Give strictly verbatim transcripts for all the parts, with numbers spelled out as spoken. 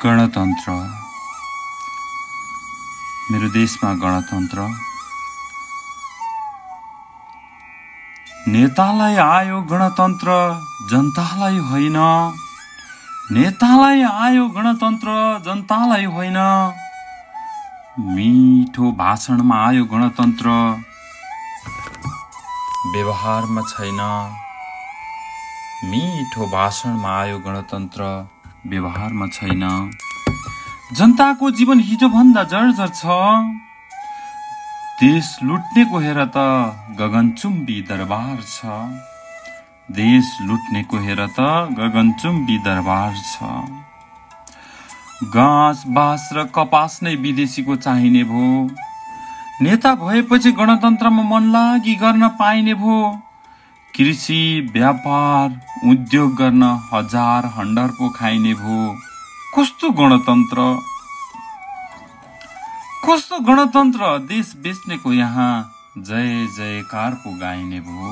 गणतन्त्र। मेरो देशमा गणतन्त्र। नेतालाई आयो गणतन्त्र, जनतालाई होइन। नेतालाई आयो गणतन्त्र, जनतालाई होइन। मिठो भाषणमा आयो गणतन्त्र, व्यवहारमा छैन। मिठो भाषणमा आयो गणतन्त्र, व्यवहारमा छैन। जनताको जीवन हिजो भन्दा जर्जर छ। देश लुट्नेको हेर त गगनचुम्बी दरबार छ। देश लुट्नेको हेर त गगनचुम्बी दरबार छ। गाँस बाँस र कपास नै विदेशीको चाहिने भो। नेता भएपछि गणतन्त्रमा मन लागि गर्न पाइने भो। कृषि व्यापार उद्योग गर्न हजार हन्डर पो खाइने भो। कस्तो गणतन्त्र, कस्तो गणतन्त्र। देश बेच्नेको यहाँ जय जयकार पो गाइने भो।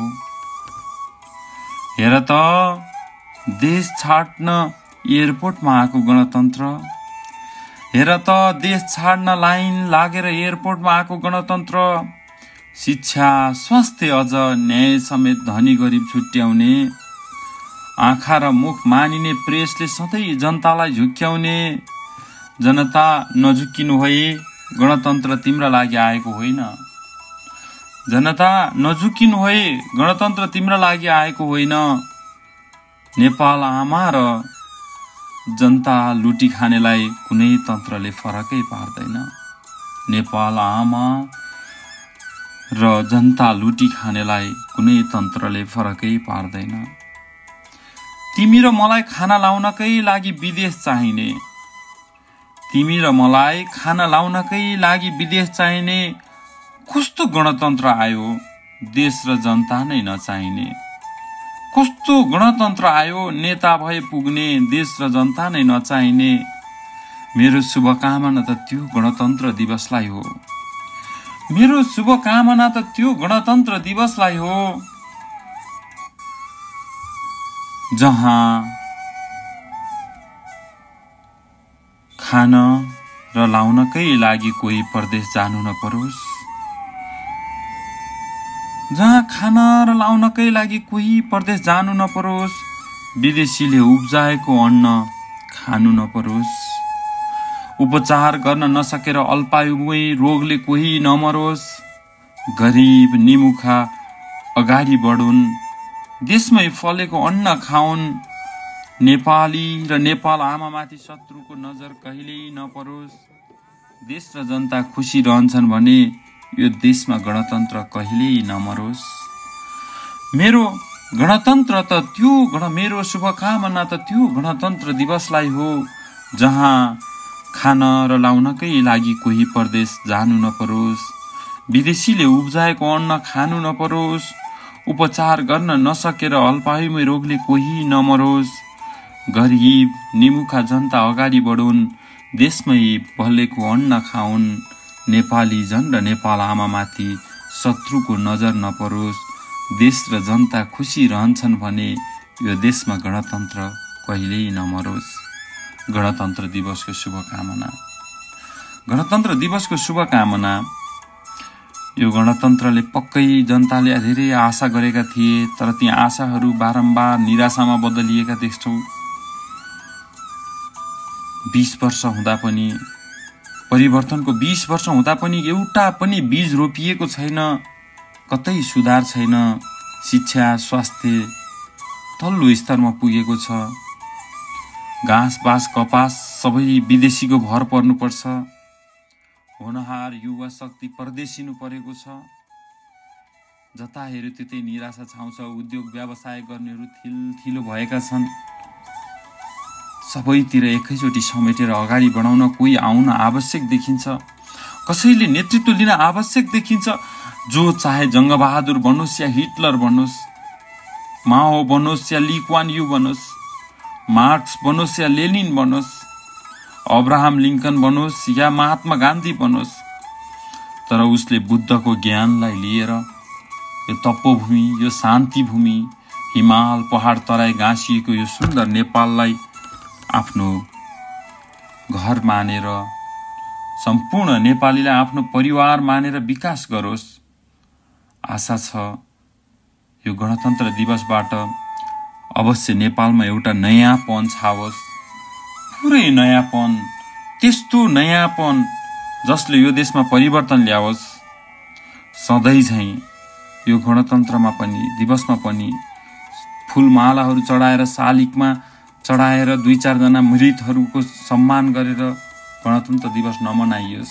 हेर त देश छाड्न एयरपोर्टमा आएको गणतन्त्र। हेर त देश छाड्न लाइन लागेर एयरपोर्टमा आएको गणतन्त्र। शिक्षा स्वास्थ्य अझ न्याय समेत धनी गरिब छुट्याउने। आँखा र मुख मानिने प्रेसले सधैँ जनतालाई झुक्क्याउने। जनता नझुक्किनु है, गणतन्त्र तिम्रा लागि आएको होइन। जनता नझुक्किनु है, गणतन्त्र तिम्रा लागि आएको होइन। नेपाल आमा र जनता लुटी खानेलाई कुनै तन्त्रले फरकै पार्दैन। नेपाल आमा र जनता लुटी खानेलाई कुनै तन्त्रले फरकै पार्दैन। तिमी र मलाई खाना लाउनकै लागि विदेश चाहिने। तिमी र मलाई खाना लाउनकै लागि विदेश चाहिने। कस्तो गणतन्त्र आयो, देश र जनता नै नचाहिने। कस्तो गणतन्त्र आयो, नेता भए पुग्ने, देश र जनता नै नचाहिने। मेरो शुभकामना त त्यो गणतन्त्र दिवसलाई हो। मेरो शुभकामना त त्यो गणतन्त्र दिवसलाई हो, जहाँ खान र लाउनकै लागि कोही परदेश जानु नपरोस्। जहाँ खान र लाउनकै लागि कोही परदेश जानु नपरोस्। विदेशीले उब्जाएको अन्न खानु नपरोस्। उपचार गर्न नसकेर अल्पायुमै रोगले कोही नमरोस्। गरिब निमुखा अगाडि बढुन्, देशमै फलेको अन्न खाउन्। नेपाली र नेपाल आमामाथि शत्रुको नजर कहिल्यै नपरोस्। देश र जनता खुसी रहन्छन् भने यो देशमा गणतन्त्र कहिल्यै नमरोस्। मेरो गणतन्त्र त त्यो गण मेरो शुभकामना त त्यो गणतन्त्र दिवसलाई हो, जहाँ खान र लाउनकै लागि कोही परदेश जानु नपरोस्। विदेशीले उब्जाएको अन्न खानु नपरोस्। उपचार गर्न नसकेर अल्पायुमै रोगले कोही नमरोस्। गरिब निमुखा जनता अगाडि बढुन्, देशमै फलेको अन्न खाउन्। नेपाली जन र नेपाल आमामाथि शत्रुको नजर नपरोस्। देश र जनता खुसी रहन्छन् भने यो देशमा गणतन्त्र कहिल्यै नमरोस्। गणतन्त्र दिवसको शुभकामना। गणतन्त्र दिवसको शुभकामना। यो गणतन्त्रले पक्कै जनताले धेरै आशा गरेका थिए, तर ती आशाहरू बारम्बार निराशामा बदलिएका देख्छौँ। बीस वर्ष हुँदा पनि, परिवर्तनको बीस वर्ष हुँदा पनि एउटा पनि बीज रोपिएको छैन। कतै सुधार छैन। शिक्षा स्वास्थ्य तल्लो स्तरमा पुगेको छ। घाँस बाँस कपास सबै विदेशीको भर पर्नुपर्छ। होनहार युवा शक्ति परदेशिनु परेको छ। जता हेऱ्यो त्यतै निराशा छाउँछ। उद्योग व्यवसाय गर्नेहरू थिलथिलो भएका छन्। सबैतिर एकैचोटि समेटेर अगाडि बढाउन कोही आउन आवश्यक देखिन्छ। कसैले नेतृत्व लिन आवश्यक देखिन्छ। जो चाहे जङ्गबहादुर बनोस् या हिटलर बनोस्, माओ बनोस् या ली कुआन यू बनोस्, मार्क्स बनोस् या लेनिन बनोस्, अब्राहम लिङ्कन बनोस् या महात्मा गान्धी बनोस्, तर उसले बुद्धको ज्ञानलाई लिएर यो तपोभूमि, यो शान्ति भूमि, हिमाल पहाड तराई गाँसिएको यो सुन्दर नेपाललाई आफ्नो घर मानेर, सम्पूर्ण नेपालीलाई आफ्नो परिवार मानेर विकास गरोस्। आशा छ यो गणतन्त्र दिवसबाट अवश्य नेपालमा एउटा नयाँपन छाओस्, पुरै नयाँपन, त्यस्तो नयाँपन जसले यो देशमा परिवर्तन ल्याओस्। सधैँ झैँ यो गणतन्त्रमा पनि, दिवसमा पनि फुलमालाहरू चढाएर, शालिगमा चढाएर दुई चारजना मृतहरूको सम्मान गरेर गणतन्त्र दिवस नमनाइयोस्।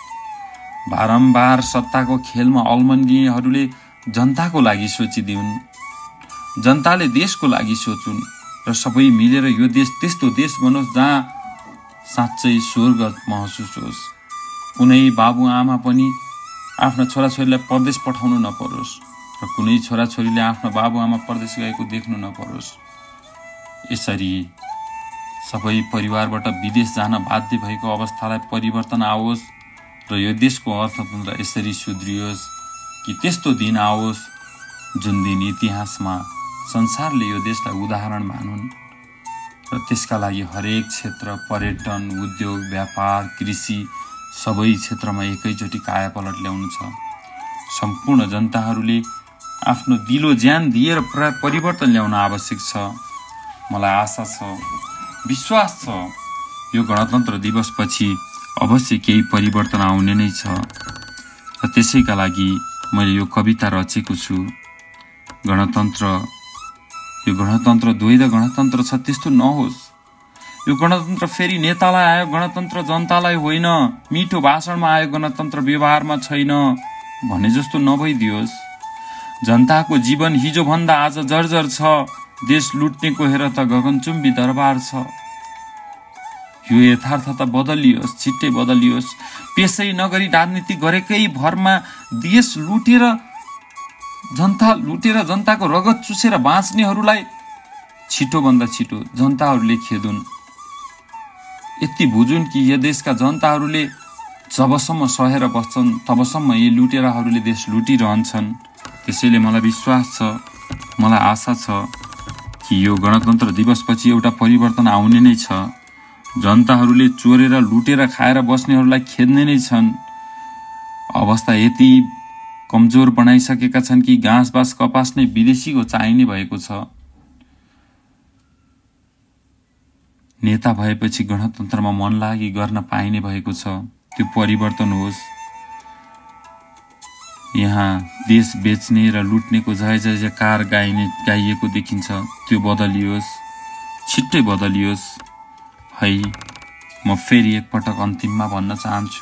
बारम्बार सत्ताको खेलमा अल्मलिनेहरूले जनताको लागि सोचिदिउन्, जनताले देशको लागि सोचुन् र सबै मिलेर यो देश त्यस्तो देश बनोस् जहाँ साँच्चै स्वर्ग महसुस होस्। कुनै बाबुआमा पनि आफ्ना छोराछोरीलाई परदेश पठाउनु नपरोस् र कुनै छोराछोरीले आफ्नो बाबुआमा परदेश गएको देख्नु नपरोस्। यसरी सबै परिवारबाट विदेश जान बाध्य भएको अवस्थालाई परिवर्तन आओस् र यो देशको अर्थतन्त्र यसरी सुध्रियोस् कि त्यस्तो दिन आओस् जुन दिन इतिहासमा संसारले यो देशलाई उदाहरण मानुन् र त्यसका लागि हरेक क्षेत्र, पर्यटन, उद्योग, व्यापार, कृषि सबै क्षेत्रमा एकैचोटि कायापलट ल्याउनु छ। सम्पूर्ण जनताहरूले आफ्नो दिलो ज्यान दिएर परिवर्तन ल्याउन आवश्यक छ। मलाई आशा छ, विश्वास छ यो गणतन्त्र दिवसपछि अवश्य केही परिवर्तन आउने नै छ र त्यसैका लागि मैले यो कविता रचेको छु। गणतन्त्र, यो गणतन्त्र द्वैध गणतन्त्र छ, त्यस्तो नहोस्। यो गणतन्त्र फेरि नेतालाई आयो गणतन्त्र जनतालाई होइन, मिठो भाषणमा आयो गणतन्त्र व्यवहारमा छैन भने जस्तो नभइदियोस्। जनताको जीवन हिजोभन्दा आज जर्जर छ, देश लुट्नेको हेर त गगनचुम्बी दरबार छ। यो यथार्थता बदलियोस्, छिट्टै बदलियोस्। पेसै नगरी राजनीति गरेकै भरमा देश लुटेर जनता लुटेर जनताको रगत चुसेर बाँच्नेहरूलाई छिटोभन्दा छिटो जनताहरूले खेदुन्, यति बुझुन् कि यो देशका जनताहरूले जबसम्म सहेर बस्छन् तबसम्म यी लुटेराहरूले देश लुटिरहन्छन्। त्यसैले मलाई विश्वास छ, मलाई आशा छ कि यो गणतन्त्र दिवसपछि एउटा परिवर्तन आउने नै छ। जनताहरूले चोरेर लुटेर खाएर बस्नेहरूलाई खेद्ने नै छन्। अवस्था यति कमजोर बनाइसकेका छन् कि घाँस बाँस कपास नै विदेशीको चाहिने भएको छ। नेता भएपछि गणतन्त्रमा मन लागि गर्न पाइने भएको छ। त्यो परिवर्तन होस्। यहाँ देश बेच्ने र लुट्नेको जय जय जयकार गाइने गाइएको देखिन्छ, त्यो बदलियोस्, छिट्टै बदलियोस्। है, म फेरि एकपटक अन्तिममा भन्न चाहन्छु,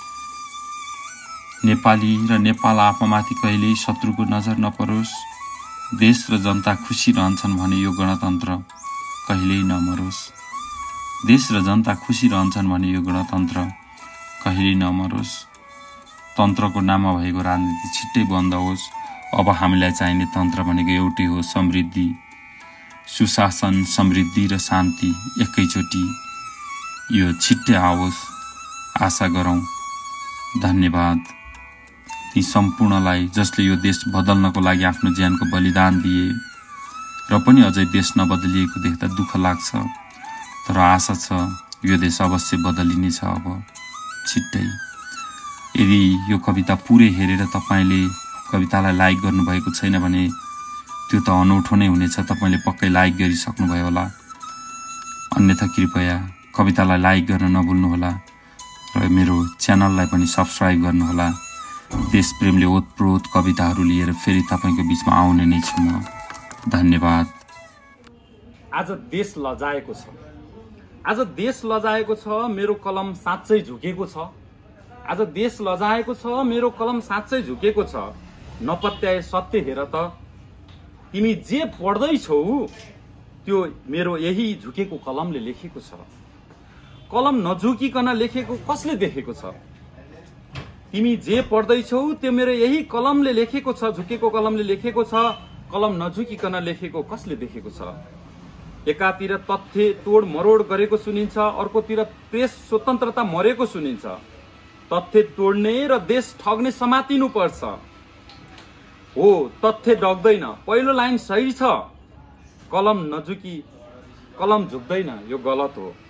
नेपाली र नेपाल आफमाथि कहिल्यै शत्रुको नजर नपरोस्। देश र जनता खुसी रहन्छन् भने यो गणतन्त्र कहिल्यै नमरोस्। देश र जनता खुसी रहन्छन् भने यो गणतन्त्र कहिल्यै नमरोस्। तन्त्रको नाममा भएको राजनीति छिट्टै बन्द होस्। अब हामीलाई चाहिने तन्त्र भनेको एउटै हो, समृद्धि, सुशासन, समृद्धि र शान्ति एकैचोटि यो छिट्टै आओस्, आशा गरौँ। धन्यवाद ती सम्पूर्णलाई जसले यो देश बदल्नको लागि आफ्नो ज्यानको बलिदान दिए र पनि अझै देश नबदलिएको देख्दा दुःख लाग्छ। तर आशा छ यो देश अवश्य बदलिनेछ अब छिट्टै। यदि यो कविता पुरै हेरेर तपाईँले कवितालाई लाइक गर्नुभएको छैन भने त्यो त अनौठो नै हुनेछ। तपाईँले पक्कै लाइक गरिसक्नुभयो होला। अन्यथा कृपया कवितालाई लाइक गर्न नभुल्नुहोला र मेरो च्यानललाई पनि सब्सक्राइब गर्नुहोला। देश प्रेमले ओतप्रोत कविताहरू लिएर फेरि तपाईँको बिचमा आउने नै छु म। धन्यवाद। आज देश लजाएको छ, आज देश लजाएको छ, मेरो कलम साँच्चै झुकेको छ। आज देश लजाएको छ, मेरो कलम साँच्चै झुकेको छ। नपत्याए सत्य हेर त, तिमी जे पढ्दैछौ त्यो मेरो यही झुकेको कलमले लेखेको छ। कलम नझुकिकन लेखेको कसले देखेको छ? तिमी जे पढ्दैछौ त्यो मेरो यही कलमले लेखेको छ, झुकेको कलमले लेखेको छ। कलम नझुकिकन लेखेको कसले देखेको छ? एकातिर तथ्य तोड मरोड गरेको सुनिन्छ, अर्कोतिर प्रेस स्वतन्त्रता मरेको सुनिन्छ। तथ्य तोड्ने र देश ठग्ने समातिनु पर्छ। हो, तथ्य डग्दैन, पहिलो लाइन सही छ। कलम नझुकी कलम झुक्दैन, यो गलत हो।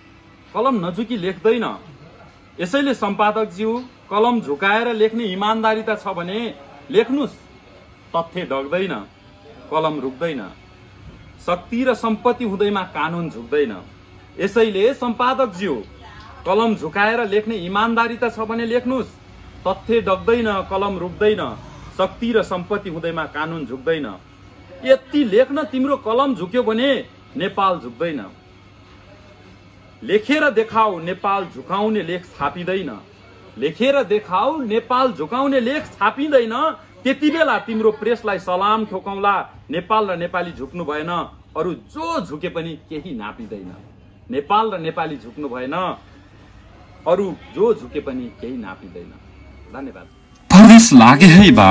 कलम नझुकी लेख्दैन। यसैले सम्पादकज्यू, कलम झुकाएर लेख्ने इमान्दारिता छ भने लेख्नुस्, तथ्य डग्दैन, कलम रुक्दैन। शक्ति र सम्पत्ति हुँदैमा कानून झुक्दैन। यसैले सम्पादकज्यू, कलम झुकाएर लेख्ने इमान्दारिता छ भने लेख्नुस्, तथ्य डग्दैन, कलम रुक्दैन। शक्ति र सम्पत्ति हुँदैमा कानून झुक्दैन। यति लेख्न तिम्रो कलम झुक्यो भने नेपाल झुक्दैन। लेखेर देखाऊ, नेपाल झुकाउने लेख छापिँदैन। लेखेर देखाऊ, नेपाल झुकाउने लेख छापिँदैन। त्यति बेला तिम्रो प्रेसलाई सलाम ठोकाउला। नेपाल र नेपाली झुक्नु भएन, अरू जो झुके पनि केही नापिँदैन। नेपाल र नेपाली झुक्नु भएन, अरू जो झुके पनि केही नापिँदैन। धन्यवाद। परदेश लागे है बा।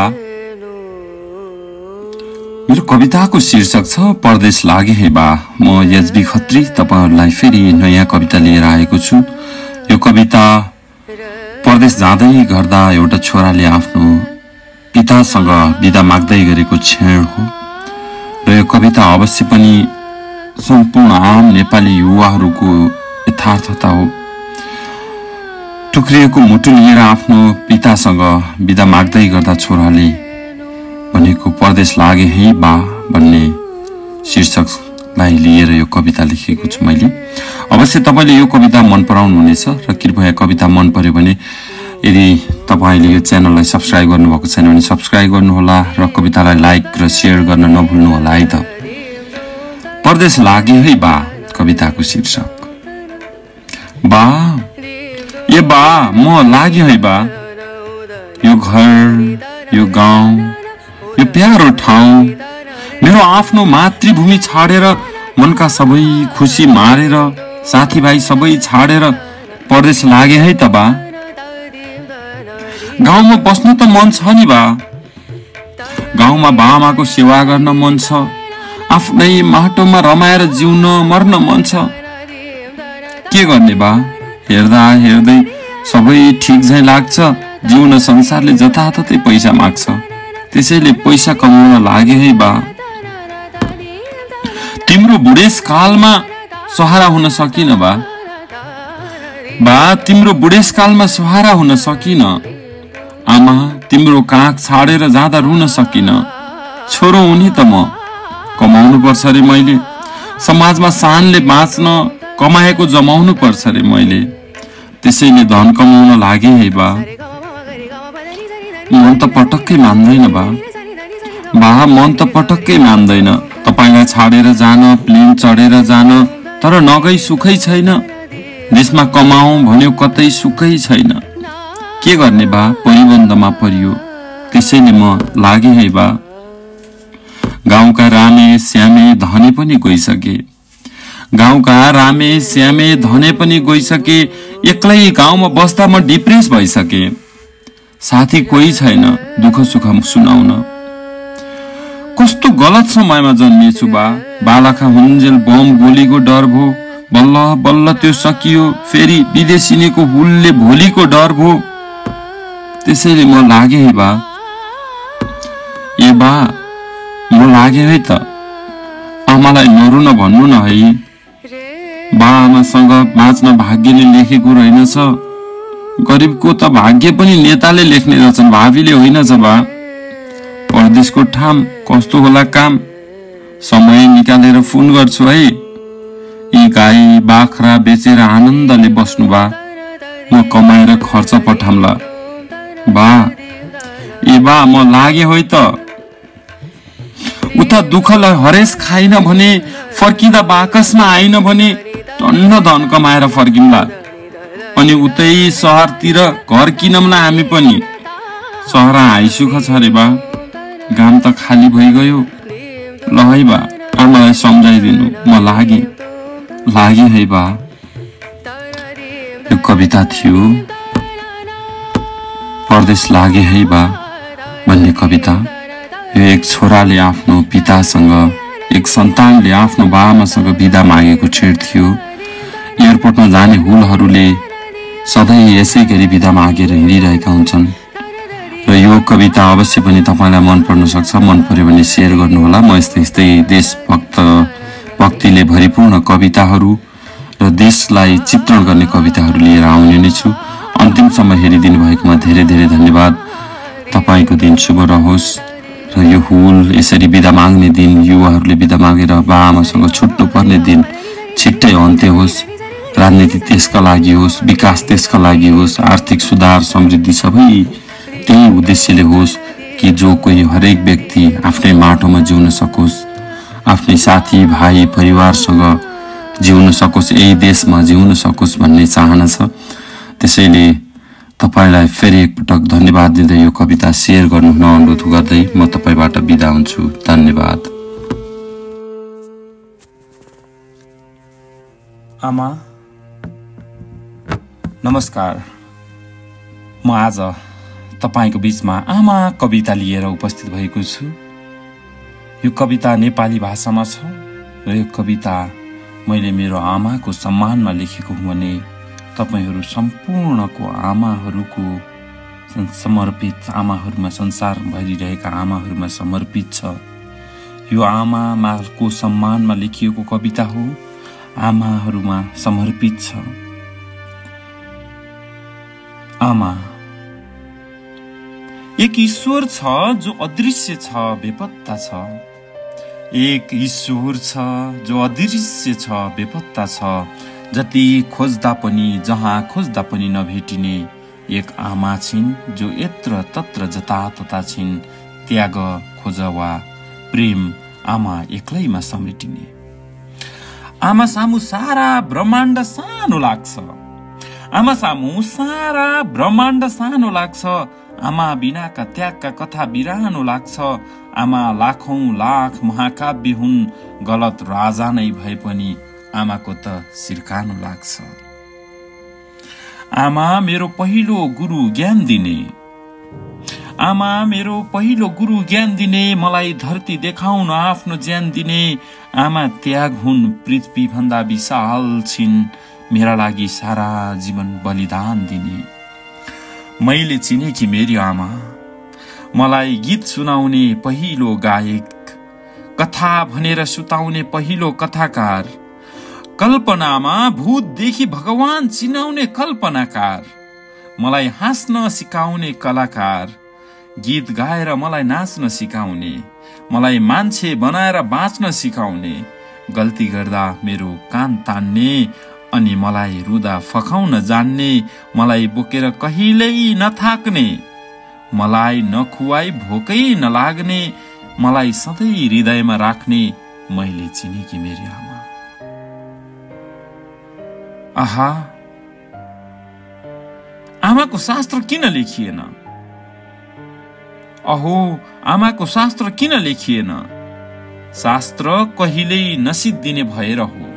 मेरो कविताको शीर्षक छ परदेश लागे है बा। म एचबी खत्री तपाईहरुलाई फेरि नयाँ कविता लिएर आएको छु। यो कविता परदेश जाँदै गर्दा एउटा छोराले आफ्नो पितासँग बिदा माग्दै गरेको क्षण हो र यो कविता अवश्य पनि सम्पूर्ण आम नेपाली युवाहरूको यथार्थता हो। टुक्रिएको मुटु लिएर आफ्नो पितासँग बिदा माग्दै गर्दा छोराले भनेको परदेश लागे है बा भन्ने शीर्षकलाई लिएर यो कविता लेखेको छु मैले। अवश्य तपाईले यो कविता मन पराउनु हुनेछ र कृपया कविता मन पर्यो भने यदि तपाईले यो च्यानललाई सब्स्क्राइब गर्नुभएको छैन भने सब्स्क्राइब गर्नुहोला र कवितालाई लाइक र शेयर गर्न नभुल्नु होला है त। परदेश लागे है बा कविताको शीर्षक। बा ए बा म लागे है बा। यो घर, यो गाउँ, यो प्यारो ठाउँ, मेरो आफ्नो मातृभूमि छाडेर मनका सबै खुसी मारेर साथीभाइ सबै छाडेर परदेश लागे है त बा। गाउँमा बस्न त मन छ नि बा। गाउँमा बाआमाको सेवा गर्न मन छ। आफ्नै माटोमा रमाएर जिउन मर्न मन छ। के गर्ने बा, हेर्दा हेर्दै सबै ठिक झैं लाग्छ। जिउन संसारले जताततै पैसा माग्छ। त्यसैले पैसा कमाउन लागे है बा। तिम्रो बुढेसकालमा सहारा हुन सकिन बा। बा तिम्रो बुढेसकालमा सहारा हुन सकिन। आमा तिम्रो काख छाडेर जाँदा रुन सकिन। छोरो हुने त म, कमाउनु पर्छ रे मैले। समाजमा शानले बाँच्न कमाएको जमाउनु पर्छ रे मैले। त्यसैले धन कमाउन लागे है बा। मन त पटक्कै मान्दैन बा। बा मन त पटक्कै मान्दैन तपाईलाई छाडेर जान, प्लेन चढेर जान। तर नगई सुखै छैन। देशमा कमाऊ भन्यो कतै सुखै छैन। के गर्ने बा, परिबन्धमा परियो। त्यसैले म लागे है बा। गाउँका रामे श्यामे धने पनि गइसके। गाउँका रामे श्यामे धने पनि गइसके। एक्लै गाउँमा बस्दा म डिप्रेस भइसके। साथी कोही छैन दुःख सुख सुनाउन। कस्तो गलत समयमा जन्मिएछु बा। बालाखा हुन्जेल बम गोलीको डर भो। बल्ल बल्ल त्यो सकियो। फेरि विदेशिनीको हुलले भोलिको डर भो। त्यसैले म लागे है बा। ए बा म लागे है त। आमालाई नरुन भन्नु न है। बा आमासँग बाँच्न भाग्यले लेखेको रहेनछ। गरिबको त भाग्य पनि नेताले लेख्ने रहेछन्, भावीले होइनछ बा। परदेशको ठाम कस्तो होला काम, समय निकालेर फोन गर्छु है। यी गाई बाख्रा बेचेर आनन्दले बस्नु बा। म कमाएर खर्च पठाम्ला बा। ए बा म लागे होइ त। उता दुःखलाई हरेस खाइन भने, फर्किँदा बाकसमा आइन भने टन्न धन कमाएर फर्किम्ला। अनि उतै सहरतिर घर किनौँला हामी पनि। सहर हाइसुख छ रे बा। गाम त खाली भइगयो। ल है बा, आमालाई सम्झाइदिनु म लागे लागे है बा। यो कविता थियो परदेश लागे है बा भन्ने कविता। यो एक छोराले आफ्नो पितासँग, एक सन्तानले आफ्नो बाआमासँग बिदा मागेको क्षण थियो। एयरपोर्टमा जाने हुलहरूले सधैँ यसै गरी बिदा मागेर हिँडिरहेका हुन्छन् र यो कविता अवश्य पनि तपाईलाई मन पर्न सक्छ। मन पर्यो भने शेयर गर्नुहोला। म यस्तै यस्तै देशभक्त भक्तिले भरिपूर्ण कविताहरू र देशलाई चित्रण गर्ने कविताहरू लिएर आउने नै छु। अन्तिमसम्म हेरिदिनु भएकोमा धेरै धेरै धन्यवाद। तपाईँको दिन शुभ रहोस् र यो हुल यसरी बिदा माग्ने दिन, युवाहरूले बिदा मागेर बाआमासँग छुट्नु पर्ने दिन छिट्टै अन्त्य होस्। राजनीति त्यसका लागि होस्, विकास त्यसका लागि होस्, आर्थिक सुधार समृद्धि सबै त्यही उद्देश्यले होस् कि जो कोही हरेक व्यक्ति आफ्नै माटोमा जिउन सकोस्, आफ्नै साथी भाइ परिवारसँग जिउन सकोस्, यही देशमा जिउन सकोस् भन्ने चाहना छ। त्यसैले तपाईलाई फेरि एकपटक धन्यवाद दिँदै यो कविता शेयर गर्नु हुन अनुरोध गर्दै म तपाईबाट बिदा हुन्छु। धन्यवाद। आमा नमस्कार। म आज तपाईको बीचमा आमा कविता लिएर उपस्थित भएको छु। यो कविता नेपाली भाषामा छ र यो कविता मैले मेरो आमाको सम्मानमा लेखेको हुँ भने तपाईहरू सम्पूर्णको आमाहरूको समर्पित, आमाहरूमा संसार भरिरहेका आमाहरूमा समर्पित छ। यो आमाको सम्मानमा लेखिएको कविता हो, आमाहरूमा समर्पित छ। आमा एक ईश्वर छ जो अदृश्य छ, बेपत्ता छ। एक ईश्वर छ जो अदृश्य छ, बेपत्ता छ। जति खोज्दा पनि जहाँ खोज्दा पनि नभेटिने एक आमा छिन् जो यत्र तत्र जतातता छिन्। त्याग खोज वा प्रेम आमा एक्लैमा समेटिने। आमा सामु सारा ब्रह्माण्ड सानो लाग्छ। आमा सामु सारा ब्रह्माण्ड सानो लाग्छ। आमा बिनाका त्यागका कथा बिरानो लाग्छ। आमा लाखौं लाख महाकाव्य हुन्, गलत राजा नै भए पनि आमाको त सिरकानो लाग्छ। आमा मेरो पहिलो गुरु ज्ञान दिने। आमा मेरो पहिलो गुरु ज्ञान दिने, मलाई धरती देखाउन आफ्नो ज्यान दिने। आमा त्याग हुन्, पृथ्वी भन्दा विशाल छिन्, मेरा लागि सारा जीवन बलिदान दिने। मैले चिनेकी मेरी आमा, मलाई गीत सुनाउने पहिलो गायक, कथा भनेर सुताउने पहिलो कथाकार, कल्पनामा भूतदेखि भगवान चिनाउने कल्पनाकार, मलाई हाँस्न सिकाउने कलाकार, गीत गाएर मलाई नाच्न सिकाउने, मलाई मान्छे बनाएर बाँच्न सिकाउने, गल्ती गर्दा मेरो कान तान्ने अनि मलाई रुँदा फकाउन जान्ने, मलाई बोकेर कहिल्यै नथाक्ने, मलाई नखुवाई भोकै नलाग्ने, मलाई सधैँ हृदयमा राख्ने मैले चिनेकी मेरी आमा। आहा, आमाको शास्त्र किन लेखिएन? अहो, आमाको शास्त्र किन लेखिएन? शास्त्र कहिल्यै नसिद्धिने भएर हो।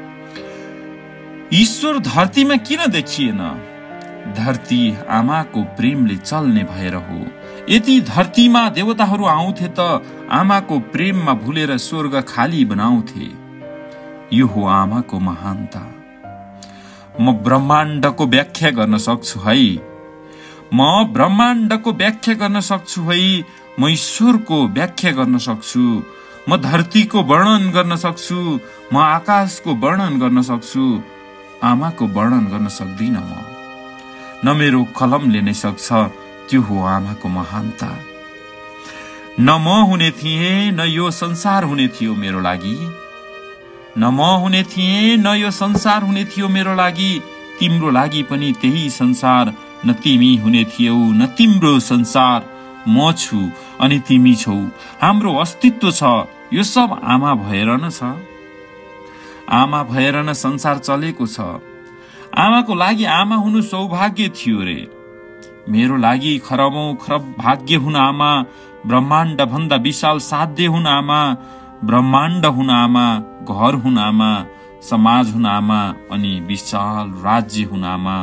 ईश्वर धरतीमा किन देखिएन? धरती आमाको प्रेमले चल्ने भएर हो। यदि धरतीमा देवताहरू आउँथे त आमाको प्रेममा भुलेर स्वर्ग खाली बनाउँथे। यो हो आमाको महानता। म ब्रह्माण्डको व्याख्या गर्न सक्छु है। म ब्रह्माण्डको व्याख्या गर्न सक्छु है। म ईश्वरको व्याख्या गर्न सक्छु। म धरतीको वर्णन गर्न सक्छु। म आकाशको वर्णन गर्न सक्छु। आमाको वर्णन गर्न सक्दिन म। न मेरो कलमले नै सक्छ। त्यो हो आमाको महानता। न म हुने थिएँ न यो संसार हुने थियो मेरो लागि। न म हुने थिएँ न यो संसार हुने थियो मेरो लागि। तिम्रो लागि पनि त्यही संसार। न तिमी हुने थियौ न तिम्रो संसार। म छु अनि तिमी छौ। हाम्रो अस्तित्व छ। यो सब आमा भएर न छ। आमा भएर न संसार चलेको छ। आमाको लागि आमा हुनु सौभाग्य थियो रे। मेरो लागि खरबौं खरब भाग्य हुन आमा। ब्रह्माण्ड भन्दा विशाल साध्य हुन आमा। ब्रह्माण्ड हुन आमा, घर हुन आमा, समाज हुन आमा अनि विशाल राज्य हुन आमा।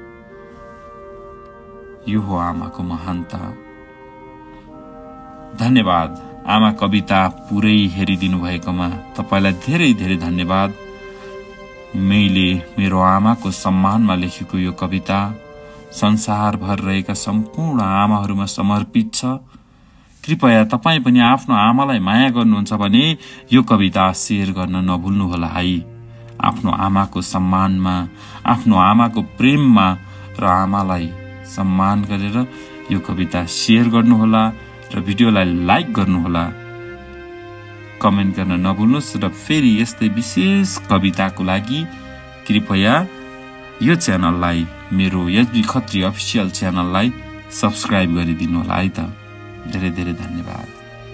यो हो आमाको महानता। धन्यवाद। आमा कविता पुरै हेरिदिनु भएकोमा तपाईलाई धेरै धेरै धन्यवाद। मैले मेरो आमाको सम्मानमा लेखेको यो कविता संसारभर रहेका सम्पूर्ण आमाहरूमा समर्पित छ। कृपया तपाई पनि आफ्नो आमालाई माया गर्नुहुन्छ भने यो कविता शेयर गर्न नभुल्नुहोला है। आफ्नो आमाको सम्मानमा, आफ्नो आमाको प्रेममा र आमालाई सम्मान गरेर यो कविता शेयर गर्नुहोला र भिडियोलाई लाइक गर्नुहोला। कमेन्ट गर्न नभुल्नुहोस् र फेरि यस्तै विशेष कविताको लागि कृपया यो च्यानललाई, मेरो एचबी खत्री अफिसियल च्यानललाई सब्स्क्राइब गरिदिनु होला है त। धेरै धेरै धन्यवाद।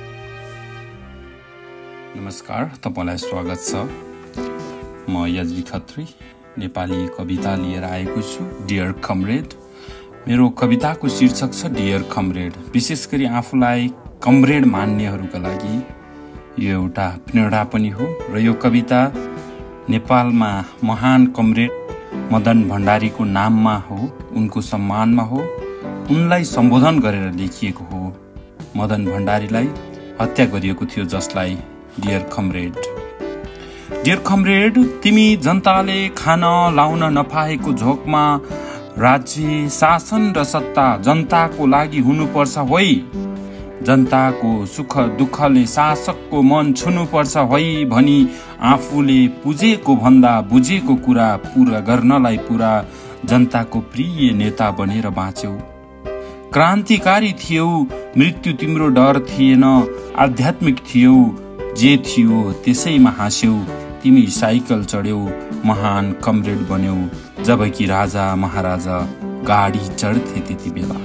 नमस्कार, तपाईलाई स्वागत छ। म एचबी खत्री नेपाली कविता लिएर आएको छु, डियर कमरेड। मेरो कविताको शीर्षक छ डियर कमरेड। विशेष गरी आफूलाई कमरेड मान्नेहरूका लागि यो एउटा प्रेरणा पनि हो र यो कविता नेपालमा महान कमरेड मदन भण्डारीको नाममा हो, उनको सम्मानमा हो, उनलाई सम्बोधन गरेर लेखिएको हो। मदन भण्डारीलाई हत्या गरिएको थियो, जसलाई डियर कमरेड। डियर कमरेड, तिमी जनताले खान लाउन नपाएको झोकमा राज्य शासन र सत्ता जनताको लागि हुनुपर्छ होइ। जनताको सुख दुःखले शासकको मन छुनुपर्छ होइ भनी आफूले पुजेको भन्दा बुझेको कुरा पूरा गर्नलाई पूरा जनताको प्रिय नेता बनेर बाँच्यौ। क्रान्तिकारी थियौ, मृत्यु तिम्रो डर थिएन, आध्यात्मिक थियौ, जे थियो त्यसैमा हाँस्यौ। तिमी साइकल चढ्यौ, महान कमरेड बन्यौ, जबकि राजा महाराजा गाडी चढ्थे त्यति बेला।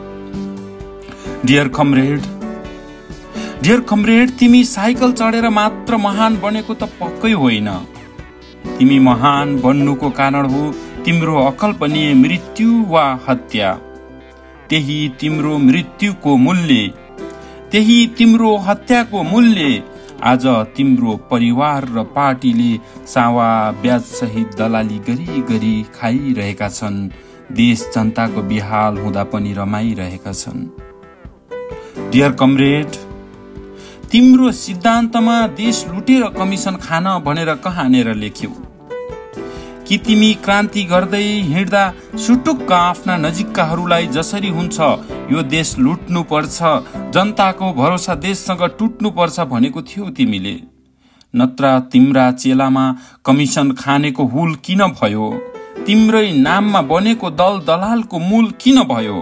डियर कमरेड, डियर कमरेड, तिमी साइकल चढेर मात्र महान बनेको त पक्कै होइन। तिमी महान बन्नुको कारण हो तिम्रो अकल्पनीय मृत्यु वा हत्या। त्यही तिम्रो मृत्युको मूल्य, त्यही तिम्रो हत्याको मूल्य आज तिम्रो परिवार र पार्टीले सावा ब्याज सहित दलाली गरी गरी खाइरहेका छन्। देश जनताको बिहाल हुँदा पनि रमाइरहेका छन्। डियर कमरेड, तिम्रो सिद्धान्तमा देश लुटेर कमिसन खान भनेर कहाँनेर लेख्यौ? कि तिमी क्रान्ति गर्दै हिँड्दा सुटुक्क आफ्ना नजिककाहरूलाई जसरी हुन्छ यो देश लुट्नु पर्छ, जनताको भरोसा देशसँग टुट्नु पर्छ भनेको थियौ तिमीले? नत्र तिम्रा चेलामा कमिसन खानेको हुल किन भयो? तिम्रै नाममा बनेको दल दलालको मूल किन भयो?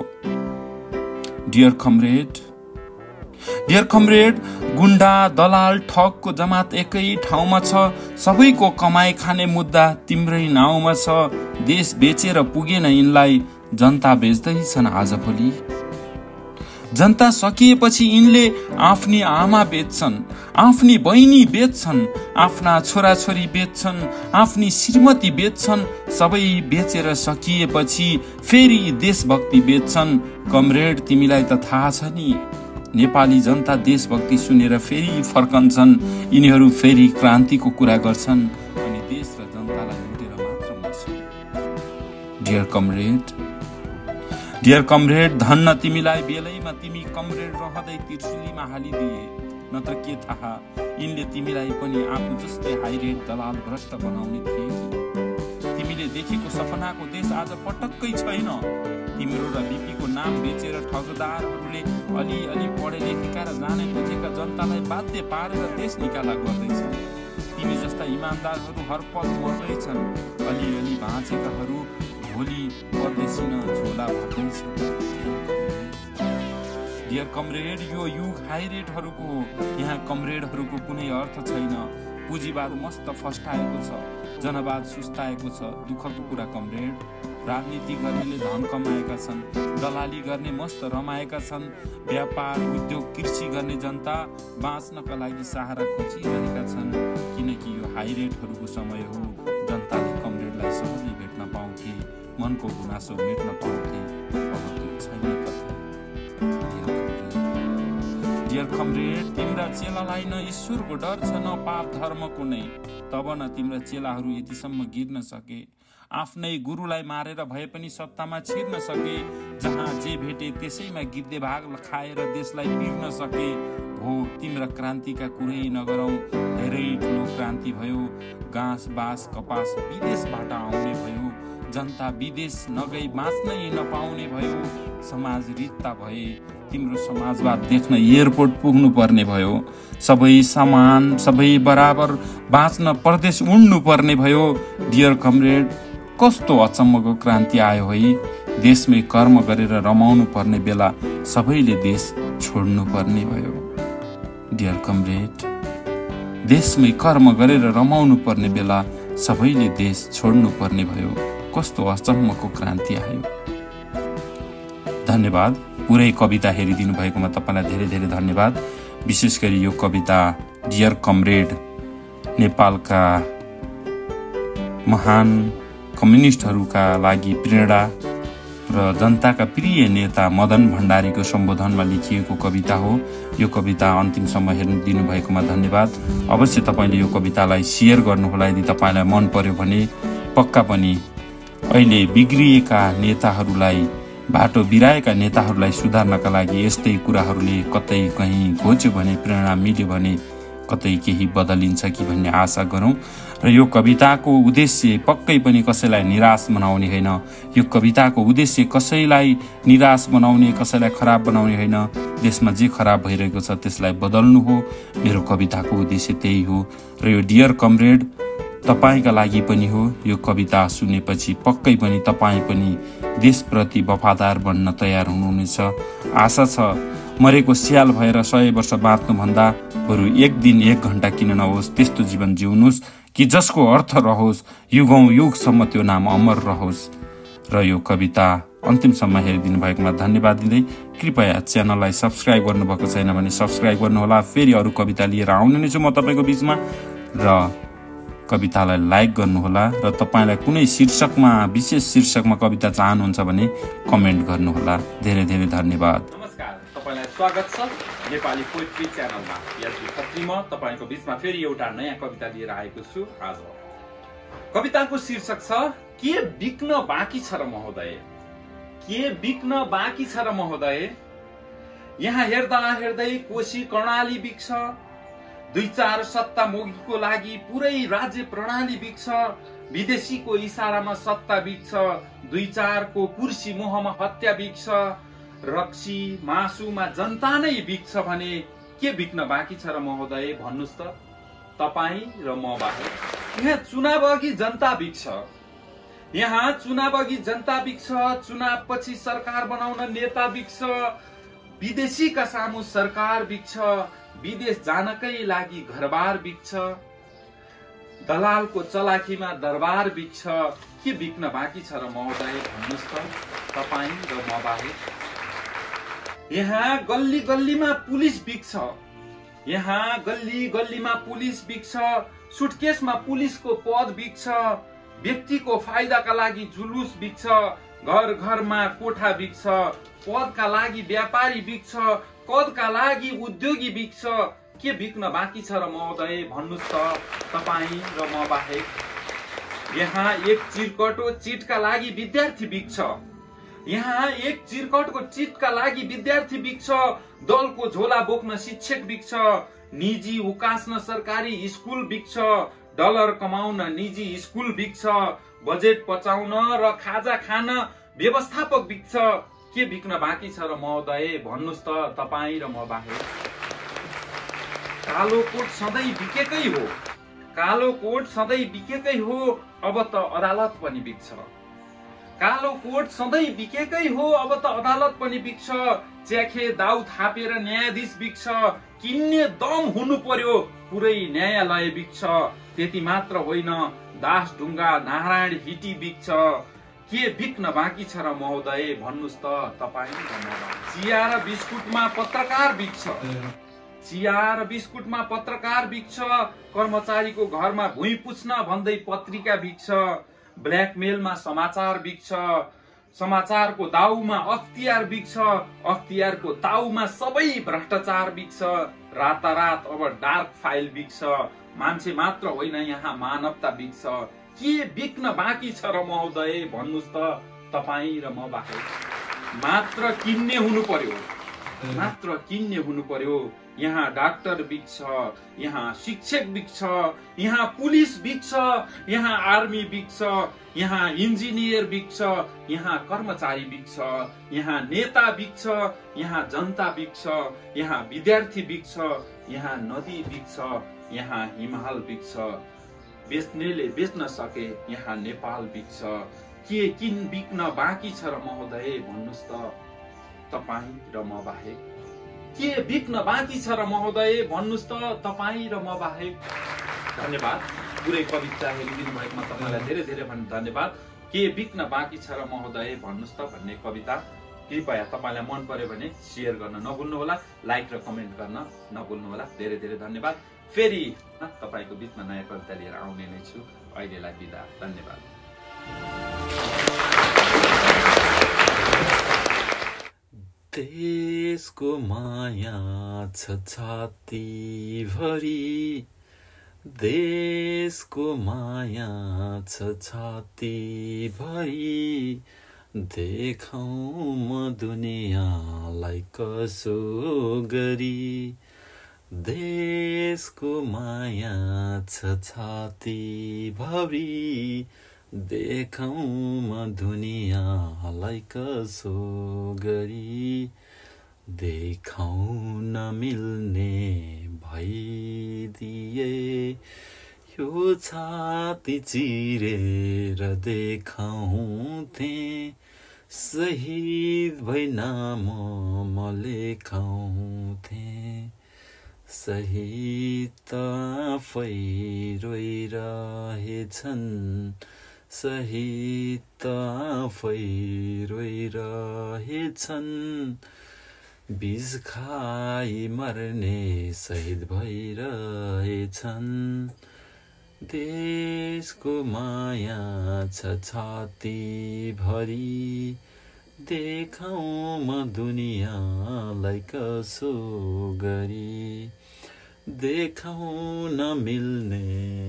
डियर कमरेड, डियर कमरेड, गुण्डा दलाल ठगको जमात एकै ठाउँमा छ, सबैको कमाई खाने मुद्दा तिम्रै नाउँमा छ। देश बेचेर पुगेन यिनलाई, जनता बेच्दैछन् आजभोलि। जनता सकिएपछि यिनले आफ्नी आमा बेच्छन्, आफ्नी बहिनी बेच्छन्, आफ्ना छोराछोरी बेच्छन्, आफ्नी श्रीमती बेच्छन्। सबै बेचेर सकिएपछि फेरि देशभक्ति बेच्छन्। कमरेड, तिमीलाई त थाहा छ नि, नेपाली जनता देशभक्ति सुनेर फेरि फर्कन्छन्। यिनीहरू फेरि क्रान्तिको कुरा गर्छन् अनि देश र जनतालाई लुटेर मात्र मर्छन्। डियर कमरेड, डियर कमरेड, धन्न तिमीलाई बेलैमा तिमी कमरेड रहँदै त्रिशुलीमा हालिदिए। नत्र के थाहा यिनले तिमीलाई पनि आफू जस्तै हाइरेट दलाल भ्रष्ट बनाउने थिए कि? तिमीले देखेको सपनाको देश आज पटक्कै छैन। तिम्रो र बिपीको नाम बेचेर ठगदारहरूले अलि अलि पढे लेखेका र जाने बुझेका जनतालाई बाध्य पारेर देश निकाला गर्दैछन्। तिमी जस्ता इमान्दारहरू हर पल मर्दैछन्। अलि अलि बाँचेकाहरू भोलि परदेशिन झोला भर्दैछन्। डियर कमरेड, यो युग हाइरेटहरूको हो। यहाँ कमरेडहरूको कुनै अर्थ छैन। पुँजीवाद मस्त फस्टाएको छ, जनवाद सुस्ताएको छ। दुःखको कुरा कमरेड, राजनीति गर्नेले धन कमाएका छन्, दलाली गर्ने मस्त रमाएका छन्। व्यापार उद्योग कृषि गर्ने जनता बाँच्नका लागि सहारा खोजिरहेका छन्। किनकि यो हाइरेटहरूको समय हो। जनताले कमरेडलाई सहजै भेट्न पाउँथे, मनको गुनासो मेट्न पाउँथे। अब त्यो छैन कथा। डियर कमरेड, तिम्रा चेलालाई न ईश्वरको डर छ न पाप धर्मको नै। तब न तिम्रा चेलाहरू यतिसम्म गिर्न सके, आफ्नै गुरुलाई मारेर भए पनि सत्तामा छिर्न सके। जहाँ जे भेटे त्यसैमा गिद्धे भाग खाएर देशलाई पिर्न सके। हो तिम्रा क्रान्तिका कुरै नगरौँ, धेरै ठुलो क्रान्ति भयो। घाँस बाँस कपास विदेशबाट आउने भयो। जनता विदेश नगई बाँच्नै नपाउने भयो, समाज रित्ता भए, तिम्रो समाजवाद देख्न एयरपोर्ट पुग्नु पर्ने भयो, सबै समान सबै बराबर बाँच्न परदेश उड्नु पर्ने भयो। डियर कमरेड, कस्तो अचम्मको क्रान्ति आयो है। देशमै कर्म गरेर रमाउनु पर्ने बेला सबैले देश छोड्नु पर्ने भयो। डियर कमरेड, देशमै कर्म गरेर रमाउनु पर्ने बेला सबैले देश छोड्नु पर्ने भयो। कस्तो अचम्मको क्रान्ति आयो। धन्यवाद। पुरै कविता हेरिदिनु भएकोमा तपाईँलाई धेरै धेरै धन्यवाद। विशेष गरी यो कविता डियर कमरेड, नेपालका महान कम्युनिस्टहरूका लागि प्रेरणा र जनताका प्रिय नेता मदन भण्डारीको सम्बोधनमा लेखिएको कविता हो। यो कविता अन्तिमसम्म हेर्नु दिनुभएकोमा धन्यवाद। अवश्य तपाईँले यो कवितालाई सेयर गर्नुहोला। यदि तपाईँलाई मन पर्यो भने पक्का पनि अहिले बिग्रिएका नेताहरूलाई, बाटो बिराएका नेताहरूलाई सुधार्नका लागि यस्तै कुराहरूले कतै कहीँ घोच्यो भने, प्रेरणा मिल्यो भने कतै केही बदलिन्छ कि भन्ने आशा गरौँ। र यो कविताको उद्देश्य पक्कै पनि कसैलाई निराश बनाउने होइन। यो कविताको उद्देश्य कसैलाई निराश बनाउने, कसैलाई खराब बनाउने होइन। देशमा जे खराब भइरहेको छ त्यसलाई बदल्नु हो। मेरो कविताको उद्देश्य त्यही हो। र यो डियर कमरेड तपाईँका लागि पनि हो। यो कविता सुनेपछि पक्कै पनि तपाईँ पनि देशप्रति वफादार बन्न तयार हुनुहुनेछ। आशा छ मरेको स्याल भएर सय वर्ष बाँच्नुभन्दा बरु एक दिन एक घण्टा किन नहोस् त्यस्तो जीवन जिउनुहोस् कि जसको अर्थ रहोस् युगौं युगसम्म त्यो नाम अमर रहोस्। र यो कविता अन्तिमसम्म हेरिदिनु भएकोमा धन्यवाद दिँदै कृपया च्यानललाई सब्सक्राइब गर्नुभएको छैन भने सब्सक्राइब गर्नुहोला। फेरि अरू कविता लिएर आउने नै छु म तपाईँको बिचमा। र कवितालाई लाइक गर्नुहोला। र तपाईँलाई कुनै शीर्षकमा, विशेष शीर्षकमा कविता चाहनुहुन्छ भने कमेन्ट गर्नुहोला। धेरै धेरै धन्यवाद। नमस्कार, तपाईँलाई स्वागत छ नेपाली पोइट्री च्यानलमा। यसले खत्री म तपाईँको बिचमा फेरि एउटा नयाँ कविता लिएर आएको छु आज। कविताको शीर्षक छ के बिक्न बाँकी छ र महोदय। के बिक्न बाँकी छ र महोदय। यहाँ हेर्दा हेर्दै कोशी कर्णाली बिक्छ, दुई चार सत्ता मोगीको लागि पुरै राज्य प्रणाली बिक्छ, विदेशीको इशारामा सत्ता बिक्छ, दुई चारको कुर्सी मोहमा हत्या बिक्छ, रक्सी मासुमा जनता नै बिक्छ भने के बिक्न बाँकी छ र महोदय भन्नुस् त। तपाईँ र म बाहेक यहाँ चुनाव अघि जनता बिक्छ, यहाँ चुनाव अघि जनता बिक्छ, चुनाव पछि सरकार बनाउन नेता बिक्छ, विदेशीका सामु सरकार बिक्छ, विदेश जानकै लागि घरबार बिक्छ, दलालको चलाखीमा दरबार बिक्छ। के बिक्न बाँकी छ र महोदय भन्नुस् त तपाईँ र म बाहेक। यहाँ गल्ली गल्लीमा पुलिस बिक्छ, यहाँ गल्ली गल्लीमा पुलिस बिक्छ, सुटकेसमा पुलिसको पद बिक्छ, व्यक्तिको फाइदाका लागि जुलुस बिक्छ, घर घरमा कोठा बिक्छ, पदका लागि व्यापारी बिक्छ, पदका लागि उद्योगी बिक्छ। के बिक्न बाँकी छ र महोदय भन्नुस् त तपाईँ र म बाहेक। यहाँ एक चिरकटो चिटका लागि विद्यार्थी बिक्छ, यहाँ एक चिरकटको चिटका लागि विद्यार्थी बिक्छ, दलको झोला बोक्न शिक्षक बिक्छ, निजी उकास्न सरकारी स्कुल बिक्छ, डलर कमाउन निजी स्कुल बिक्छ, बजेट पचाउन र खाजा खान व्यवस्थापक बिक्छ। के बिक्न बाँकी छ र महोदय भन्नुस् त तपाईँ र म बाहेक। कालो कोट सधैँ बिकेकै हो, कालो कोट सधैँ बिकेकै हो, अब त अदालत पनि बिक्छ, कालो कोट सधैँ बिकेकै हो, अब त अदालत पनि बिक्छ, च्याखे दाउ थापेर न्यायाधीश बिक्छ, किन्ने दम हुनु पर्यो पुरै न्यायालय बिक्छ। त्यति मात्र होइन, दास ढुङ्गा नारायण हिटी बिक्छ। के बिक्न बाँकी छ र महोदय भन्नुस् त तपाईँ र म। चिया र बिस्कुटमा पत्रकार बिक्छ, चिया र बिस्कुटमा पत्रकार बिक्छ, कर्मचारीको घरमा भुइँ पुछ्न भन्दै पत्रिका बिक्छ, ब्ल्याकमेलमा समाचार बिक्छ, समाचारको दाउमा अख्तियार बिक्छ, अख्तियारको ताउमा सबै भ्रष्टाचार बिक्छ, रातारात अब डार्क फाइल बिक्छ, मान्छे मात्र होइन यहाँ मानवता बिक्छ। के बिक्न बाँकी छ र महोदय भन्नुस् त तपाईँ र म बाहेक। मात्र किन्ने हुनु पर्यो, मात्र किन्ने हुनु पर्यो। यहाँ डाक्टर बिग्छ, यहाँ शिक्षक बिग्छ, यहाँ पुलिस बिग्छ, यहाँ आर्मी बिग्छ, यहाँ इन्जिनियर बिग्छ, यहाँ कर्मचारी बिग्छ, यहाँ नेता बिग्छ, यहाँ जनता बिग्छ, यहाँ विद्यार्थी बिग्छ, यहाँ नदी बिग्छ, यहाँ हिमाल बिग्छ। बेच्नेले बेच्न सके यहाँ नेपाल बिग्छ। के किन बिक्न बाँकी छ र महोदय भन्नुस् त तपाईँ र म बाहेक? के बिक्न बाँकी छ र महोदय भन्नुस् त तपाईँ र म बाहेक? धन्यवाद। पुरै कविता हेरिदिनु भएकोमा तपाईँलाई धेरै धेरै धन्यवाद। के बिक्न बाँकी छ र महोदय भन्नुस् त भन्ने कविता कृपया तपाईँलाई मन पर्यो भने शेयर गर्न नभुल्नुहोला, लाइक र कमेन्ट गर्न नभुल्नुहोला। धेरै धेरै धन्यवाद। फेरि तपाईँको बिचमा नयाँ कविता लिएर आउने नै छु। अहिलेलाई बिदा। धन्यवाद। देशको माया छ छाती भरी, देशको माया छ छाती भरी, देखाउँ म दुनियाँलाई कसो गरी। देशको माया छ छाती भरी, देखाउँ म दुनियाँलाई कसो गरी। देखाउँ नमिल्ने भइदिए यो छाती चिरेर देखाउँथे, शहीद भई नाम म लेखाउँथे। शहीद त आफै रोइरहेछन्, शहीद त आफै रोइरहेछन्, बिष खाई मर्ने शहीद भइरहेछन्। देशको माया छ छाती भरी, देखाउँ म दुनियाँलाई कसो गरी। देखाउँ नमिल्ने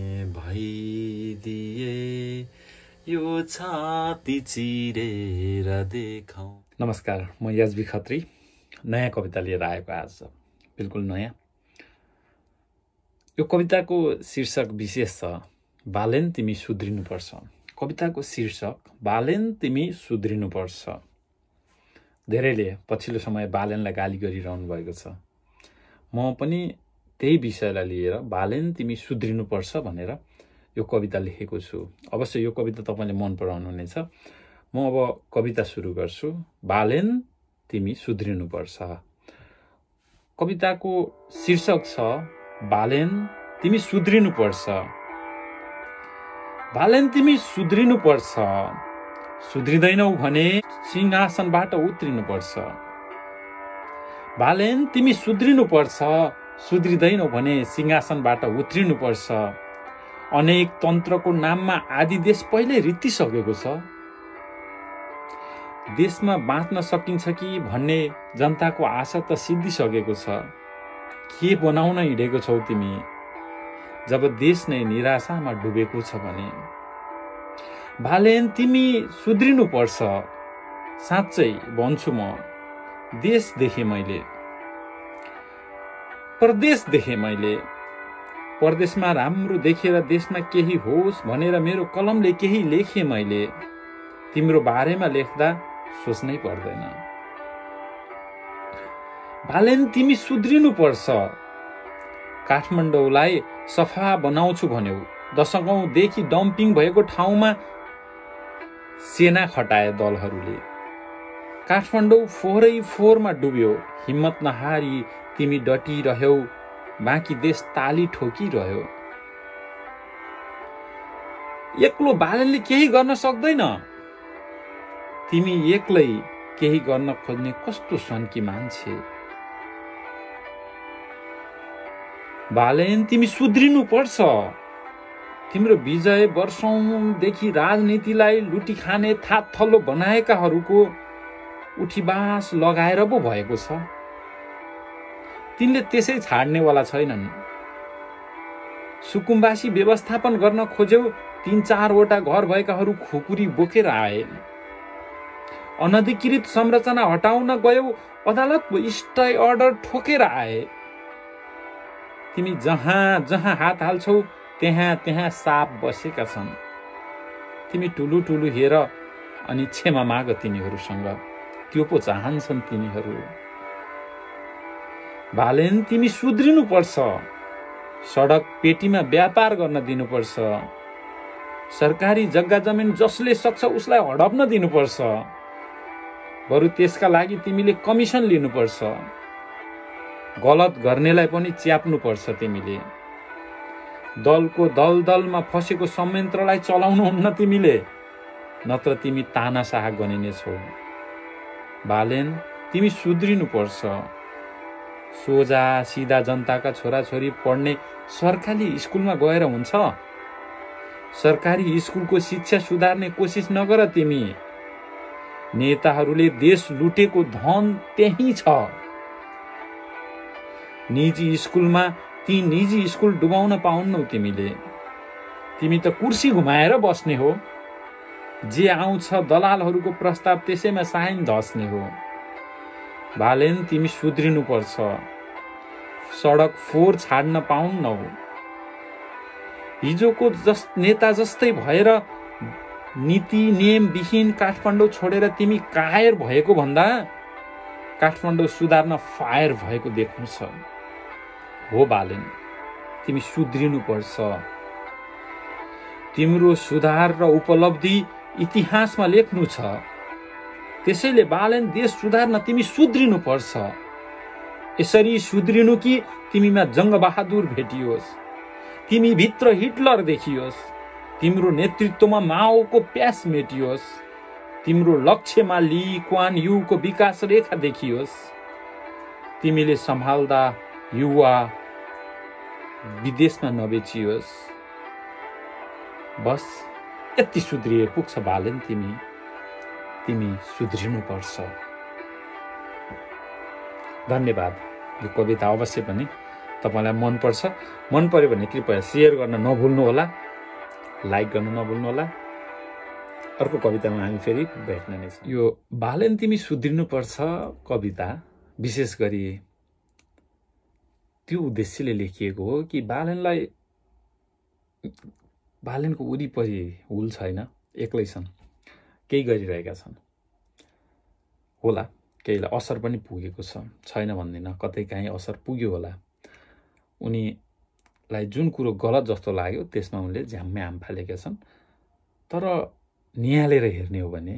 भइदिए यो छाती चिरेर देखाउँ। नमस्कार, म याजवी खत्री नयाँ कविता लिएर आएको आज, बिल्कुल नयाँ। यो कविताको शीर्षक विशेष छ, बालेन तिमी सुध्रिनुपर्छ। कविताको शीर्षक बालेन तिमी सुध्रिनुपर्छ। धेरैले पछिल्लो समय बालेनलाई गाली गरिरहनु भएको छ। म पनि त्यही विषयलाई लिएर बालेन तिमी सुध्रिनुपर्छ भनेर यो कविता लेखेको छु। अवश्य यो कविता तपाईँले मन पराउनुहुनेछ। म अब कविता सुरु गर्छु। बालेन तिमी सुध्रिनुपर्छ। कविताको शीर्षक छ बालेन तिमी सुध्रिनुपर्छ। बालेन तिमी सुध्रिनुपर्छ, सुध्रिँदैनौ भने सिंहासनबाट उत्रिनुपर्छ। बालेन तिमी सुध्रिनुपर्छ, सुध्रिँदैनौ भने सिंहासनबाट उत्रिनुपर्छ। अनेक तन्त्रको नाममा आदि देश पहिले रित्तिसकेको छ। देशमा बाँच्न सकिन्छ कि भन्ने जनताको आशा त सिद्धिसकेको छ। के बनाउन हिँडेको छौ तिमी जब देश नै निराशामा डुबेको छ भने? बालेन तिमी सुध्रिनुपर्छ। साँच्चै भन्छु, म देश देखेँ मैले, परदेश देखेँ मैले। परदेशमा राम्रो देखेर देशमा केही होस् भनेर मेरो कलमले केही लेखेँ मैले। तिम्रो बारेमा लेख्दा सोच्नै पर्दैन। बालेन तिमी सुध्रिनुपर्छ। काठमाडौँलाई सफा बनाउँछु भन्यौ, दशकौंदेखि डम्पिङ भएको ठाउँमा सेना खटाए दलहरूले। काठमाडौँ फोहोरै फोहोरमा डुब्यो, हिम्मत नहारी तिमी डटिरह्यौ, बाँकी देश ताली ठोकिरह्यो। एक्लो बालेनले केही गर्न सक्दैन। तिमी एक्लै केही गर्न खोज्ने कस्तो सन्की मान्छे। बालेन तिमी सुध्रिनुपर्छ। तिम्रो विजय वर्षौंदेखि राजनीतिलाई लुटी खाने थात थल्लो बनाएकाहरूको उठीबास लगाएर पो भएको छ। तिनले त्यसै छाड्नेवाला छैनन्। सुकुम्बासी व्यवस्थापन गर्न खोज्यौ, तीन चारवटा घर भएकाहरू खुकुरी बोकेर आए। अनधिकृत संरचना हटाउन गयौ, अदालतको स्टे अर्डर ठोकेर आए। तिमी जहाँ जहाँ हात हाल्छौ त्यहाँ त्यहाँ साप बसेका छन्। तिमी ठुलो ठुलो हेर अनि क्षमा माग तिनीहरूसँग, त्यो पो चाहन्छन् तिनीहरू। भालेन तिमी सुध्रिनु पर्छ। सडक पेटीमा व्यापार गर्न दिनुपर्छ। सरकारी जग्गा जमिन जसले सक्छ उसलाई हडप्न दिनुपर्छ। बरु त्यसका लागि तिमीले कमिसन लिनुपर्छ। गलत गर्नेलाई पनि च्याप्नुपर्छ तिमीले। दलको दलदलमा फसेको संयन्त्रलाई चलाउनुहुन्न तिमीले, नत्र तिमी तानाशाह गनिनेछौ। बालेन तिमी सुध्रिनु पर्छ। सोझा सिधा जनताका छोराछोरी पढ्ने सरकारी स्कुलमा गएर हुन्छ? सरकारी स्कुलको शिक्षा सुधार्ने कोसिस नगर तिमी। नेताहरूले देश लुटेको धन त्यही छ। निजी स्कुलमा ती निजी स्कुल डुबाउन पाउन्नौ तिमीले। तिमी त कुर्सी घुमाएर बस्ने हो। जे आउँछ दलालहरूको प्रस्ताव त्यसैमा साइन धस्ने हो। बालेन तिमी सुध्रिनु पर्छ। सडक फोहोर छाड्न पाउन्नौ। हिजोको जस नेता जस्तै भएर नीति नियम विहीन काठमाडौँ छोडेर तिमी कायर भएको भन्दा काठमाडौँ सुधार्न फायर भएको देख्नु छ। हो बालेन तिमी सुध्रिनु पर्छ। तिम्रो सुधार र उपलब्धि इतिहासमा लेख्नु छ। त्यसैले बालेन देश सुधार्न तिमी सुध्रिनु पर्छ। यसरी सुध्रिनु कि तिमीमा जङ्गबहादुर भेटियोस्, तिमी भित्र हिटलर देखियोस्, तिम्रो नेतृत्वमा माओको प्यास मेटियोस्, तिम्रो लक्ष्यमा ली क्वान युको विकास रेखा देखियोस्। तिमीले सम्हाल्दा युवा विदेशमा नबेचियोस्। बस यति सुध्रिए पुग्छ बालेन तिमी। तिमी सुध्रिनु पर्छ। धन्यवाद। यो कविता अवश्य पनि तपाईलाई मन पर्छ। मन पर्यो भने कृपया शेयर गर्न नभुल्नु होला, लाइक गर्न नभुल्नु होला। अर्को कवितामा हामी फेरि भेट्ने नै छौँ। यो बालेन तिमी सुध्रिनु पर्छ कविता विशेष गरी त्यो उद्देश्यले लेखिएको हो कि बालेनलाई बालेनको वरिपरि हुल छैन, एक्लै छन्, केही गरिरहेका छन् होला, केहीलाई असर पनि पुगेको छ, छैन भन्दिनँ, कतै काहीँ असर पुग्यो होला। उनीलाई जुन कुरो गलत जस्तो लाग्यो त्यसमा उनले झ्याम्मे हाम फालेका छन्। तर निहालेर हेर्ने हो भने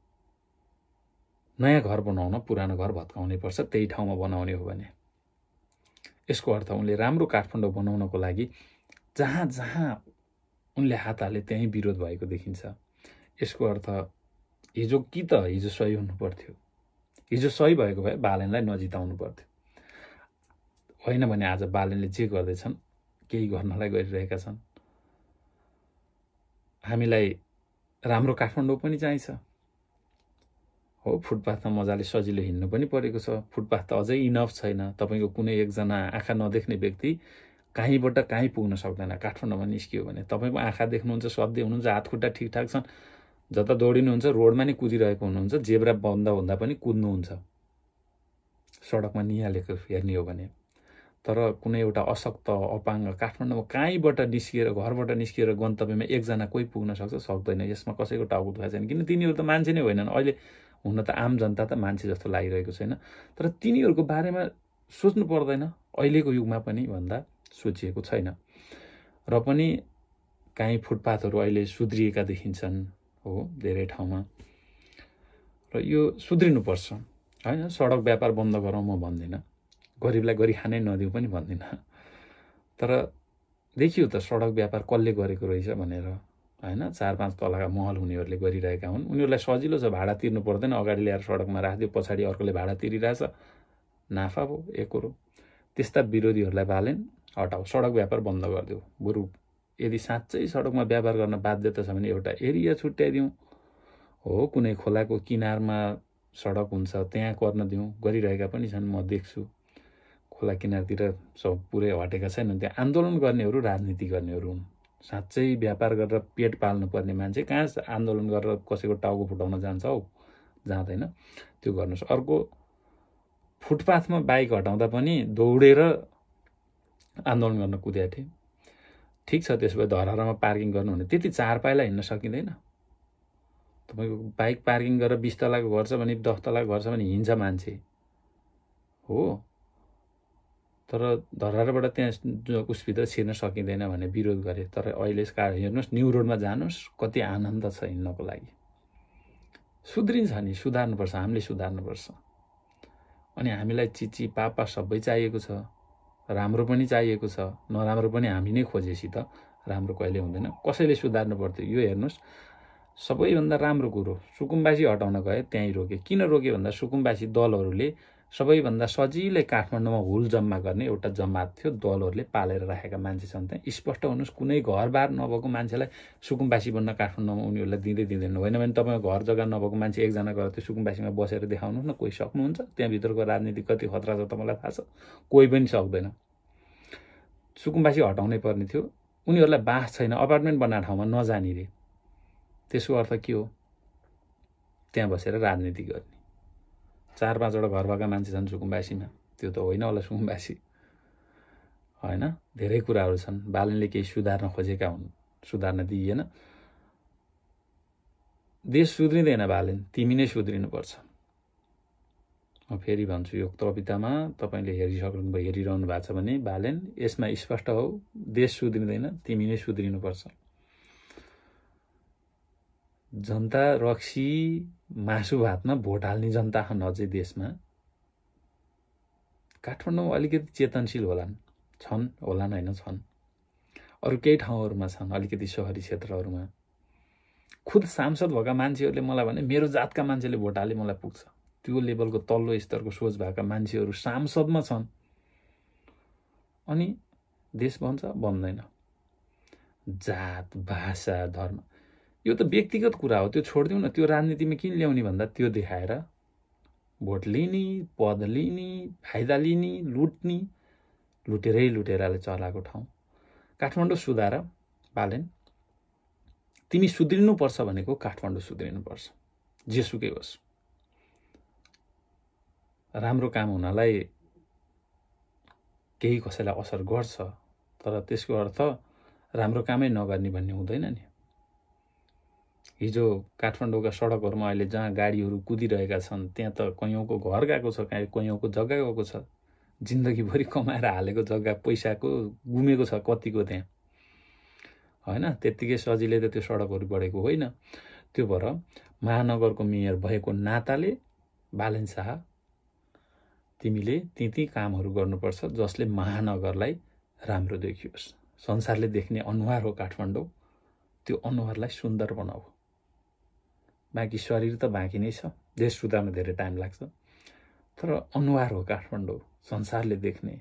नयाँ घर बनाउन पुरानो घर भत्काउनै पर्छ, त्यही ठाउँमा बनाउने हो भने। यसको अर्थ उनले राम्रो काठमाडौँ बनाउनको लागि जहाँ जहाँ उनले हात हाले त्यहीँ विरोध भएको देखिन्छ। यसको अर्थ हिजो कि त हिजो सही हुनु पर्थ्यो, हिजो सही भएको भए बालेनलाई नजिताउनु पर्थ्यो, होइन भने आज बालेनले जे गर्दैछन् केही गर्नलाई गरिरहेका छन्। हामीलाई राम्रो काठमाडौँ पनि चाहिन्छ हो। फुटपाथमा मजाले सजिलो हिँड्नु पनि परेको छ। फुटपाथ त अझै इनफ छैन। तपाईँको कुनै एकजना आँखा नदेख्ने व्यक्ति कहीँबाट कहीँ पुग्न सक्दैन। काठमाडौँमा निस्कियो भने तपाईँको आँखा देख्नुहुन्छ, शब्दै हुनुहुन्छ, हात खुट्टा ठिकठाक छन्, जता दौडिनुहुन्छ रोडमा नै कुदिरहेको हुनुहुन्छ, जेब्रा बन्द हुँदा पनि कुद्नुहुन्छ सडकमा निहालेको हेर्ने हो भने। तर कुनै एउटा अशक्त अपाङ्ग काठमाडौँमा कहीँबाट निस्किएर घरबाट निस्किएर गन्तव्यमा एकजना कोही पुग्न सक्छ? सक्दैन। यसमा कसैको टाउको दुखाएको छैन, किन तिनीहरू त मान्छे नै होइनन्। अहिले हुन त आम जनता त मान्छे जस्तो लागिरहेको छैन, तर तिनीहरूको बारेमा सोच्नु पर्दैन अहिलेको युगमा पनि भन्दा सोचिएको छैन। र पनि काहीँ फुटपाथहरू अहिले सुध्रिएका देखिन्छन् हो धेरै ठाउँमा। र यो सुध्रिनुपर्छ होइन। सडक व्यापार बन्द गरौँ म भन्दिनँ, गरिबलाई गरी खानै नदिउँ पनि भन्दिनँ। तर देखियो त सडक व्यापार कसले गरेको रहेछ भनेर होइन। चार पाँच तलाका महल हुनेहरूले गरिरहेका हुन्। उनीहरूलाई सजिलो छ, भाडा तिर्नु पर्दैन, अगाडि ल्याएर सडकमा राखिदियो, पछाडि अर्कोले भाडा तिरिरहेछ, नाफा भयो एक करोड। त्यस्ता विरोधीहरूलाई बालेन हटाऊ, सडक व्यापार बन्द गरिदियो। बरु यदि साँच्चै सडकमा व्यापार गर्न बाध्यता छ भने एउटा एरिया छुट्याइदिउँ हो, कुनै खोलाको किनारमा सडक हुन्छ त्यहाँ गर्न दिउँ। गरिरहेका पनि छन्, म देख्छु। खोला किनारतिर सब पुरै हटेका छैनन्, त्यहाँ आन्दोलन गर्नेहरू राजनीति गर्नेहरू हुन्। साँच्चै व्यापार गरेर पेट पाल्नुपर्ने मान्छे कहाँ आन्दोलन गरेर कसैको टाउको फुटाउन जान्छ हौ? जाँदैन, त्यो गर्नुहोस्। अर्को, फुटपाथमा बाइक हटाउँदा पनि दौडेर आन्दोलन गर्न कुदेका थिए। ठिक छ, त्यसो भए धरहरामा पार्किङ गर्नु भने त्यति चार पाइला हिँड्न सकिँदैन। तपाईँको बाइक पार्किङ गरेर बिस तलाको घर छ भने दस तलाको घर छ भने हिँड्छ मान्छे हो, तर धरहराबाट त्यहाँ उसभित्र छिर्न सकिँदैन भने विरोध गरे। तर अहिले हेर्नुहोस्, न्यु रोडमा जानुहोस्, कति आनन्द छ हिँड्नको लागि। सुध्रिन्छ नि, सुधार्नुपर्छ, हामीले सुधार्नुपर्छ। अनि हामीलाई चिची पापा सबै चाहिएको छ, राम्रो पनि चाहिएको छ, नराम्रो पनि हामी नै खोजेसी त राम्रो कहिले हुँदैन। कसैले सुधार्नु पर्थ्यो। यो हेर्नुहोस्, सबैभन्दा राम्रो कुरो सुकुम्बासी हटाउन गए, त्यहीँ रोके। किन रोके भन्दा सुकुम्बासी दलहरूले सबैभन्दा सजिलै काठमाडौँमा हुल जम्मा गर्ने एउटा जमात थियो, दलहरूले पालेर राखेका मान्छे छन् त्यहाँ। स्पष्ट हुनुहोस्, कुनै घरबार नभएको मान्छेलाई सुकुम्बासी बन्न काठमाडौँमा उनीहरूलाई दिँदै दिँदैन। होइन भने तपाईँको घर जग्गा नभएको मान्छे एकजना गएर त्यो सुकुम्बासीमा बसेर देखाउनुहोस् न, कोही सक्नुहुन्छ? त्यहाँभित्रको राजनीति कति खतरा छ तपाईँलाई थाहा छ? कोही पनि सक्दैन। सुकुम्बासी हटाउनै पर्ने थियो। उनीहरूलाई बास छैन, अपार्टमेन्ट बनाएको ठाउँमा नजाने रे। त्यसको अर्थ के हो? त्यहाँ बसेर राजनीति गर्ने। चार पाँचवटा घर भएका मान्छे छन् सुकुम्बासीमा, त्यो त होइन होला सुकुम्बासी, होइन? धेरै कुराहरू छन्। बालनले केही सुधार्न खोजेका हुन्, सुधार्न दिइएन। देश सुध्रिँदैन बालेन, तिमी नै सुध्रिनुपर्छ। म फेरि भन्छु, यो कवितामा तपाईँले हेरिसक्नु भयो, हेरिरहनु भएको छ भने बालेन, यसमा स्पष्ट हो, देश सुध्रिँदैन, तिमी नै सुध्रिनुपर्छ। जनता रक्सी मासु भातमा भोट हाल्ने जनता छन् अझै देशमा। काठमाडौँ अलिकति चेतनशील होलान्, छन् होलान् होइन, छन्। अरू केही ठाउँहरूमा छन्, अलिकति सहरी क्षेत्रहरूमा। खुद सांसद भएका मान्छेहरूले मलाई भने मेरो जातका मान्छेले भोट हाले मलाई पुग्छ। त्यो लेभलको तल्लो स्तरको सोच भएका मान्छेहरू सांसदमा छन्। अनि देश बन्छ? बन्दैन। जात, भाषा, धर्म, यो त व्यक्तिगत कुरा हो, त्यो छोडिदिउँ न। त्यो राजनीतिमा किन ल्याउने भन्दा त्यो देखाएर भोट लिने, पद लिने, फाइदा लिने, लुट्ने, लुटेरै लुटेराले चलाएको ठाउँ। काठमाडौँ सुधार बालेन, तिमी सुध्रिनुपर्छ भनेको काठमाडौँ सुध्रिनुपर्छ, जेसुकै होस्। राम्रो काम हुनलाई केही कसैलाई असर गर्छ, तर त्यसको अर्थ राम्रो कामै नगर्ने भन्ने हुँदैन नि। हिजो काठमाडौँका सडकहरूमा अहिले जहाँ गाडीहरू कुदिरहेका छन्, त्यहाँ त कैयौँको घर गएको छ, कैयौँको जग्गा गएको छ। जिन्दगीभरि कमाएर हालेको जग्गा, पैसाको गुमेको छ कतिको त्यहाँ, होइन? त्यत्तिकै सजिलै त त्यो सडकहरू बढेको होइन। त्यो भएर महानगरको मेयर भएको नाताले बालेन शाह, तिमीले ती ती कामहरू गर्नुपर्छ जसले महानगरलाई राम्रो देखियोस्। संसारले देख्ने अनुहार हो काठमाडौँ, त्यो अनुहारलाई सुन्दर बनाऊ। बाँकी शरीर त बाँकी नै छ, देश सुधार्न धेरै टाइम लाग्छ, तर अनुहार हो काठमाडौँ, संसारले देख्ने।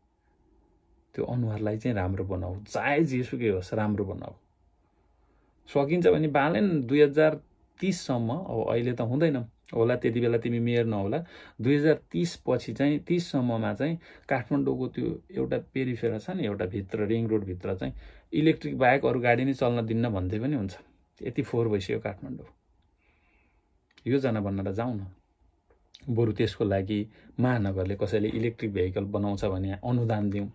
त्यो अनुहारलाई चाहिँ राम्रो बनाऊ, चाहे जेसुकै होस् राम्रो बनाऊ। सकिन्छ भने बालेन दुई हजार तिससम्म, अब अहिले त हुँदैन होला, त्यति बेला तिमी मेयर नहोला, दुई हजार तिस पछि चाहिँ तिससम्ममा चाहिँ काठमाडौँको त्यो एउटा पेरिफेरा छ नि, एउटा भित्र रिङ रोडभित्र चाहिँ इलेक्ट्रिक बाहेक अरू गाडी नै चल्न दिन्न भन्दै पनि हुन्छ। यति फोहोर भइसक्यो काठमाडौँ। योजना बनाएर जाउँ न। बरु त्यसको लागि महानगरले कसैले इलेक्ट्रिक भेहिकल बनाउँछ भने अनुदान दिउँ,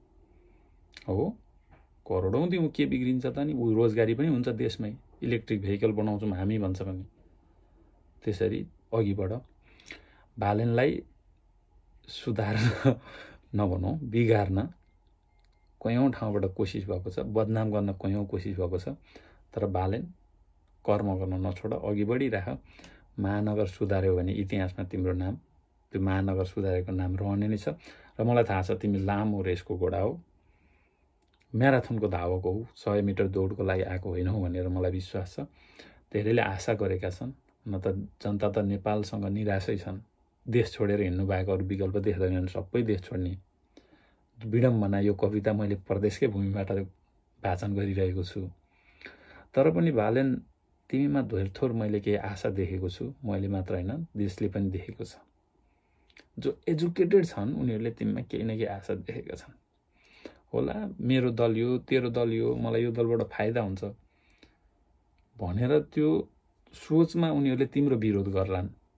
हो, करोडौँ दिउँ, के बिग्रिन्छ त नि? ऊ रोजगारी पनि हुन्छ देशमै। इलेक्ट्रिक भेहिकल बनाउँछौँ हामी भन्छ भने त्यसरी अघि बढ। बालेनलाई सुधार्न नभनौँ, बिगार्न कयौँ ठाउँबाट कोसिस भएको छ, बदनाम गर्न कयौँ कोसिस भएको छ, तर बालेन कर्म गर्न नछोड, अघि बढिराख। महानगर सुधार्यो भने इतिहासमा तिम्रो नाम, त्यो महानगर सुधारेको नाम रहने नै छ। र मलाई थाहा छ तिमी लामो रेसको घोडा हो, म्याराथनको धावक हौ, सय मिटर दौडको लागि आएको होइनौ भनेर मलाई विश्वास छ। धेरैले आशा गरेका छन्, न त जनता त नेपालसँग निराशै छन्। देश छोडेर हिँड्नु बाहेक अरू विकल्प देख्दैनन्, सबै देश छोड्ने। विडम्बना, यो कविता मैले प्रदेशकै भूमिबाट वाचन गरिरहेको छु। तर पनि बालेन, तिमीमा धोरथोर मैले केही आशा देखेको छु, मैले मात्र होइन, देशले पनि देखेको छ। जो एजुकेटेड छन् उनीहरूले तिमीमा केही न केही आशा देखेका छन्। होला मेरो दल यो, तेरो दल यो, मलाई यो दलबाट फाइदा हुन्छ भनेर त्यो सोचमा उनीहरूले तिम्रो विरोध गर्लान्।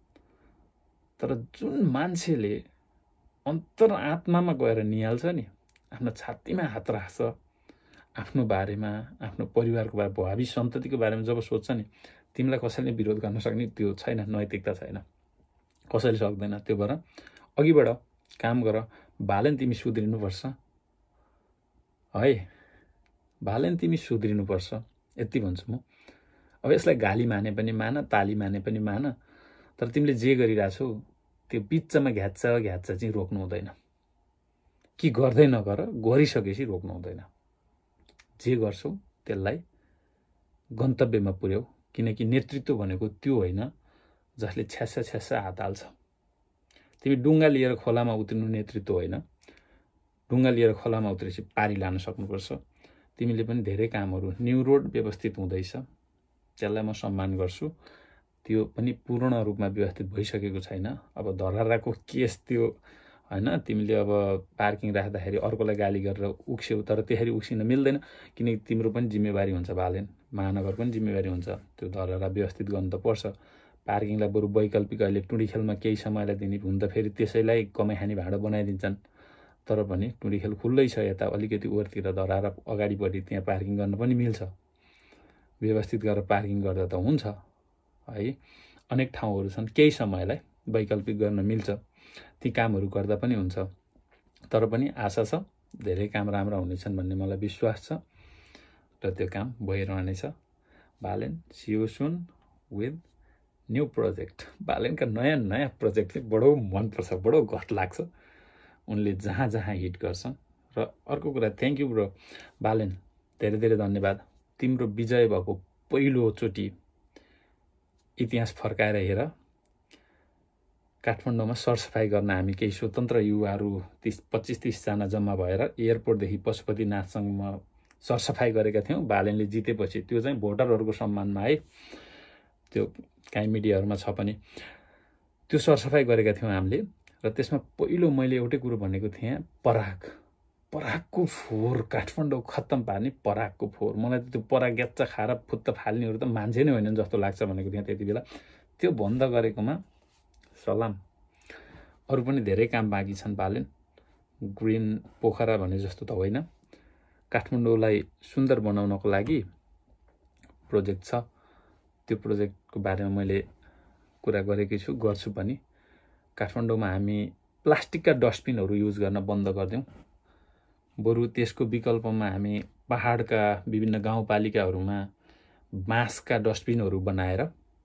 तर जुन मान्छेले अन्तर आत्मामा गएर निहाल्छ नि, आफ्नो छातीमा हात राख्छ, आफ्नो बारेमा, आफ्नो परिवारको बारे, भावी सन्ततिको बारेमा जब सोध्छ नि, तिमीलाई कसैले विरोध गर्न सक्ने त्यो छैन, नैतिकता छैन, कसैले सक्दैन। त्यो भएर अघिबाट काम गर। भालेन तिमी सुध्रिनुपर्छ है, भालेन तिमी सुध्रिनुपर्छ, यति भन्छु म। अब यसलाई गाली माने पनि मान, ताली माने पनि मान, तर तिमीले जे गरिरहेछौ त्यो बिचमा घ्याच्छ घ्याच्छ चाहिँ रोक्नु हुँदैन। कि गर्दै नगर, गरिसकेपछि रोक्नु हुँदैन। जे गर्छौ त्यसलाई गन्तव्यमा पुर्याऊ, किनकि नेतृत्व भनेको त्यो होइन जसले छ्यास्सा छ्यास्सा हात हाल्छ। तिमी डुङ्गा लिएर खोलामा उत्रिनु नेतृत्व होइन, डुङ्गा लिएर खोलामा उत्रेपछि पारी लान सक्नुपर्छ। तिमीले पनि धेरै कामहरू, न्यु रोड व्यवस्थित हुँदैछ, त्यसलाई म सम्मान गर्छु। त्यो पनि पूर्ण रूपमा व्यवस्थित भइसकेको छैन। अब धरहराको केस त्यो होइन, तिमीले अब पार्किङ राख्दाखेरि अर्कोलाई गाली गरेर उक्स्यौ, तर त्यसरी उक्सिन मिल्दैन, किनकि तिम्रो पनि जिम्मेवारी हुन्छ, भालेन महानगर पनि जिम्मेवारी हुन्छ। त्यो धरहरा व्यवस्थित गर्नु त पर्छ। पार्किङलाई बरु वैकल्पिक अहिले टुँडी खेलमा केही समयलाई दिने हुन त फेरि त्यसैलाई कमाइ खाने भाँडो बनाइदिन्छन्। तर पनि टुँडी खेल खुल्लै छ, यता अलिकति ओरतिर धरहरा अगाडिपट्टि त्यहाँ पार्किङ गर्न पनि मिल्छ। व्यवस्थित गरेर पार्किङ गर्दा त हुन्छ है। अनेक ठाउँहरू छन्, केही समयलाई वैकल्पिक गर्न मिल्छ, ती कामहरू गर्दा पनि हुन्छ। तर पनि आशा छ धेरै काम राम्रा हुनेछन् भन्ने मलाई विश्वास छ र त्यो काम भइरहनेछ। Balen see you soon with new project. भालेनका नयाँ नयाँ प्रोजेक्ट चाहिँ बडो मनपर्छ, बडो घट लाग्छ उनले जहाँ जहाँ हिट गर्छन्। र अर्को कुरा, थ्याङ्क यू ब्रो भालेन, धेरै धेरै धन्यवाद। तिम्रो विजय भएको पहिलोचोटि इतिहास फर्काएर हेर, काठमाडौँमा सरसफाइ गर्न हामी केही स्वतन्त्र युवाहरू तिस पच्चिस तिसजना जम्मा भएर एयरपोर्टदेखि पशुपतिनाथसम्म सरसफाइ गरेका थियौँ। भालेनले जितेपछि त्यो चाहिँ भोटरहरूको सम्मानमा है, त्यो काहीँ मिडियाहरूमा छ पनि, त्यो सरसफाइ गरेका थियौँ हामीले। र त्यसमा पहिलो मैले एउटै कुरो भनेको थिएँ, पराग परागको फोहोर काठमाडौँ खत्तम पार्ने, परागको फोहोर। मलाई त्यो पराग ग्याच्चा खाएर फुत्त फाल्नेहरू त मान्छे नै होइनन् जस्तो लाग्छ भनेको थिएँ त्यति बेला। त्यो बन्द गरेकोमा सलाम। अरू पनि धेरै काम बाँकी छन् भालेन। ग्रिन पोखरा भने जस्तो त होइन, काठमाडौँलाई सुन्दर बनाउनको लागि प्रोजेक्ट छ। त्यो प्रोजेक्टको बारेमा मैले कुरा गरेकै छु, गर्छु पनि। काठमाडौँमा हामी प्लास्टिकका डस्टबिनहरू युज गर्न बन्द गरिदिउँ, बरु त्यसको विकल्पमा हामी पहाडका विभिन्न गाउँपालिकाहरूमा बाँसका डस्टबिनहरू बनाएर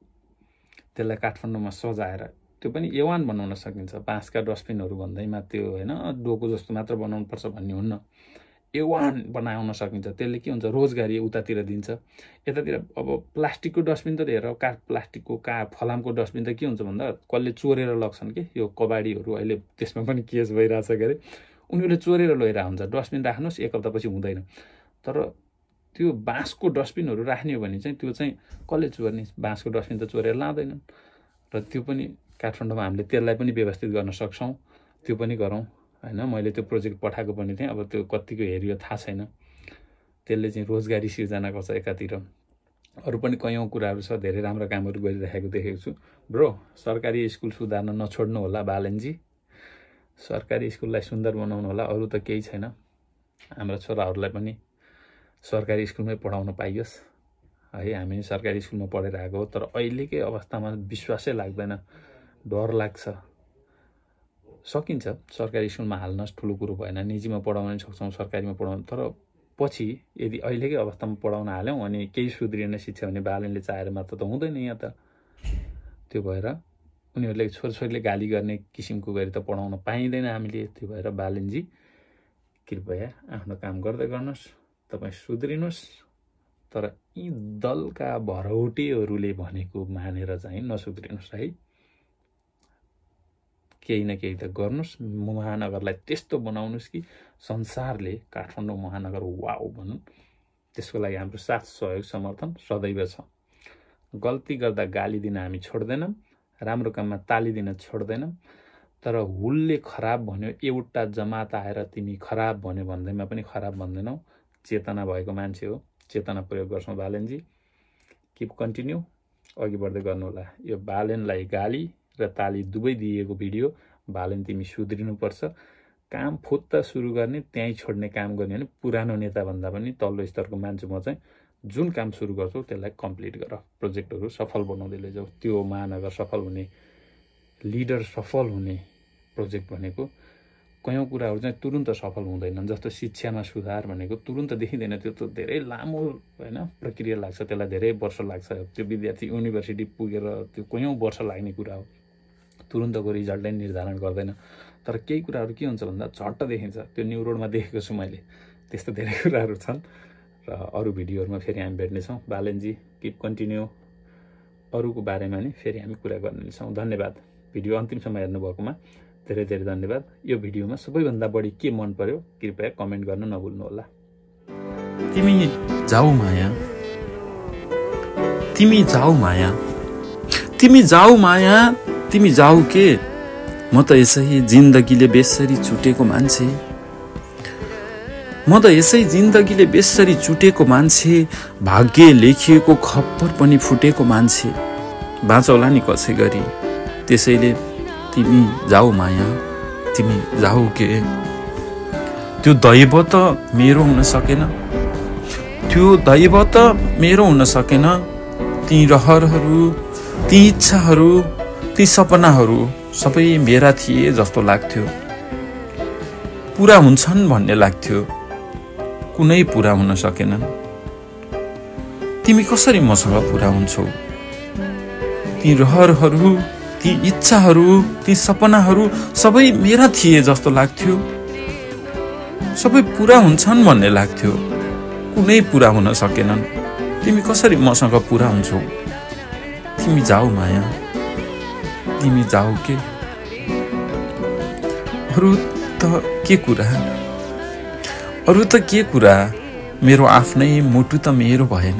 त्यसलाई काठमाडौँमा सजाएर त्यो पनि एवान बनाउन सकिन्छ। बाँसका डस्टबिनहरू भन्दैमा त्यो होइन डोको जस्तो मात्र बनाउनु पर्छ भन्ने हुन्न, एवान बनाउन सकिन्छ। त्यसले के हुन्छ, रोजगारी उतातिर दिन्छ। यतातिर अब प्लास्टिकको डस्टबिन त हेर, काठ प्लास्टिकको का फलामको डस्टबिन त के हुन्छ भन्दा कसले चोरेर लग्छन् कि, यो कबाडीहरू अहिले त्यसमा पनि केस भइरहेछ के अरे, उनीहरूले चोरेर लगिरहेको हुन्छ। डस्टबिन राख्नुहोस्, एक हप्तापछि हुँदैन। तर त्यो बाँसको डस्टबिनहरू राख्ने हो भने चाहिँ त्यो चाहिँ कसले चोर्ने, बाँसको डस्टबिन त चोरेर लाँदैनन्। र त्यो पनि काठमाडौँमा हामीले त्यसलाई पनि व्यवस्थित गर्न सक्छौँ, त्यो पनि गरौँ होइन। मैले त्यो प्रोजेक्ट पठाएको पनि थिएँ, अब त्यो कतिको हेरियो थाहा छैन। त्यसले चाहिँ रोजगारी सिर्जना गर्छ एकातिर। अरू पनि कैयौँ कुराहरू छ, धेरै राम्रो कामहरू गरिरहेको देखेको छु। ब्रो सरकारी स्कुल सुधार्न नछोड्नु होला भालेनजी, सरकारी स्कुललाई सुन्दर बनाउनु होला, अरू त केही छैन। हाम्रा छोराहरूलाई पनि सरकारी स्कुलमै पढाउन पाइयोस् है। हामी सरकारी स्कुलमा पढेर आएको हो, तर अहिलेकै अवस्थामा विश्वासै लाग्दैन, डर लाग्छ। सकिन्छ सरकारी स्कुलमा हाल्नुहोस्, ठुलो कुरो भएन, निजीमा पढाउन पनि सक्छौँ, सरकारीमा पढाउनु। तर पछि यदि अहिलेकै अवस्थामा पढाउन हाल्यौँ अनि केही सुध्रिने शिक्षा भने भालेनले चाहेर मात्र त हुँदैन यहाँ त। त्यो भएर उनीहरूले छोरछोरीले गाली गर्ने किसिमको गरी त पढाउन पाइँदैन हामीले। त्यो भएर भालेनजी कृपया आफ्नो काम गर्दै गर्नुहोस्, तपाईँ सुध्रिनुहोस्। तर यी दलका भरौटेहरूले भनेको मानेर चाहिँ नसुध्रिनुहोस् है। केही न केही त गर्नुहोस्, महानगरलाई त्यस्तो बनाउनुहोस् कि संसारले काठमाडौँ महानगर वाउ भनौँ। त्यसको लागि हाम्रो साथ सहयोग समर्थन सदैव छ। गल्ती गर्दा गाली दिन हामी छोड्दैनौँ, राम्रो काममा ताली दिन छोड्दैनौँ। तर हुलले खराब भन्यो, एउटा जमात आएर तिमी खराब भन्यो भन्दैमा पनि खराब भन्दैनौ। चेतना भएको मान्छे हो, चेतना प्रयोग गर्छौँ भालेनजी। किप कन्टिन्यू, अघि बढ्दै गर्नुहोला। यो भालेनलाई गाली र ताली दुवै दिएको भिडियो। बालेन तिमी सुध्रिनुपर्छ, काम फुत्ता सुरु गर्ने त्यहीँ छोड्ने काम गर्ने भने पुरानो नेताभन्दा पनि तल्लो स्तरको मान्छे म चाहिँ जुन काम सुरु गर्छौ त्यसलाई कम्प्लिट गर, प्रोजेक्टहरू सफल बनाउँदै लैजाऊ। त्यो महानगर सफल हुने, लिडर सफल हुने प्रोजेक्ट भनेको कयौँ कुराहरू चाहिँ तुरुन्त सफल हुँदैनन्। जस्तो शिक्षामा सुधार भनेको तुरुन्त देखिँदैन, त्यो त धेरै लामो होइन प्रक्रिया लाग्छ, त्यसलाई धेरै वर्ष लाग्छ। त्यो विद्यार्थी युनिभर्सिटी पुगेर त्यो कयौँ वर्ष लाग्ने कुरा हो, तुरुन्तको रिजल्टै निर्धारण गर्दैन। तर केही कुराहरू के हुन्छ भन्दा झट्ट देखिन्छ। त्यो न्यु रोडमा देखेको छु मैले, त्यस्तो धेरै कुराहरू छन्। र अरू भिडियोहरूमा फेरि हामी भेट्नेछौँ। बालेनजी किप कन्टिन्यू, अरूको बारेमा नि फेरि हामी कुरा गर्नेछौँ। धन्यवाद भिडियो अन्तिमसम्म हेर्नुभएकोमा, धेरै धेरै धन्यवाद। यो भिडियोमा सबैभन्दा बढी के मन पर्यो कृपया कमेन्ट गर्न नभुल्नुहोला। तिमी जाऊ माया, तिमी जाऊ माया, तिमी जाऊ माया, तिमी जाऊ के, म त यसै जिन्दगीले बेसरी छुटेको मान्छे, म त यसै जिन्दगीले बेसरी छुटेको मान्छे, भाग्य लेखिएको खप्पर पनि फुटेको मान्छे, बाँचौला नि कसै गरी, त्यसैले तिमी जाऊ माया, तिमी जाऊ के। त्यो दैव त मेरो हुन सकेन, त्यो दैव त मेरो हुन सकेन, ती रहरहरू, ती इच्छाहरू, ती सपनाहरू सबै मेरा थिए जस्तो लाग्थ्यो। पुरा हुन्छन् भन्ने लाग्थ्यो, कुनै पुरा हुन सकेनन्। तिमी कसरी मसँग पुरा हुन्छौ? ती रहरहरू, ती इच्छाहरू, ती सपनाहरू सबै मेरा थिए जस्तो लाग्थ्यो। सबै पुरा हुन्छन् भन्ने लाग्थ्यो, कुनै पुरा हुन सकेनन्। तिमी कसरी मसँग पुरा हुन्छौ? तिमी जाऊ माया, तिमी जाऊ के। अरू त के कुरा, अरू त के कुरा, मेरो आफ्नै मुटु त मेरो भएन।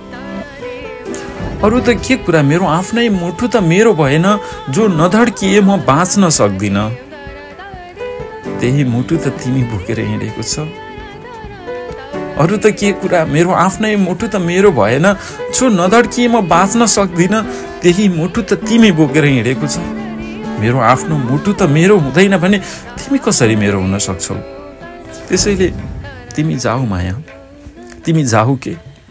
अरू त के कुरा, मेरो आफ्नै मुटु त मेरो भएन, जो नधड्किए म बाँच्न सक्दिन। त्यही मुटु त तिमी बोकेर हिँडेको छ। अरू त के कुरा, मेरो आफ्नै मुटु त मेरो भएन, जो नधड्किए म बाँच्न सक्दिन। त्यही मुटु त तिमी बोकेर हिँडेको छ। मेरो आफ्नो मुटु त मेरो हुँदैन भने तिमी कसरी मेरो हुन सक्छौ? त्यसैले तिमी जाऊ माया, तिमी जाऊ के।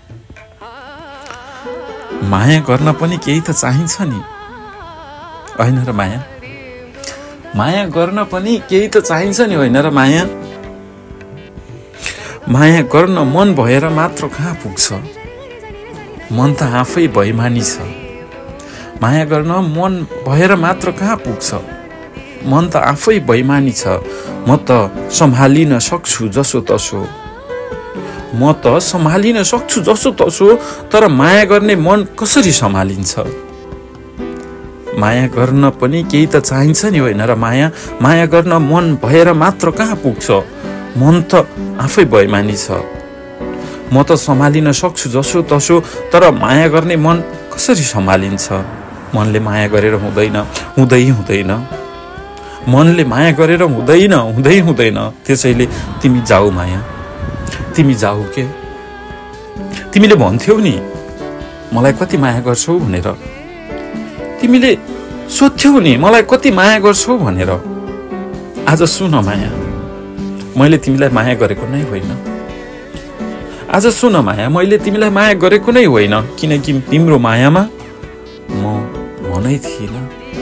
माया गर्न पनि केही त चाहिन्छ नि, होइन र माया? माया गर्न पनि केही त चाहिन्छ नि, होइन र माया? माया गर्न मन भएर मात्र कहाँ पुग्छ, मन त आफै बैमानी छ। माया गर्न मन भएर मात्र कहाँ पुग्छ, मन त आफै बैमानी छ। म त सम्हालिन सक्छु जसो तसो, म त सम्हालिन सक्छु जसो तसो, तर माया गर्ने मन कसरी सम्हालिन्छ? माया गर्न पनि केही त चाहिन्छ नि, होइन र माया? माया गर्न मन भएर मात्र कहाँ पुग्छ, मन त आफै बैमानी छ। म त सम्हालिन सक्छु जसो तसो, तर माया गर्ने मन कसरी सम्हालिन्छ? मनले माया गरेर हुँदैन, हुँदै हुँदैन, मनले माया गरेर हुँदैन, हुँदै हुँदैन। त्यसैले तिमी जाऊ माया, तिमी जाऊ के। तिमीले भन्थ्यौ नि मलाई कति माया गर्छौ भनेर, तिमीले सोध्थ्यौ नि मलाई कति माया गर्छौ भनेर। आज सुन माया, मैले तिमीलाई माया गरेको नै होइन। आज सुन माया, मैले तिमीलाई माया गरेको नै होइन, किनकि तिम्रो मायामा म मनै थिइनँ।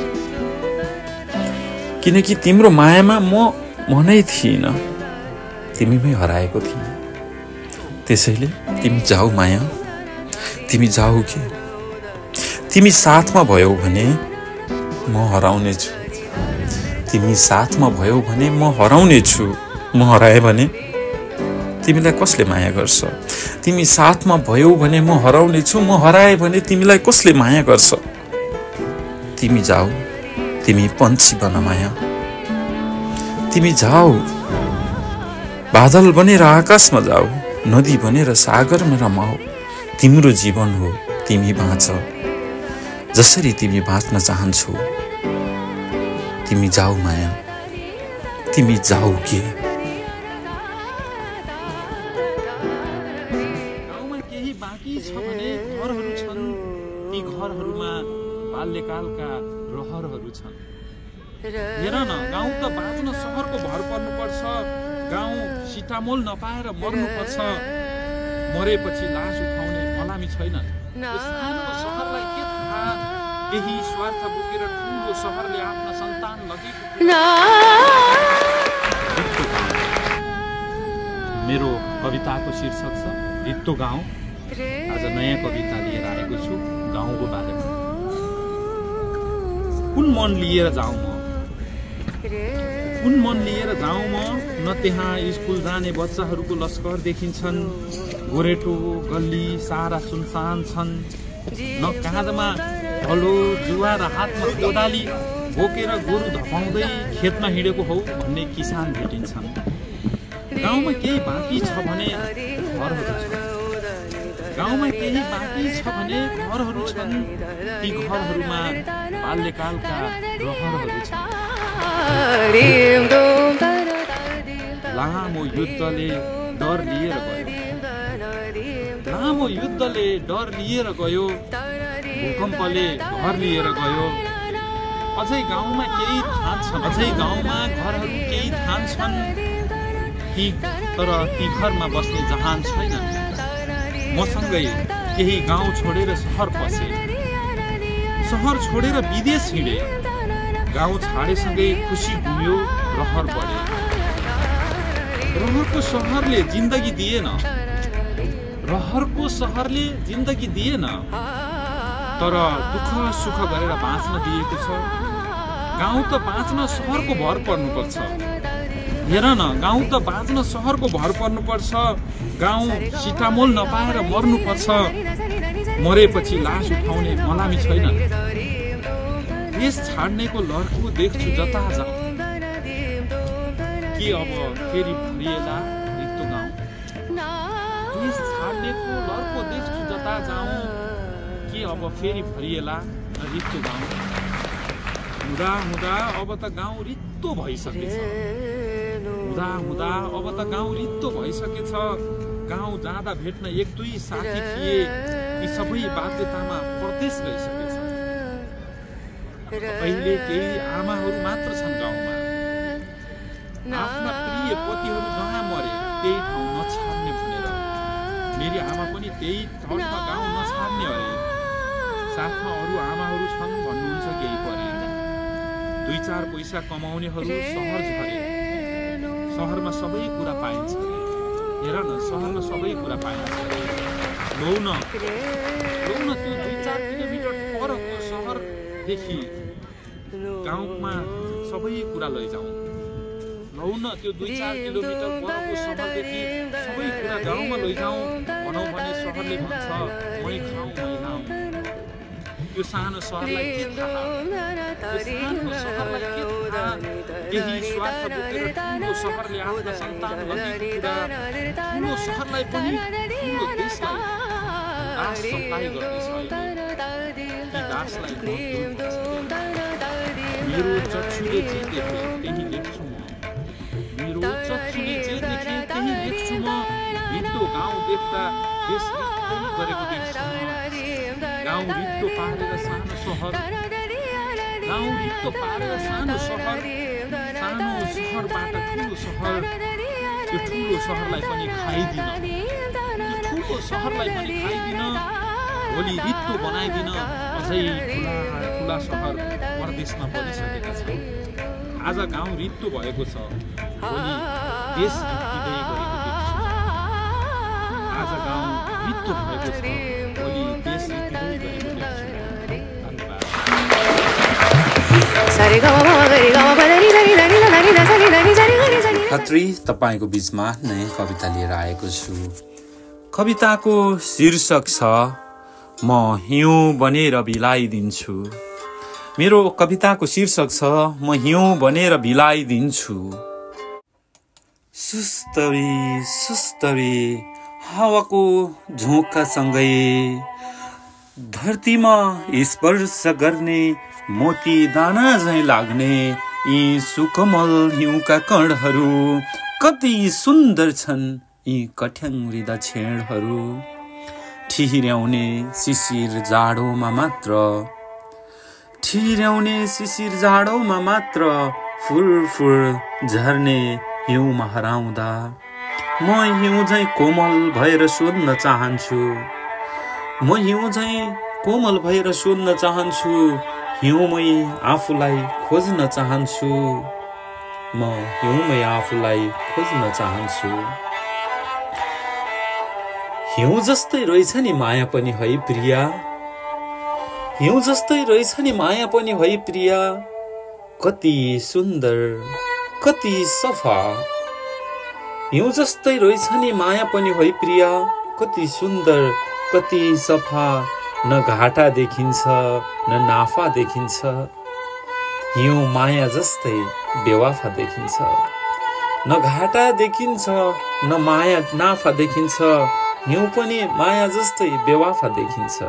किनकि तिम्रो मायामा म मनै थिइनँ, तिमीमै हराएको थिएँ। त्यसैले तिमी जाऊ माया, तिमी जाऊ के। तिमी साथमा भयौ भने म हराउने छु, तिमी साथमा भयौ भने म हराउने छु। म हराए भने तिमीलाई कसले माया गर्छ? तिमी साथमा भयौ भने म हराउने छु, म हराए भने तिमीलाई कसले माया गर्छ? तिमी जाऊ, तिमी पन्छी बन माया, तिमी जाऊ, बादल बनेर आकाशमा जाऊ, नदी बनेर सागरमा रमाऊ। तिम्रो जीवन हो, तिमी बाँच जसरी तिमी बाँच्न चाहन्छौ। तिमी जाऊ माया, तिमी जाऊ के। गाउँमा केही बाँकी छ भने घरहरू छन्, ती घरहरूमा बाल्यकालका रहरहरू छन्। हेर न, गाउँ त बाँच्न सहरको भर पर्नुपर्छ, गाउँ सिटामोल नपाएर मर्नुपर्छ, मरेपछि लास उठाउने मलामी छैन। सानो सहरलाई के थाहा, केही स्वार्थ बोकेर ठुलो सहरले आफ्ना सन्तान लगेको। मेरो कविताको शीर्षक छ रित्तो गाउँ। आज नयाँ कविता लिएर आएको छु गाउँको बारेमा। कुन मन लिएर जाउँ म, कुन मन लिएर जाउँ म, न त्यहाँ स्कुल जाने बच्चाहरूको लस्कर देखिन्छन्, गोरेटो गल्ली सारा सुनसान छन्, न काँधमा हलो जुवा र हातमा कोदाली बोकेर गोरु धपाउँदै खेतमा हिँडेको हौ भन्ने किसान भेटिन्छन्। गाउँमा केही बाँकी छ भने घरहरू छन्, गाउँमा केही बाँकी छ भने घरहरू छन्, ती घरहरूमा बाल्यकालका रहरहरू छन्। लामो युद्धले डर लिएर गयो, लामो युद्धले डर लिएर गयो, भूकम्पले घर लिएर गयो। अझै गाउँमा केही ठान्छन्, अझै गाउँमा घरहरू केही ठान्छन्, ती तर ती घरमा बस्ने जहान छैन। मसँगै केही गाउँ छोडेर सहर पसे, सहर छोडेर विदेश हिँडे, गाउँ छाडेसँगै खुसी गुम्यो, रहर बढे। रहरको सहरले जिन्दगी दिएन, रहरको सहरले जिन्दगी दिएन, तर दुःख सुख गरेर बाँच्न दिएको छ। गाउँ त बाँच्न सहरको भर पर्नुपर्छ। हेर न, गाउँ त बाँच्न सहरको भर पर्नुपर्छ, गाउँ सिटामोल नपाएर मर्नुपर्छ, मरेपछि लास उठाउने मलामी छैन। देश छाड्नेको लड्को देख्छु जता जाउँ, के अब फेरि भरिएला रित्तो गाउँ। देश छाड्नेको लड्को देख्छु जता जाउँ, के अब फेरि भरिएला रित्तो गाउँ। हुँदा हुँदा अब त गाउँ रित्तो भइसकेछ, हुँदा हुँदा अब त गाउँ रित्तो भइसकेछ। गाउँ जाँदा भेट्न एक दुई साथी थिए, ती सबै बाध्यतामा परदेश गइसकेछ। अहिले केही आमाहरू मात्र छन् गाउँमा, आफ्ना प्रिय पतिहरू जहाँ मरे त्यही ठाउँ नछाड्ने भनेर। मेरी आमा पनि त्यही ठाउँमा गाउँ नछाड्ने अरे, साथमा अरू आमाहरू छन् भन्नुहुन्छ केही परे। दुई चार पैसा कमाउनेहरू सहर झरे, सहरमा सबै कुरा पाइन्छ। हेर न, सहरमा सबै कुरा पाइन्छ। लौ न, लौ न, त्यो दुई चार किलोमिटर परको सहरदेखि गाउँमा सबै कुरा लैजाउँ। लौ न, त्यो दुई चार किलोमिटर परको सहरदेखि सबै कुरा गाउँमा लैजाउँ भनौँ भने सहरले भन्छ मै खाउँ मै लाउँ। यो सानो सहरलाई के थाहा, यो सानो सहरलाई के थाहा, केही स्वार्थ बोकेर ठुलो सहरले आफ्ना सन्तान लगेको कुरा, ठुलो सहरलाई पनि ठुलो देशलाई दास सप्लाई गर्नेछ। ती दासलाई मेरो चक्षुले जे देखे त्यही लेख्छु म, मेरो चक्षुले जे देखे त्यही लेख्छु म। रित्तो गाउँ देख्दा देश रित्तो गरेको देख्छु म। गाउँ रित्तो पारेर सानो सहर, गाउँ रित्तो पारेर सानो सहर, सानो सहरबाट ठुलो सहर, त्यो ठुलो सहरलाई पनि खाइदिन, त्यो ठुलो सहरलाई पनि खाइदिन, भोलि रित्तो बनाइदिन। अझै ठुला ठुला सहर परदेशमा बनिसकेका छन्। आज गाउँ रित्तो भएको छ, भोलि देश रित्तिँदै गरेको देख्छु। आज गाउँ रित्तो भएको छ, भोलि देश रित्तिँदै गरेको देख्छु। धन्यवाद। खत्री तपाईको बीचमा नयाँ कविता लिएर आएको छु। कविताको शीर्षक छ म हिउँ बनेर भिलाइदिन्छु। मेरो कविताको शीर्षक छ म हिउँ बनेर भिलाइदिन्छु। सुस्तरी सुस्तरी हावाको झोंकासँगै धरतीमा स्पर्श गर्ने मोती दाना झैं लाग्ने यी सुकमल हिउँका कणहरू कति सुन्दर छन्। यी कठ्याङ्ग्रिँदा छेडहरू ठिहिर्याउने शिशिर जाडोमा मात्र ठिर्याउने शिशिर जाडोमा मात्र फुर फुर झर्ने हिउँमा हराउँदा म हिउँ झैँ कोमल भएर सोध्न चाहन्छु म हिउँ झैँ कोमल भएर सोध्न चाहन्छु हिउँमै आफूलाई खोज्न चाहन्छु म हिउँमै आफूलाई खोज्न चाहन्छु। हिउँ जस्तै रहेछ नि माया पनि है प्रिया हिउँ जस्तै रहेछ नि माया पनि है प्रिया कति सुन्दर कति सफा हिउँ जस्तै रहेछ नि माया पनि है प्रिया कति सुन्दर कति सफा न घाटा देखिन्छ न नाफा देखिन्छ हिउँ माया जस्तै बेवाफा देखिन्छ न घाटा देखिन्छ न माया नाफा देखिन्छ हिउँ पनि माया जस्तै बेवाफा देखिन्छ।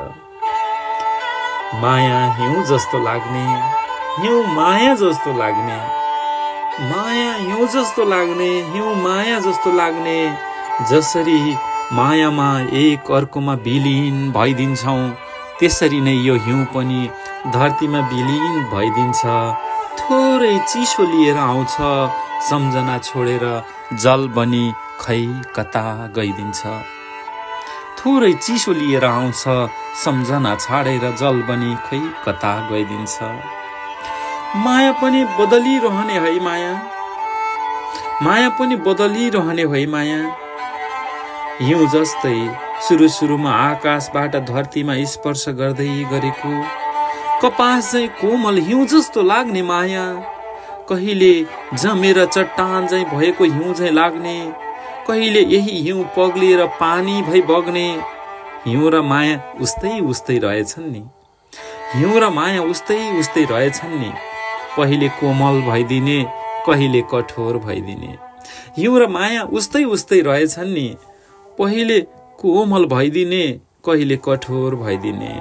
माया हिउँ जस्तो लाग्ने हिउँ माया जस्तो लाग्ने माया हिउँ जस्तो लाग्ने हिउँ माया जस्तो लाग्ने जसरी मायामा एक अर्कोमा विलीन भइदिन्छौँ त्यसरी नै यो हिउँ पनि धरतीमा विलीन भइदिन्छ। थोरै चिसो लिएर आउँछ सम्झना छोडेर जल बनी खै कता गइदिन्छ थोरै चिसो लिएर आउँछ सम्झना छाडेर जल बनी खै कता गइदिन्छ। माया पनि बदलिरहने है माया माया पनि बदलिरहने है माया हिउँ जस्तै सुरु सुरुमा आकाशबाट धरतीमा स्पर्श गर्दै गरेको कपास चाहिँ कोमल हिउँ जस्तो लाग्ने माया कहिले जमेर चट्टान चाहिँ भएको हिउँ चाहिँ लाग्ने कहिले यही हिउँ पग्लिएर पानी भई बग्ने हिउँ र माया उस्तै उस्तै रहेछन् नि हिउँ र माया उस्तै उस्तै रहेछन् नि पहिले कोमल भइदिने कहिले कठोर भइदिने हिउँ र माया उस्तै उस्तै रहेछन् नि पहिले कोमल भइदिने कहिले कठोर भइदिने।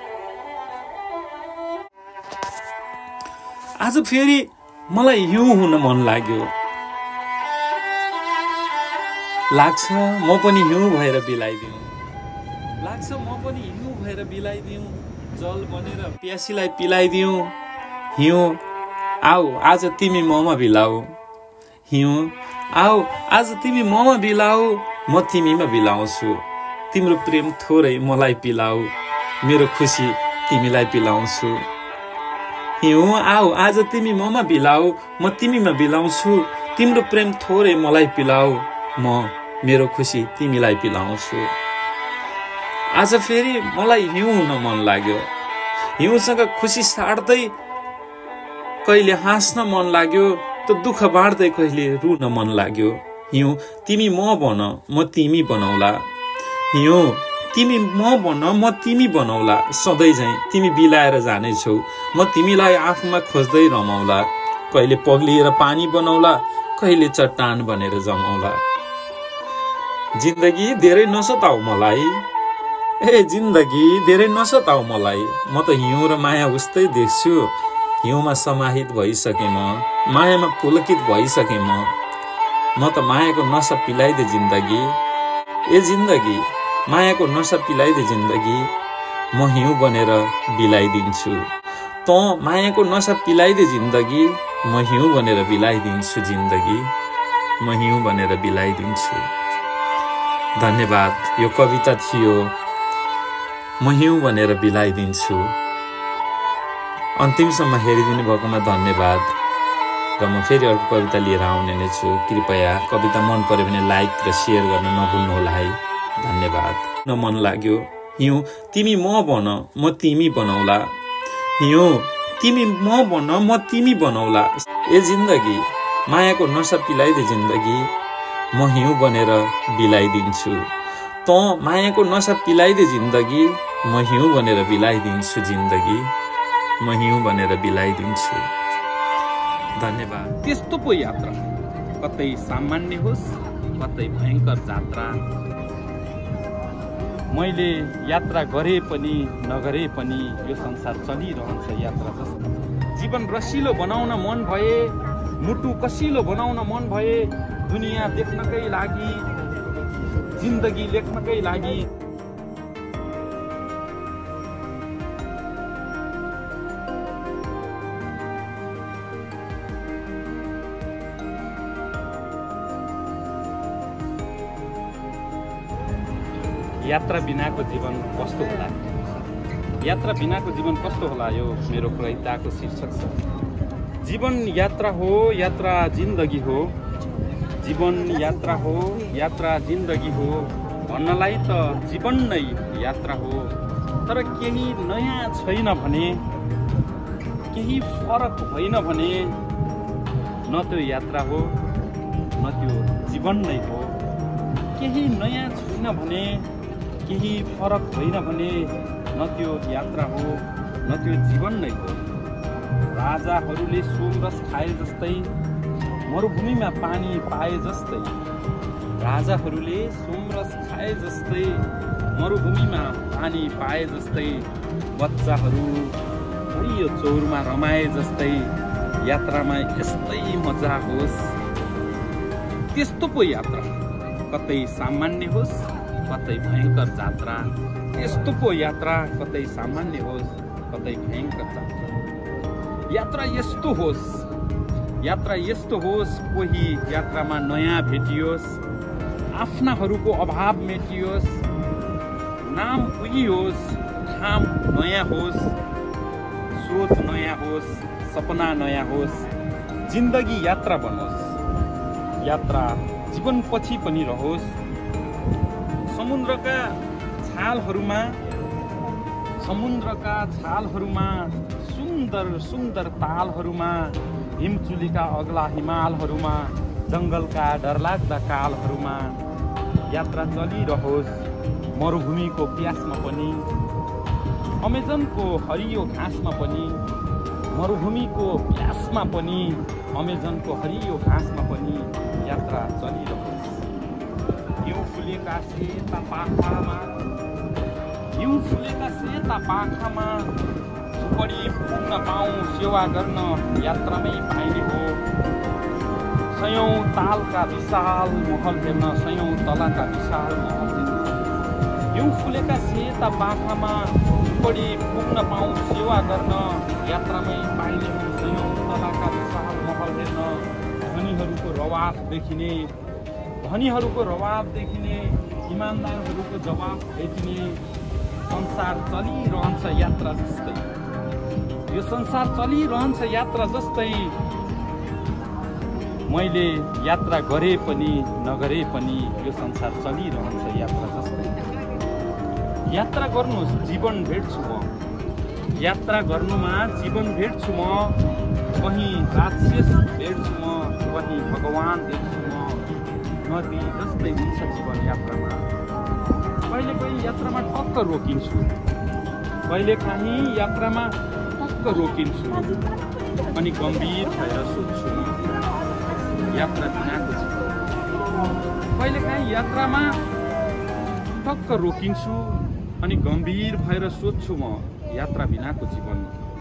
आज फेरि मलाई हिउँ हुन मन लाग्यो लाग्छ म पनि हिउँ भएर बिलाइदिउँ लाग्छ म पनि हिउँ भएर बिलाइदिउँ जल बनेर प्यासीलाई पिलाइदिउँ हिउँ आऊ आज तिमी ममा बिलाऊ हिउँ आऊ आज तिमी ममा बिलाऊ म तिमीमा बिलाउँछु तिम्रो प्रेम थोरै मलाई पिलाऊ मेरो खुसी तिमीलाई पिलाउँछु हिउँ आऊ आज तिमी ममा बिलाऊ म तिमीमा बिलाउँछु तिम्रो प्रेम थोरै मलाई पिलाऊ म मेरो खुसी तिमीलाई पिलाउँछु। आज फेरि मलाई हिउँ हुन मन लाग्यो हिउँसँग खुसी साट्दै कहिले हाँस्न मन लाग्यो त दुःख बाँड्दै कहिले रुन मन लाग्यो हिउँ तिमी म बन म तिमी बनौला हिउँ तिमी म बन म तिमी बनौला सधैँ झैँ तिमी बिलाएर जानेछौ म तिमीलाई आफूमा खोज्दै रमाउला कहिले पग्लिएर पानी बनौला कहिले चट्टान बनेर जमाउला। जिन्दगी धेरै नसताऊ मलाई ए जिन्दगी धेरै नसताऊ मलाई म त हिउँ र माया उस्तै देख्छु हिउँमा समाहित भइसके म मायामा पुलकित भइसके म म त मायाको नशा पिलाइदे जिन्दगी ए जिन्दगी मायाको नशा पिलाइदे जिन्दगी म हिउँ बनेर बिलाइदिन्छु त मायाको नशा पिलाइदे जिन्दगी म हिउँ बनेर बिलाइदिन्छु जिन्दगी म हिउँ बनेर बिलाइदिन्छु। धन्यवाद। यो कविता थियो म हिउँ बनेर बिलाइदिन्छु। अन्तिमसम्म हेरिदिनु भएकोमा धन्यवाद र म फेरि अर्को कविता लिएर आउने नै छु। कृपया कविता मन पर्यो भने लाइक र सेयर गर्न नभुल्नुहोला है। धन्यवाद। न मन लाग्यो हिउँ तिमी म बन म तिमी बनौला हिउँ तिमी म बन म तिमी बनौला ए जिन्दगी मायाको नशा पिलाइदे जिन्दगी म हिउँ बनेर बिलाइदिन्छु त मायाको नशा पिलाइदे जिन्दगी म हिउँ बनेर बिलाइदिन्छु जिन्दगी म हिउँ बनेर बिलाइदिन्छु। धन्यवाद। त्यस्तो पो यात्रा कतै सामान्य होस् कतै भयंकर यात्रा मैले यात्रा गरे पनि नगरे पनि यो संसार चलिरहन्छ यात्रा जस्तो। जीवन रसिलो बनाउन मन भए मुटु कसिलो बनाउन मन भए दुनियाँ देख्नकै लागि जिन्दगी लेख्नकै लागि यात्रा बिनाको जीवन कस्तो होला? यात्रा बिनाको जीवन कस्तो होला, यो मेरो कविताको शीर्षक छ। जीवन यात्रा हो, यात्रा जिन्दगी हो। जीवन यात्रा हो, यात्रा जिन्दगी हो भन्नलाई त जीवन नै यात्रा हो। तर केही नयाँ छैन भने, केही फरक होइन भने न त्यो यात्रा हो न त्यो जीवन नै हो। केही नयाँ छैन भने, केही फरक होइन भने न त्यो यात्रा हो न त्यो जीवन नै हो। राजाहरूले सोमरस खाए जस्तै, मरुभूमिमा पानी पाए जस्तै। राजाहरूले सोमरस खाए जस्तै, मरुभूमिमा पानी पाए जस्तै। बच्चाहरू हरियो चौरमा रमाए जस्तै। यात्रामा यस्तै मजा होस्, त्यस्तो पो यात्रा। कतै सामान्य होस्, कतै भयङ्कर यात्रा। यस्तो पो यात्रा, कतै सामान्य होस्, कतै भयङ्कर यात्रा। यात्रा यस्तो होस्, यात्रा यस्तो होस्, कोही यात्रामा नयाँ भेटियोस्। आफ्नाहरूको अभाव मेटियोस्। नाम उही होस्, ठाम नयाँ होस्। सोच नयाँ होस्, सपना नयाँ होस्। जिन्दगी यात्रा बनोस्, यात्रा जीवन पछि पनि रहोस्। समुद्रका छालहरूमा, समुद्रका छालहरूमा, सुन्दर सुन्दर तालहरूमा, हिमचुलीका अग्ला हिमालहरूमा, जङ्गलका डरलाग्दा कालहरूमा यात्रा चलिरहोस्। मरुभूमिको प्यासमा पनि, अमेजनको हरियो घाँसमा पनि, मरुभूमिको प्यासमा पनि, अमेजनको हरियो घाँसमा पनि यात्रा चलिरहोस्। हिउँ फुलेका सेता पाखामा, हिउँ फुलेका सेता पाखामा झुपडी पुग्न पाऊँ सेवा गर्न यात्रामै पाइने हो। सयौँ तालका विशाल महल हेर्न, सयौँ तलाका विशाल महल हेर्न। हिउँ फुलेका सेता पाखामा झुपडी पुग्न पाऊँ सेवा गर्न यात्रामै पाइने हो। सयौँ तलाका विशाल महल हेर्न, धनीहरूको रवाफ देखिने, धनीहरूको रवाफ देखिने, इमान्दारहरूको जवाफ भेटिने। संसार चलिरहन्छ यात्रा जस्तै, यो संसार चलिरहन्छ यात्रा जस्तै। मैले यात्रा गरे पनि नगरे पनि यो संसार चलिरहन्छ यात्रा जस्तै। यात्रा गर्नुहोस्, जीवन भेट्छु म। यात्रा गर्नुमा जीवन भेट्छु म। कहीँ राक्षस भेट्छु म, कहीँ भगवान भेट्छु म। नदी जस्तै हुन्छ जीवन यात्रामा। कहिले कहीँ यात्रामा टक्क रोकिन्छु, कहिले काहीँ यात्रामा टक्क रोकिन्छु। अनि गम्भीर भएर सोध्छु म, यात्रा बिनाको जीवन। कहिले काहीँ यात्रामा टक्क रोकिन्छु अनि गम्भीर भएर सोध्छु म, यात्रा बिनाको जीवन।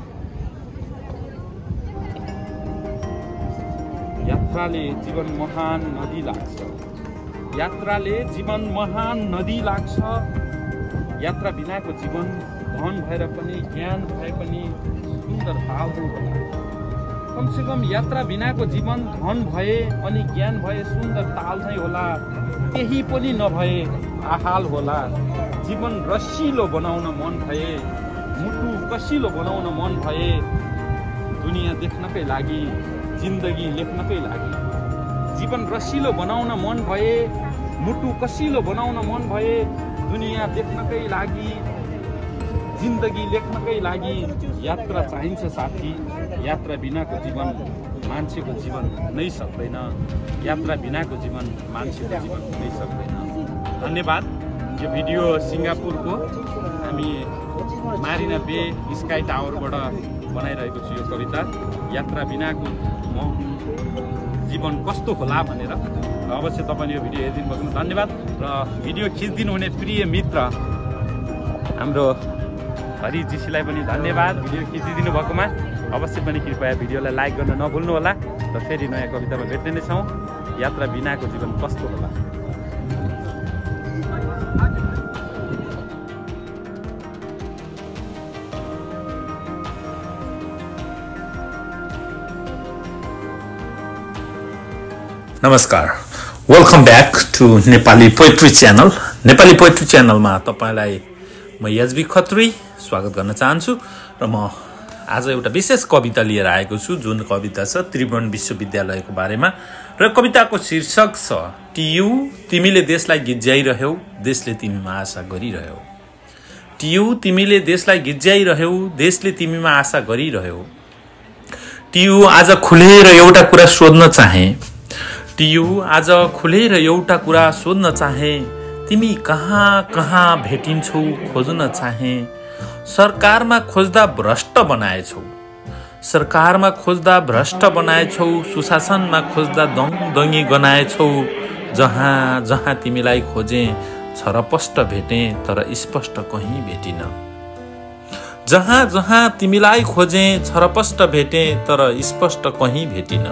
यात्राले जीवन महान नदी लाग्छ, यात्राले जीवन महान नदी लाग्छ। यात्रा बिनाको जीवन धन भएर पनि, ज्ञान भए पनि सुन्दर ताल नै होला। कमसेकम यात्रा बिनाको जीवन धन भए अनि ज्ञान भए सुन्दर ताल नै होला। त्यही पनि नभए आहाल होला। जीवन रसिलो बनाउन मन भए, मुटु कसिलो बनाउन मन भए, दुनियाँ देख्नकै लागि, जिन्दगी लेख्नकै लागि। जीवन रसिलो बनाउन मन भए, मुटु कसिलो बनाउन मन भए, दुनियाँ देख्नकै लागि, जिन्दगी लेख्नकै लागि यात्रा चाहिन्छ साथी। यात्रा बिनाको जीवन मान्छेको जीवन नै सक्दैन। यात्रा बिनाको जीवन मान्छेको जीवन नै सक्दैन। धन्यवाद। यो भिडियो सिङ्गापुरको हामी मारिना बे स्काई टावरबाट बनाइरहेको छु। यो कविता यात्रा बिनाको म जीवन कस्तो होला भनेर। र अवश्य तपाईँले यो भिडियो हेरिदिनु भएको धन्यवाद। र भिडियो खिचिदिनु हुने प्रिय मित्र हाम्रो हरि जीसीलाई पनि धन्यवाद भिडियो खिचिदिनु भएकोमा। अवश्य पनि कृपया भिडियोलाई लाइक गर्न नभुल्नु होला। र फेरि नयाँ कवितामा भेट्ने नै छौँ। यात्रा बिनाको जीवन कस्तो होला। नमस्कार। Welcome back to Nepali poetry channel. Nepali poetry च्यानलमा तपाईलाई म एचबी खत्री स्वागत गर्न चाहन्छु र म आज एउटा विशेष कविता लिएर आएको छु, जुन कविता छ त्रिभुवन विश्वविद्यालयको बारेमा र कविताको शीर्षक छ टियु तिमीले देशलाई गिज्याइरह्यौ, देशले तिमीमा आशा गरिरह्यौ। टियु तिमीले देशलाई गिज्याइरह्यौ, देशले तिमीमा आशा गरिरह्यौ। टियु आज खुलेर एउटा कुरा सोध्न चाहे, टियु आज खुलेर एउटा कुरा सोध्न चाहे, तिमी कहाँ कहाँ भेटिन्छौ खोज्न चाहे। सरकारमा खोज्दा भ्रष्ट बनाएछौ, सरकारमा खोज्दा भ्रष्ट बनाएछौ, सुशासनमा खोज्दा दङदङ्गी गनाएछौ। जहाँ जहाँ तिमीलाई खोजे छरपष्ट भेटे तर स्पष्ट कहीँ भेटिन। जहाँ जहाँ तिमीलाई खोजे छरपष्ट भेटे तर स्पष्ट कहीँ भेटिन।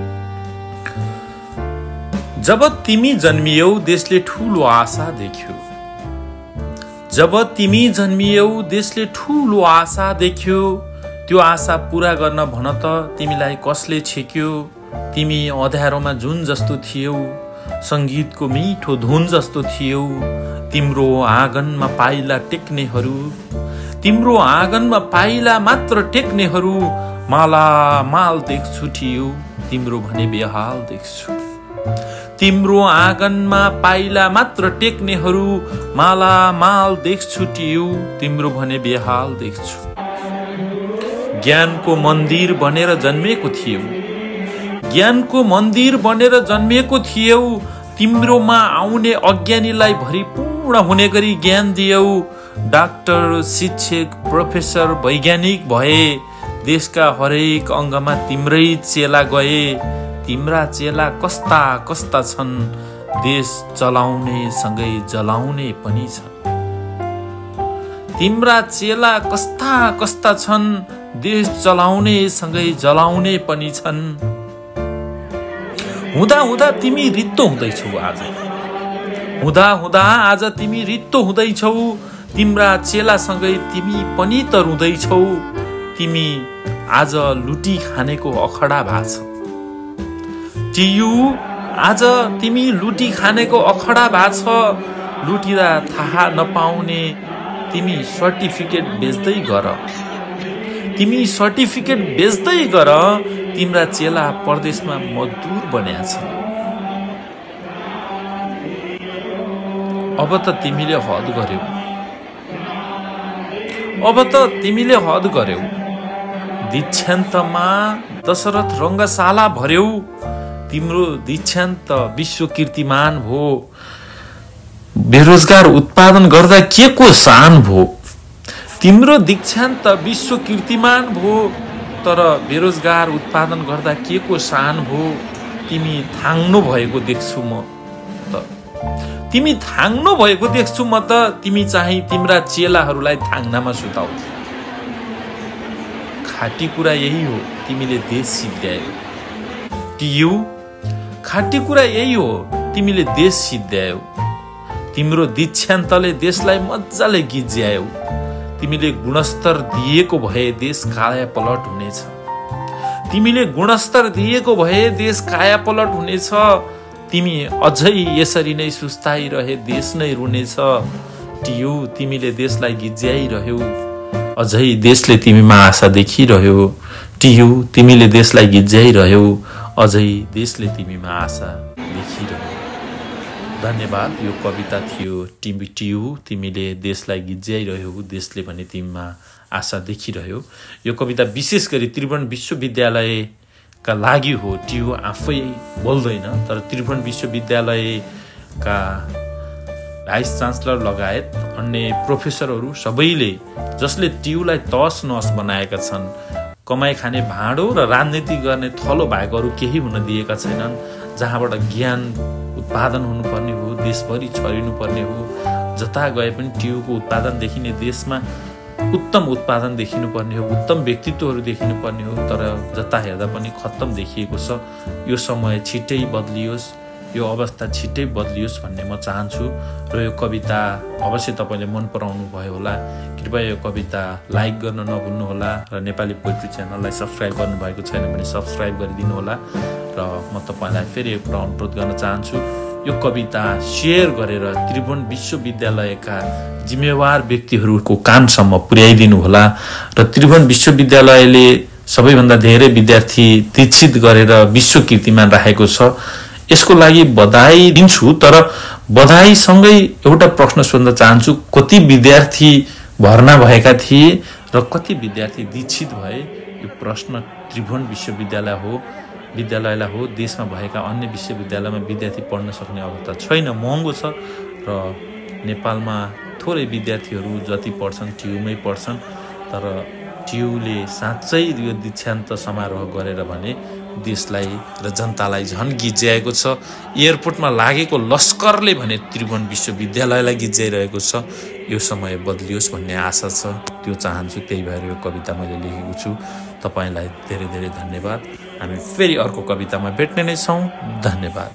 जब तिमी जन्मियौ देशले ठूलो आशा देख्यो, जब तिमी जन्मियौ देशले ठूलो आशा देख्यो। त्यो आशा पूरा गर्न भन त तिमीलाई कसले छेक्यो। तिमी अँध्यारोमा जुन जस्तो थियौ, संगीतको मिठो धुन जस्तो थियौ। तिम्रो आँगनमा पाइला टेक्नेहरू, तिम्रो आँगनमा पाइला मात्र टेक्नेहरू। माला माल देख्छु टियु, तिम्रो भने बेहाल देख्छु। तिम्रो आँगनमा पाइला मात्र टेक्नेहरू, माला माल देख्छु टियु, तिम्रो भने बेहाल देख्छु। ज्ञानको मन्दिर बनेर जन्मेको थियौ, ज्ञानको मन्दिर बनेर जन्मेको थियौ। तिम्रोमा आउने अज्ञानीलाई भरिपूर्ण हुने गरी ज्ञान दियौ। डाक्टर, शिक्षक, प्रोफेसर, वैज्ञानिक भए। देशका हरेक अङ्गमा तिम्रै चेला गए। तिम्रा चेला कस्ता कस्ता छन्, देश चलाउने सँगै जलाउने पनि छन्। तिम्रा चेला कस्ता कस्ता छन्, देश चलाउने सँगै जलाउने पनि छन्। हुँदा हुँदा तिमी रित्तो हुँदैछौ आज, हुँदा हुँदा आज तिमी रित्तो हुँदैछौ। तिम्रा चेलासँगै तिमी पनि त रुँदैछौ। तिमी आज लुटी खानेको अखडा भाछ। टियु आज तिमी लुटी खानेको अखडा भाछ। लुटिँदा थाहा नपाउने तिमी सर्टिफिकेट बेच्दै गर, तिमी सर्टिफिकेट बेच्दै गर। तिम्रा चेला परदेशमा मजदुर बन्या छन्। अब त तिमीले हद गर्यौ, अब त तिमीले हद गर्यौ। दीक्षान्तमा दशरथ रङ्गशाला भर्यौ। तिम्रो दीक्षान्त विश्व कीर्तिमान भो। बेरोजगार उत्पादन गर्दा के को शान भो। तिम्रो दीक्षान्त विश्व कीर्तिमान भो, तर बेरोजगार उत्पादन गर्दा के को शान भो। तिमी थाङ्नु भएको देख्छु म त, तिमी थाङ्नु भएको देख्छु म त। तिमी चाहिँ तिम्रा चेलाहरूलाई थाङ्नामा सुताउ। खाटी कुरा यही हो, तिमीले देश सिद्ध्यायौ। टियु खाटी कुरा यही हो, तिमीले देश सिद्ध्यायौ। तिम्रो दीक्षान्तले देशलाई मजाले गिज्यायौ। तिमीले गुणस्तर दिएको भए देश काया पलट हुनेछ। तिमीले गुणस्तर दिएको भए देश काया पलट हुनेछ। तिमी अझै यसरी नै सुस्ताइरहे देश नै रुनेछ। टियु तिमीले देशलाई गिज्याइरह्यौ, अझै देशले तिमीमा आशा देखिरह्यो। टियु तिमीले देशलाई गिज्याइरह्यौ, अझै देशले तिमीमा आशा देखिरह्यो। धन्यवाद। यो कविता थियो टिमी टियु तिमीले देशलाई गिज्याइरह्यौ, देशले भने तिमीमा आशा देखिरह्यो। यो कविता विशेष गरी त्रिभुवन विश्वविद्यालयका लागि हो। टियु आफै बोल्दैन, तर त्रिभुवन विश्वविद्यालयका भाइस चान्सलर लगायत अन्य प्रोफेसरहरू सबैले, जसले टियुलाई तस नस बनाएका छन्, कमाइ खाने भाँडो र राजनीति गर्ने थलो बाहेक अरू केही हुन दिएका छैनन्। जहाँबाट ज्ञान उत्पादन हुनुपर्ने हो, देशभरि छरिनुपर्ने हो। जता गए पनि टियुको उत्पादन देखिने, देशमा उत्तम उत्पादन देखिनुपर्ने हो, उत्तम व्यक्तित्वहरू देखिनुपर्ने हो। तर जता हेर्दा पनि खत्तम देखिएको छ। यो समय छिट्टै बदलियोस्, यो अवस्था छिट्टै बदलियोस् भन्ने म चाहन्छु। र यो कविता अवश्य तपाईँले मन पराउनु भयो होला। कृपया यो कविता लाइक गर्न नभुल्नुहोला र नेपाली पोएट्री च्यानललाई सब्सक्राइब गर्नुभएको छैन भने सब्सक्राइब गरिदिनु होला। र म तपाईँलाई फेरि एक कुरा अनुरोध गर्न चाहन्छु, यो कविता सेयर गरेर त्रिभुवन विश्वविद्यालयका जिम्मेवार व्यक्तिहरूको कानसम्म पुर्याइदिनु होला र त्रिभुवन विश्वविद्यालयले सबैभन्दा धेरै विद्यार्थी दीक्षित गरेर विश्व कीर्तिमान राखेको छ। यसको लागि बधाई दिन्छु, तर बधाईसँगै एउटा प्रश्न सोध्न चाहन्छु, कति विद्यार्थी भर्ना भएका थिए र कति विद्यार्थी दीक्षित भए? यो प्रश्न त्रिभुवन विश्वविद्यालय हो विद्यालयलाई हो, देशमा भएका अन्य विश्वविद्यालयमा विद्यार्थी पढ्न सक्ने अवस्था छैन, महँगो छ र नेपालमा थोरै विद्यार्थीहरू जति पढ्छन् टियुमै पढ्छन्। तर टियुले साँच्चै यो दीक्षान्त समारोह गरेर भने देशलाई र जनतालाई झन् गिज्याएको छ। एयरपोर्टमा लागेको लस्करले भने त्रिभुवन विश्वविद्यालयलाई गिज्याइरहेको छ। यो समय बदलियोस् भन्ने आशा छ, त्यो चाहन्छु। त्यही भएर यो कविता मैले लेखेको छु। तपाईँलाई धेरै धेरै धन्यवाद। हामी फेरि अर्को कवितामा भेट्ने नै छौँ। धन्यवाद।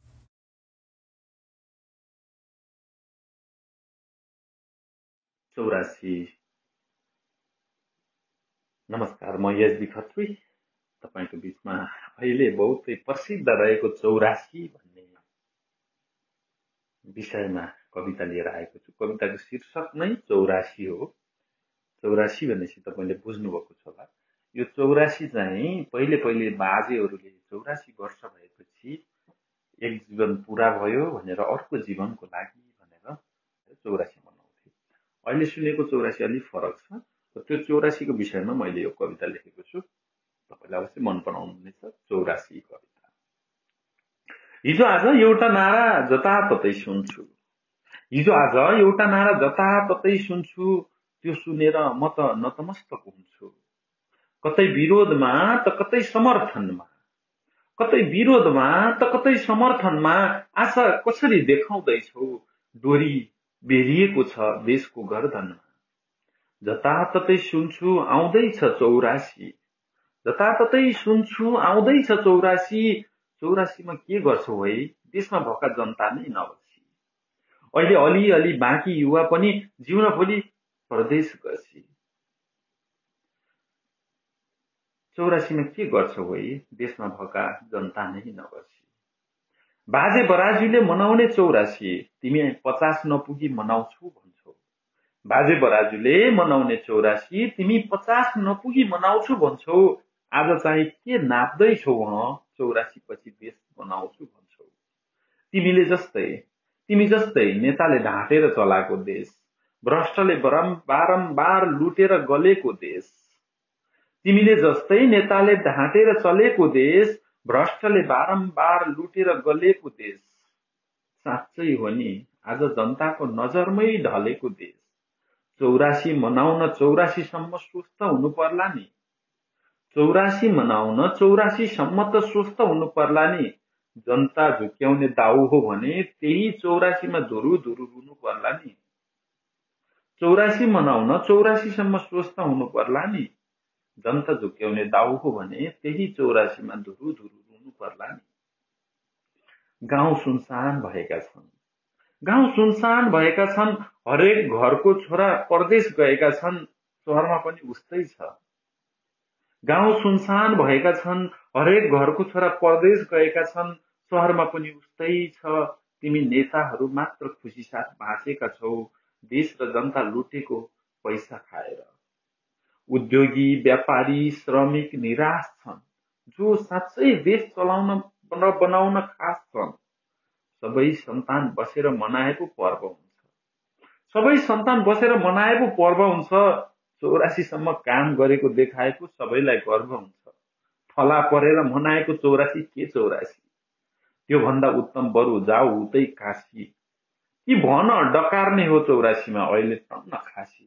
चौरासी। नमस्कार, म एसबी खत्री तपाईँको बिचमा अहिले बहुतै प्रसिद्ध रहेको चौरासी भन्ने विषयमा कविता लिएर आएको छु। कविताको शीर्षक नै चौरासी हो। चौरासी भनेपछि तपाईँले बुझ्नुभएको छ होला। यो चौरासी चाहिँ पहिले पहिले बाजेहरूले चौरासी वर्ष भएपछि एक जीवन पुरा भयो भनेर अर्को जीवनको लागि भनेर चौरासी मनाउँथे। अहिले सुनेको चौरासी अलिक फरक छ। त्यो चौरासीको विषयमा मैले यो कविता लेखेको छु। तपाईँलाई अवश्य मन पराउनुहुनेछ। चौरासी कविता। हिजो आज एउटा नारा जताततै सुन्छु, हिजो आज एउटा नारा जताततै सुन्छु, त्यो सुनेर म त नतमस्तक हुन्छु। कतै विरोधमा त कतै समर्थनमा, कतै विरोधमा त कतै समर्थनमा, आशा कसरी देखाउँदैछौ, डोरी बेरिएको छ देशको गर्दनमा। जताततै सुन्छु आउँदैछ चौरासी, जताततै सुन्छु आउँदैछ चौरासी, चौरासीमा के गर्छौ है देशमा भएका जनता नै नबसी। अहिले अलिअलि बाँकी युवा पनि जिउन भोलि परदेश गसी। चौरासीमा के गर्छौ है देशमा भएका जनता नै नबसी। बाजे बराजुले मनाउने चौरासी, तिमी पचास नपुगी मनाउँछौ भन्छौ। बाजे बराजुले मनाउने चौरासी, तिमी पचास नपुगी मनाउँछु भन्छौ। आज चाहिँ के नाप्दैछौ हँ, चौरासी पछि देश बनाउँछु भन्छौ। तिमीले जस्तै तिमी जस्तै नेताले ढाँटेर चलाएको देश, भ्रष्टले बारम्बार लुटेर गलेको देश। तिमीले जस्तै नेताले ढाँटेर चलेको देश, भ्रष्टले बारम्बार लुटेर गलेको देश। साँच्चै हो नि आज जनताको नजरमै ढलेको देश। चौरासी मनाउन चौरासीसम्म स्वस्थ हुनु पर्ला नि, चौरासी मनाउन चौरासीसम्म त स्वस्थ हुनु पर्ला नि। जनता झुक्याउने दाउ हो भने त्यही चौरासीमा धुरु धुरु रुनु पर्ला नि। चौरासी मनाउन चौरासीसम्म स्वस्थ हुनु पर्ला नि। जनता झुक्याउने दाउ हो भने त्यही चौरासीमा धुरु धुरु रुनु पर्ला नि। गाउँ सुनसान भएका छन्, गाउँ सुनसान भएका छन्, हरेक घरको छोरा परदेश गएका छन्, सहरमा पनि उस्तै छ। गाउँ सुनसान भएका छन्, हरेक घरको छोरा परदेश गएका छन्, सहरमा पनि उस्तै छ। तिमी नेताहरू मात्र खुसी साथ बाँचेका छौ, देश र जनता लुटेको पैसा खाएर। उद्योगी व्यापारी श्रमिक निराश छन्, जो साँच्चै देश चलाउन र बनाउन खास छन्। सबै सन्तान बसेर मनाएको पर्व हुन्छ, सबै सन्तान बसेर मनाएको पर्व हुन्छ। चौरासीसम्म काम गरेको देखाएको सबैलाई गर्व हुन्छ। थला परेर मनाएको चौरासी के चौरासी, त्यो भन्दा उत्तम बरु जाऊ उतै काशी। कि भन डकार्ने हो चौरासीमा अहिले टन्न खासी।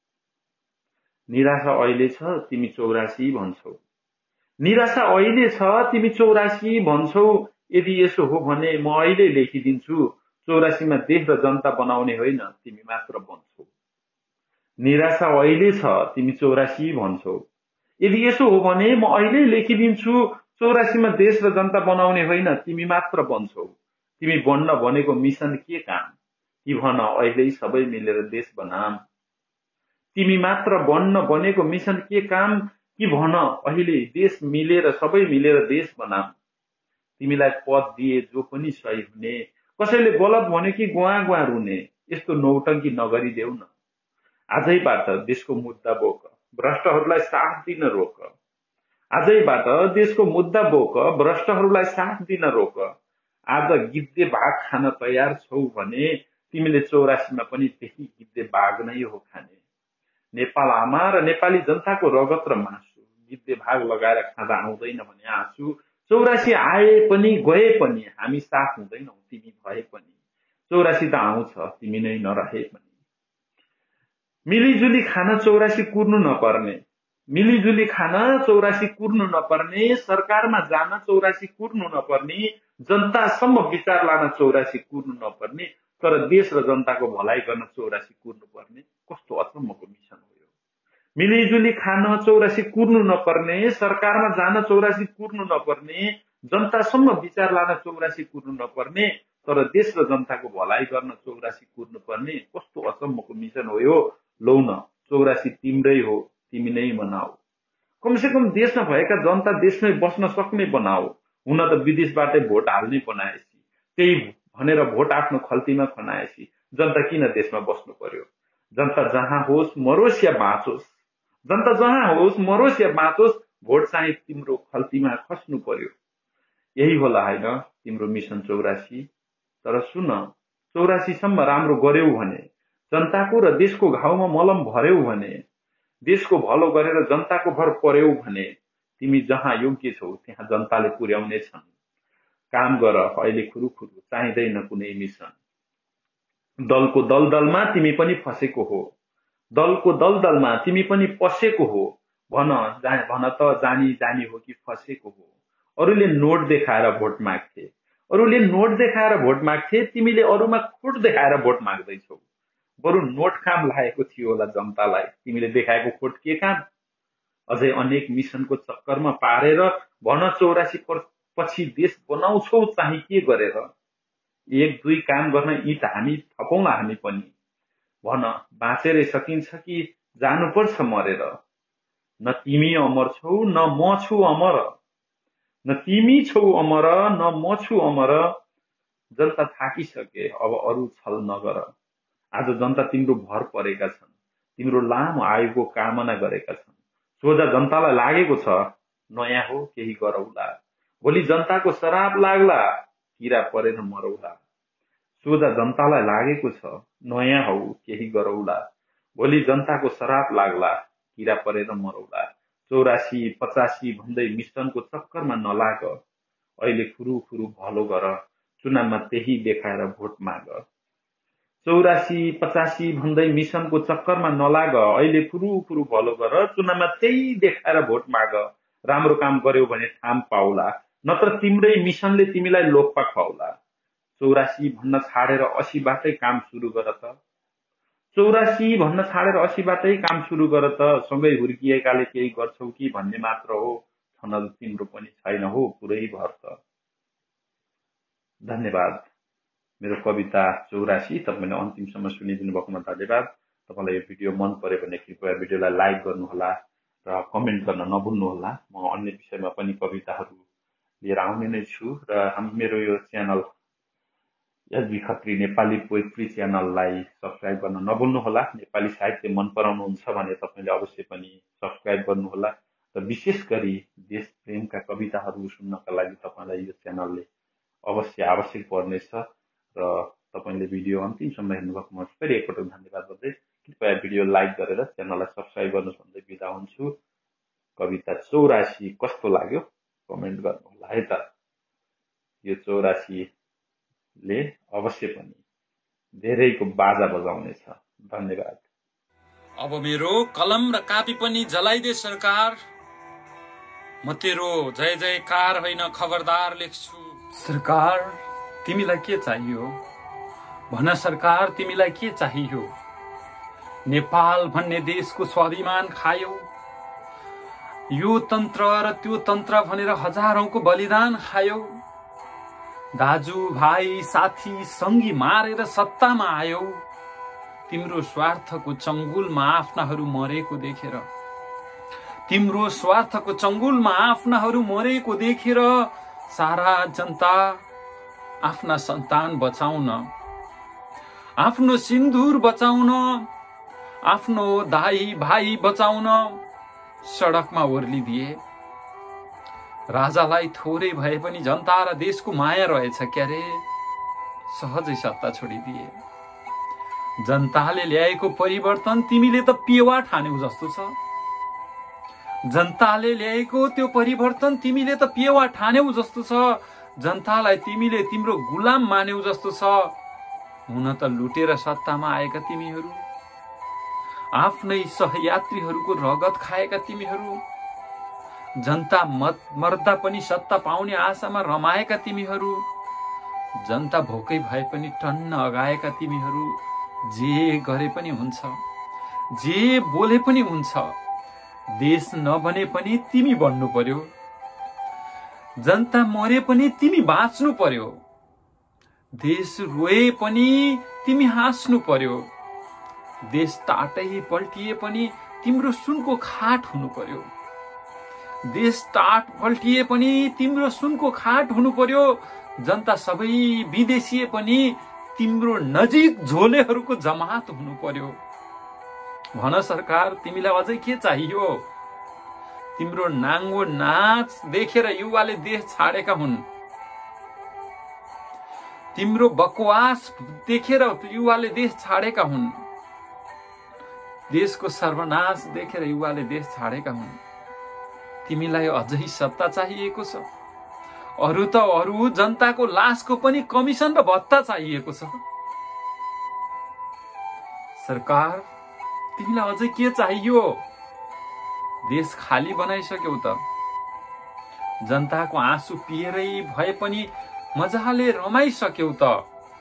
निराशा अहिले छ तिमी चौरासी भन्छौ, निराशा अहिले छ तिमी चौरासी भन्छौ। यदि यसो हो भने म अहिले लेखिदिन्छु, चौरासीमा देश र जनता बनाउने होइन तिमी मात्र बन्छौ। निराशा अहिले छ तिमी चौरासी भन्छौ, यदि यसो हो भने म अहिले लेखिदिन्छु, चौरासीमा देश र जनता बनाउने होइन तिमी मात्र बन्छौ। तिमी बन्न भनेको मिसन के काम, कि भन अहिले सबै मिलेर देश बनाम। तिमी मात्र बन्न बनेको मिसन के काम, कि भन अहिले देश मिलेर सबै मिलेर देश बनाम। तिमीलाई पद दिए जो पनि सही हुने, कसैले गलत भन्यो कि गुवा गुवा रुने, यस्तो नौटङ्की नगरिदेऊ न। आजैबाट देशको मुद्दा बोक, भ्रष्टहरूलाई साथ दिन रोक। आजैबाट देशको मुद्दा बोक, भ्रष्टहरूलाई साथ दिन रोक। आज गिद्धे भाग खान तयार छौ भने तिमीले चौरासीमा पनि त्यही गिद्धे भाग नै हो खाने। नेपाल आमा र नेपाली जनताको रगत र मासु, गिद्धे भाग लगाएर खाँदा आउँदैन भने आँसु। चौरासी आए पनि गए पनि हामी साथ हुँदैनौ तिमी भए पनि। चौरासी त आउँछ तिमी नै नरहे पनि। मिलिजुली खान चौरासी कुर्नु नपर्ने, मिलिजुली खान चौरासी कुर्नु नपर्ने, सरकारमा जान चौरासी कुर्नु नपर्ने, जनतासम्म विचार लान चौरासी कुर्नु नपर्ने, तर देश र जनताको भलाइ गर्न चौरासी कुर्नु पर्ने, कस्तो अचम्मको मिसन हो यो। मिलिजुली खान चौरासी कुर्नु नपर्ने, सरकारमा जान चौरासी कुर्नु नपर्ने, जनतासम्म विचार लान चौरासी कुर्नु नपर्ने, तर देश र जनताको भलाइ गर्न चौरासी कुर्नु पर्ने, कस्तो अचम्मको मिसन हो यो। लौ न चौरासी तिम्रै हो, तिमी नै मनाऊ। कमसेकम देशमा भएका जनता देशमै बस्न सक्ने बनाऊ। हुन त विदेशबाटै भोट हाल्ने बनाएपछि, त्यही भनेर भोट आफ्नो खल्तीमा खनाएपछि जनता किन देशमा बस्नु पर्यो? जनता जहाँ होस् मरोस् या बाँचोस्, जनता जहाँ होस् मरोस् या बाँचोस्, भोट चाहिँ तिम्रो खल्तीमा खस्नु पर्यो। यही होला होइन तिम्रो मिसन चौरासी। तर सुन, चौरासीसम्म राम्रो गर्यौ भने, जनताको र देशको घाउमा मलम भर्यौ भने, देशको भलो गरेर जनताको भर पर्यौ भने, तिमी जहाँ योग्य छौ त्यहाँ जनताले पुर्याउने छन्। काम गर अहिले खुरुखुरु, चाहिँदैन कुनै मिसन। दलको दलदलमा तिमी पनि फसेको हो, दलको दलदलमा तिमी पनि पसेको हो। भन भन त जानी जानी हो कि फसेको हो। अरूले नोट देखाएर भोट माग्थे, अरूले नोट देखाएर भोट माग्थे, तिमीले अरूमा खोट देखाएर भोट माग्दैछौ। बरु नोट काम लागेको थियो होला जनतालाई, तिमीले देखाएको खोट के काम? अझै अनेक मिसनको चक्करमा पारेर भन चौरासी पछि देश बनाउँछौ चाहिँ के गरेर? एक दुई काम गर्न ईट हामी थपौँला हामी पनि। भन बाँचेरै सकिन्छ कि जानुपर्छ मरेर? न तिमी अमर छौ न म छु अमर, न तिमी छौ अमर न म छु अमर। जनता थाकिसके अब अरू छल नगर। आज जनता तिम्रो भर परेका छन्, तिम्रो लामो आयुको कामना गरेका छन्। सोझा जनतालाई लागेको छ नयाँ हो केही गरौला, भोलि जनताको शराब लाग्ला किरा परेर मरौला। सोझा जनतालाई लागेको छ नयाँ हो केही गरौला, भोलि जनताको शराब लाग्ला किरा परेर मरौला। चौरासी पचासी भन्दै मिसनको चक्करमा नलाग, अहिले खुरु खुरु भलो गर, चुनावमा त्यही देखाएर भोट माग। चौरासी पचासी भन्दै मिसनको चक्करमा नलाग, अहिले खुरु खुरु भलो गर, चुनावमा त्यही देखाएर भोट माग। राम्रो काम गर्यौ भने थाम पाउला, नत्र तिम्रै मिसनले तिमीलाई लोकपा खुवाउला। चौरासी भन्न छाडेर असीबाटै काम सुरु गर त, चौरासी भन्न छाडेर असीबाटै काम सुरु गर त। सँगै हुर्किएकाले केही गर्छौ कि भन्ने मात्र हो, छनल तिम्रो पनि छैन हो पुरै भर त। धन्यवाद। मेरो कविता चौरासी तपाईँले अन्तिमसम्म सुनिदिनु भएकोमा धन्यवाद। तपाईँलाई यो भिडियो मन पर्यो भने कृपया भिडियोलाई लाइक गर्नुहोला र कमेन्ट गर्न नभुल्नुहोला। म अन्य विषयमा पनि कविताहरू लिएर आउने नै छु र हामी मेरो यो channel SB Khatri Nepali poetry च्यानललाई सब्सक्राइब गर्न नभुल्नुहोला। नेपाली साहित्य मन पराउनुहुन्छ भने तपाईँले अवश्य पनि सब्सक्राइब गर्नुहोला र विशेष गरी देश प्रेमका कविताहरू सुन्नका लागि तपाईँलाई यो च्यानलले अवश्य आवश्यक पर्नेछ र तपाईँले भिडियो अन्तिमसम्म हेर्नुभएकोमा फेरि एकपटक धन्यवाद गर्दै कृपया भिडियो लाइक गरेर च्यानललाई सब्सक्राइब गर्नुहोस् भन्दै बिदा हुन्छु। कविता चौरासी कस्तो लाग्यो कमेन्ट गर्नुहोला है त। यो चौरासीले अवश्य पनि धेरैको बाजा बजाउनेछ। धन्यवाद। अब मेरो कलम र कापी पनि जलाइदे सरकार, म तेरो जय जयकार होइन खबरदार लेख्छु। सरकार तिमीलाई के चाहियो भन, सरकार तिमीलाई के चाहियो? नेपाल भन्ने देशको स्वाभिमान खायौ, यो तन्त्र र त्यो तन्त्र भनेर हजारौंको बलिदान खायौ। दाजु भाइ साथी सङ्गी मारेर सत्तामा आयौ, तिम्रो स्वार्थको चङ्गुलमा आफ्नाहरू मरेको देखेर, तिम्रो स्वार्थको चङ्गुलमा आफ्नाहरू मरेको देखेर सारा जनता आफ्ना सन्तान बचाउन, आफ्नो सिन्दुर बचाउन, आफ्नो दाई भाइ बचाउन सडकमा ओर्लिदिए। राजालाई थोरै भए पनि जनता र देशको माया रहेछ क्यारे, सहजै सत्ता छोडिदिए। जनताले ल्याएको परिवर्तन तिमीले त पेवा ठान्यौ जस्तो छ। जनताले ल्याएको त्यो परिवर्तन तिमीले त पेवा ठान्यौ जस्तो छ। जनतालाई तिमीले तिम्रो गुलाम मान्यौ जस्तो छ। हुन त लुटेर सत्तामा आएका तिमीहरू, आफ्नै सहयात्रीहरूको रगत खाएका तिमीहरू, जनता मत मर्दा पनि सत्ता पाउने आशामा रमाएका तिमीहरू, जनता भोकै भए पनि टन्न अगाएका तिमीहरू, जे गरे पनि हुन्छ, जे बोले पनि हुन्छ, देश नबने पनि तिमी बन्नु पर्यो, जनता मरे पनि तिमी बाँच्नु पर्यो, देश रोए पनि तिमी हाँस्नु पर्यो, देश टाटै पल्टिए पनि तिम्रो सुनको खाट हुनु पर्यो, देश टाट पल्टिए पनि तिम्रो सुनको खाट हुनु पर्यो, जनता सबै विदेशिए पनि तिम्रो नजिक झोलेहरूको जमात हुनु पर्यो। भन सरकार, तिमीलाई अझै के चाहियो? तिम्रो नाङ्गो नाच देखेर युवाले देश छाडेका हुन्। तिम्रो बकवास देखेर युवाले देश छाडेका हुन्। देशको सर्वनाश देखेर युवाले देश छाडेका हुन्। तिमीलाई अझै सत्ता चाहिएको छ। अरू त अरू, जनताको लासको पनि कमिसन र भत्ता चाहिएको छ। सरकार, तिमीलाई अझै के चाहियो? देश खाली बनाइसक्यौ त। जनताको आँसु पिएरै भए पनि मजाले रमाइसक्यौ त।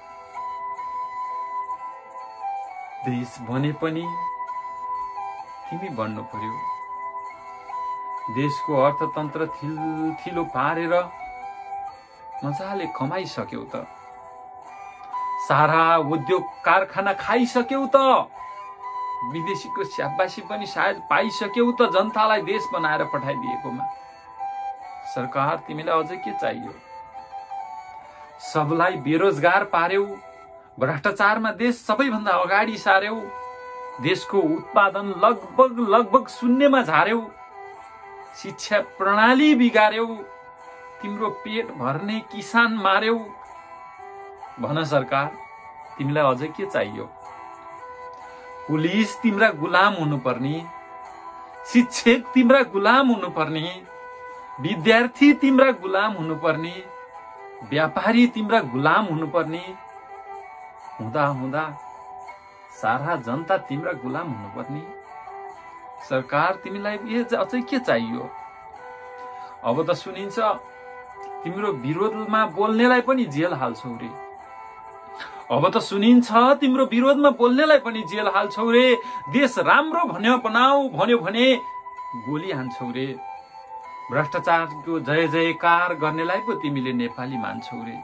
देश बने पनि तिमी बन्नु पर्यो। देशको अर्थतन्त्र थिलो पारेर मजाले कमाइसक्यौ त। सारा उद्योग कारखाना खाइसक्यौ त। विदेशीको स्याबासी पनि सायद पाइसक्यौ त जनतालाई देश बनाएर पठाइदिएकोमा। सरकार, तिमीलाई अझै के चाहियो? सबलाई बेरोजगार पार्यौ, भ्रष्टाचारमा देश सबैभन्दा अगाडि सार्यौ, देशको उत्पादन लगभग लगभग शून्यमा झार्यौ, शिक्षा प्रणाली बिगार्यौ, तिम्रो पेट भर्ने किसान मार्यौ। भन सरकार, तिमीलाई अझै के चाहियो? पुलिस तिम्रा गुलाम हुनुपर्ने, शिक्षक तिम्रा गुलाम हुनुपर्ने, विद्यार्थी तिम्रा गुलाम हुनुपर्ने, व्यापारी तिम्रा गुलाम हुनुपर्ने, हुँदा हुँदा सारा जनता तिम्रा गुलाम हुनुपर्ने। सरकार, तिमीलाई यो अझै के चाहियो? अब त सुनिन्छ तिम्रो विरोधमा बोल्नेलाई पनि जेल हाल्छौ रे। अब त सुनिन्छ तिम्रो विरोधमा बोल्नेलाई पनि जेल हाल्छौ रे। देश राम्रो भन्यो बनाऊ भन्यो भने गोली हान्छौ रे। भ्रष्टाचारको जय जयकार गर्नेलाई पो तिमीले नेपाली मान्छौ रे।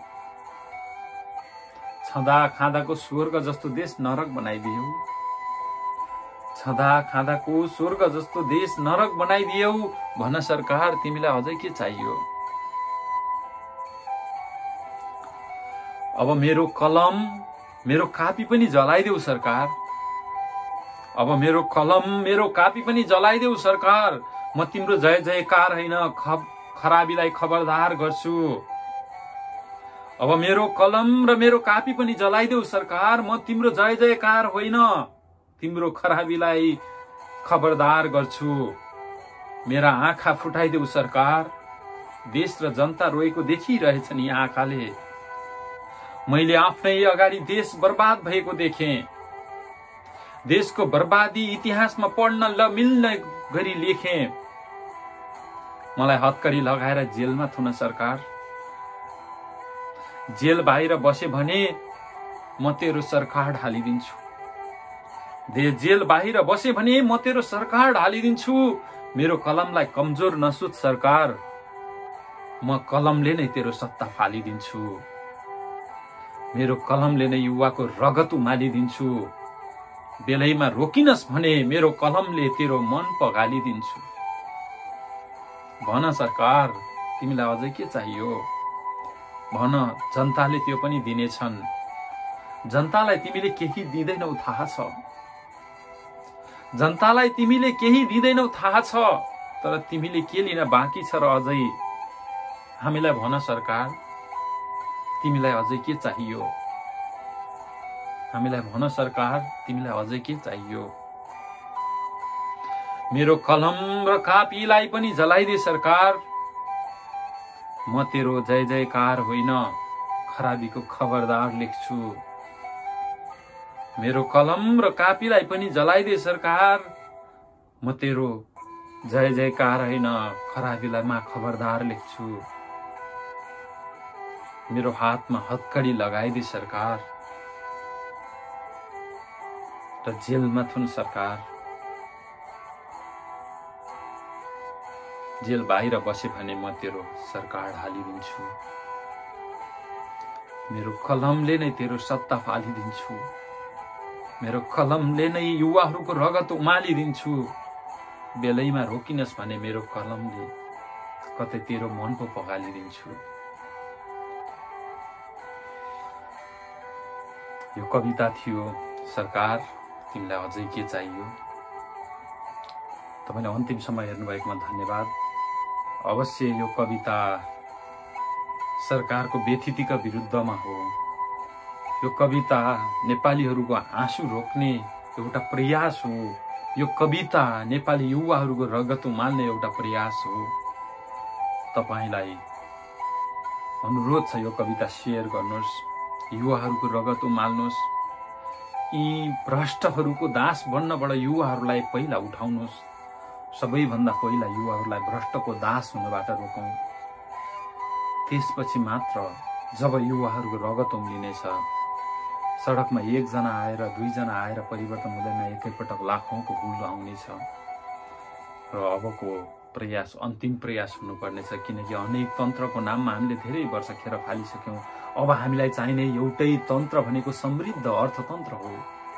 छँदा खाँदाको स्वर्ग जस्तो देश नरक बनाइदियौ। छँदा खाँदाको स्वर्ग जस्तो देश नरक बनाइदियौ। भन सरकार, तिमीलाई अझै के चाहियो? अब मेरो कलम मेरो कापी पनि जलाइदेऊ सरकार। अब मेरो कलम मेरो कापी पनि जलाइदेऊ सरकार। म तिम्रो जय जयकार होइन, खराबीलाई खबरदार गर्छु। अब मेरो कलम र मेरो कापी पनि जलाइदेऊ सरकार। म तिम्रो जय जयकार होइन, तिम्रो खराबीलाई खबरदार गर्छु। मेरा आँखा फुटाइदेऊ सरकार। देश र जनता रोएको देखिरहेछ नि आँखाले। मैले आफ्नै अगाडि देश बर्बाद भएको देखेँ। देशको बर्बादी इतिहासमा पढ्न ल मिल्ने गरी लेखेँ। मलाई हत्कडी लगाएर जेलमा थुन सरकार। जेल बाहिर बसे भने म तेरो सरकार ढालिदिन्छु। दे जेल बाहिर बसे भने म तेरो सरकार ढालिदिन्छु। मेरो कलमलाई कमजोर नसोच सरकार। म कलमले नै तेरो सत्ता फालिदिन्छु। मेरो कलमले नै युवाको रगत उमालिदिन्छु। बेलैमा रोकिनस् भने मेरो कलमले तेरो मन पगालिदिन्छु। भन सरकार, तिमीलाई अझै के चाहियो? भन जनताले त्यो पनि दिनेछन्। जनतालाई तिमीले केही दिँदैनौ थाहा छ, जनतालाई तिमीले केही दिँदैनौ थाहा छ, तर तिमीले के लिन बाँकी छ र अझै? हामीलाई भन सरकार, तिमीलाई अझै के चाहियो? हामीलाई भन सरकार, तिमीलाई अझै के चाहियो? मेरो कलम र कापीलाई पनि जलाइदे सरकार, म तेरो जय जयकार होइन खराबीको खबरदार लेख्छु। मेरो कलम र कापीलाई पनि जलाइदे सरकार, म तेरो जय जयकार होइन खराबीलाई मा खबरदार लेख्छु। मेरो हातमा हत्कडी लगाइदे सरकार र जेलमा थुन सरकार। जेल बाहिर बसे भने म तेरो सरकार हालिदिन्छु। मेरो कलमले नै तेरो सत्ता फालिदिन्छु। मेरो कलमले नै युवाहरूको रगत उमालिदिन्छु। बेलैमा रोकिनस् भने मेरो कलमले कतै तेरो मन पो पगालिदिन्छु। यो कविता थियो। सरकार, तिमीलाई अझै के चाहियो? तपाईले अन्तिमसम्म हेर्नुभएकोमा धन्यवाद। अवश्य यो कविता सरकारको व्यथितिका विरुद्धमा हो। यो कविता नेपालीहरूको आँसु रोक्ने एउटा प्रयास हो। यो कविता नेपाली युवाहरूको रगत उमाल्ने एउटा प्रयास हो। तपाईलाई अनुरोध छ, यो कविता शेयर गर्नुहोस्, युवाहरूको रगत उमाल्नुहोस्। यी भ्रष्टहरूको दास बन्नबाट युवाहरूलाई पहिला उठाउनुहोस्। सबैभन्दा पहिला युवाहरूलाई भ्रष्टको दास हुनबाट रोकौं। त्यसपछि मात्र जब युवाहरूको रगत उम्लिनेछ, सडकमा एकजना आएर दुईजना आएर परिवर्तन हुँदैन, एकैपटक लाखौंको हुल आउनेछ। र अबको प्रयास अन्तिम प्रयास हुनुपर्नेछ, किनकि अनेक तन्त्रको नाममा हामीले धेरै वर्ष खेर फालिसक्यौं। अब हामीलाई चाहिने एउटै तन्त्र भनेको समृद्ध अर्थतन्त्र हो।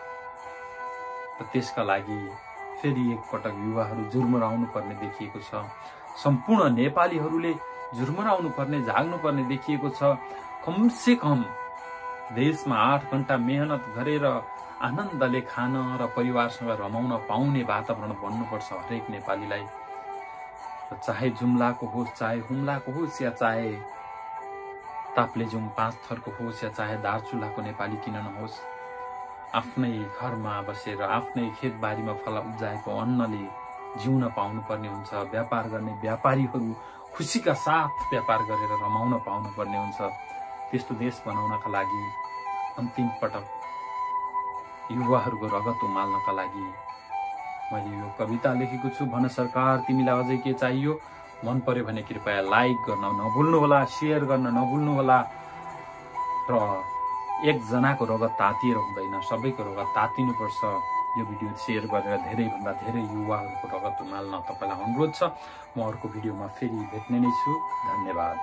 र त्यसका लागि फेरि एकपटक युवाहरू जुर्मराउनु पर्ने देखिएको छ। सम्पूर्ण नेपालीहरूले जुर्मराउनु पर्ने, जाग्नु पर्ने देखिएको छ। कमसे कम देशमा आठ घण्टा मेहनत गरेर आनन्दले खान र परिवारसँग रमाउन पाउने वातावरण बन्नुपर्छ हरेक नेपालीलाई। चाहे जुम्लाको होस्, चाहे हुम्लाको होस्, या चाहे ताप्लेजुङ पाँच थरको होस्, या चाहे दार्चुलाको नेपाली किन नहोस्, आफ्नै घरमा बसेर आफ्नै खेतबारीमा फल उब्जाएको अन्नले जिउन पाउनुपर्ने हुन्छ। व्यापार गर्ने व्यापारीहरू खुसीका साथ व्यापार गरेर रमाउन पाउनुपर्ने हुन्छ। त्यस्तो देश बनाउनका लागि अन्तिम पटक युवाहरूको रगत उमाल्नका लागि मैले यो कविता लेखेको छु। भन सरकार, तिमीलाई अझै के चाहियो? मन पर्यो भने कृपया लाइक गर्न नभुल्नुहोला, शेयर गर्न नभुल्नुहोला। र एकजनाको रगत तातिएर हुँदैन, सबैको रगत तातिनुपर्छ। यो भिडियो शेयर गरेर धेरैभन्दा धेरै युवाहरूको रगत उमाल्न तपाईँलाई अनुरोध छ। म अर्को भिडियोमा फेरि भेट्ने नै छु। धन्यवाद।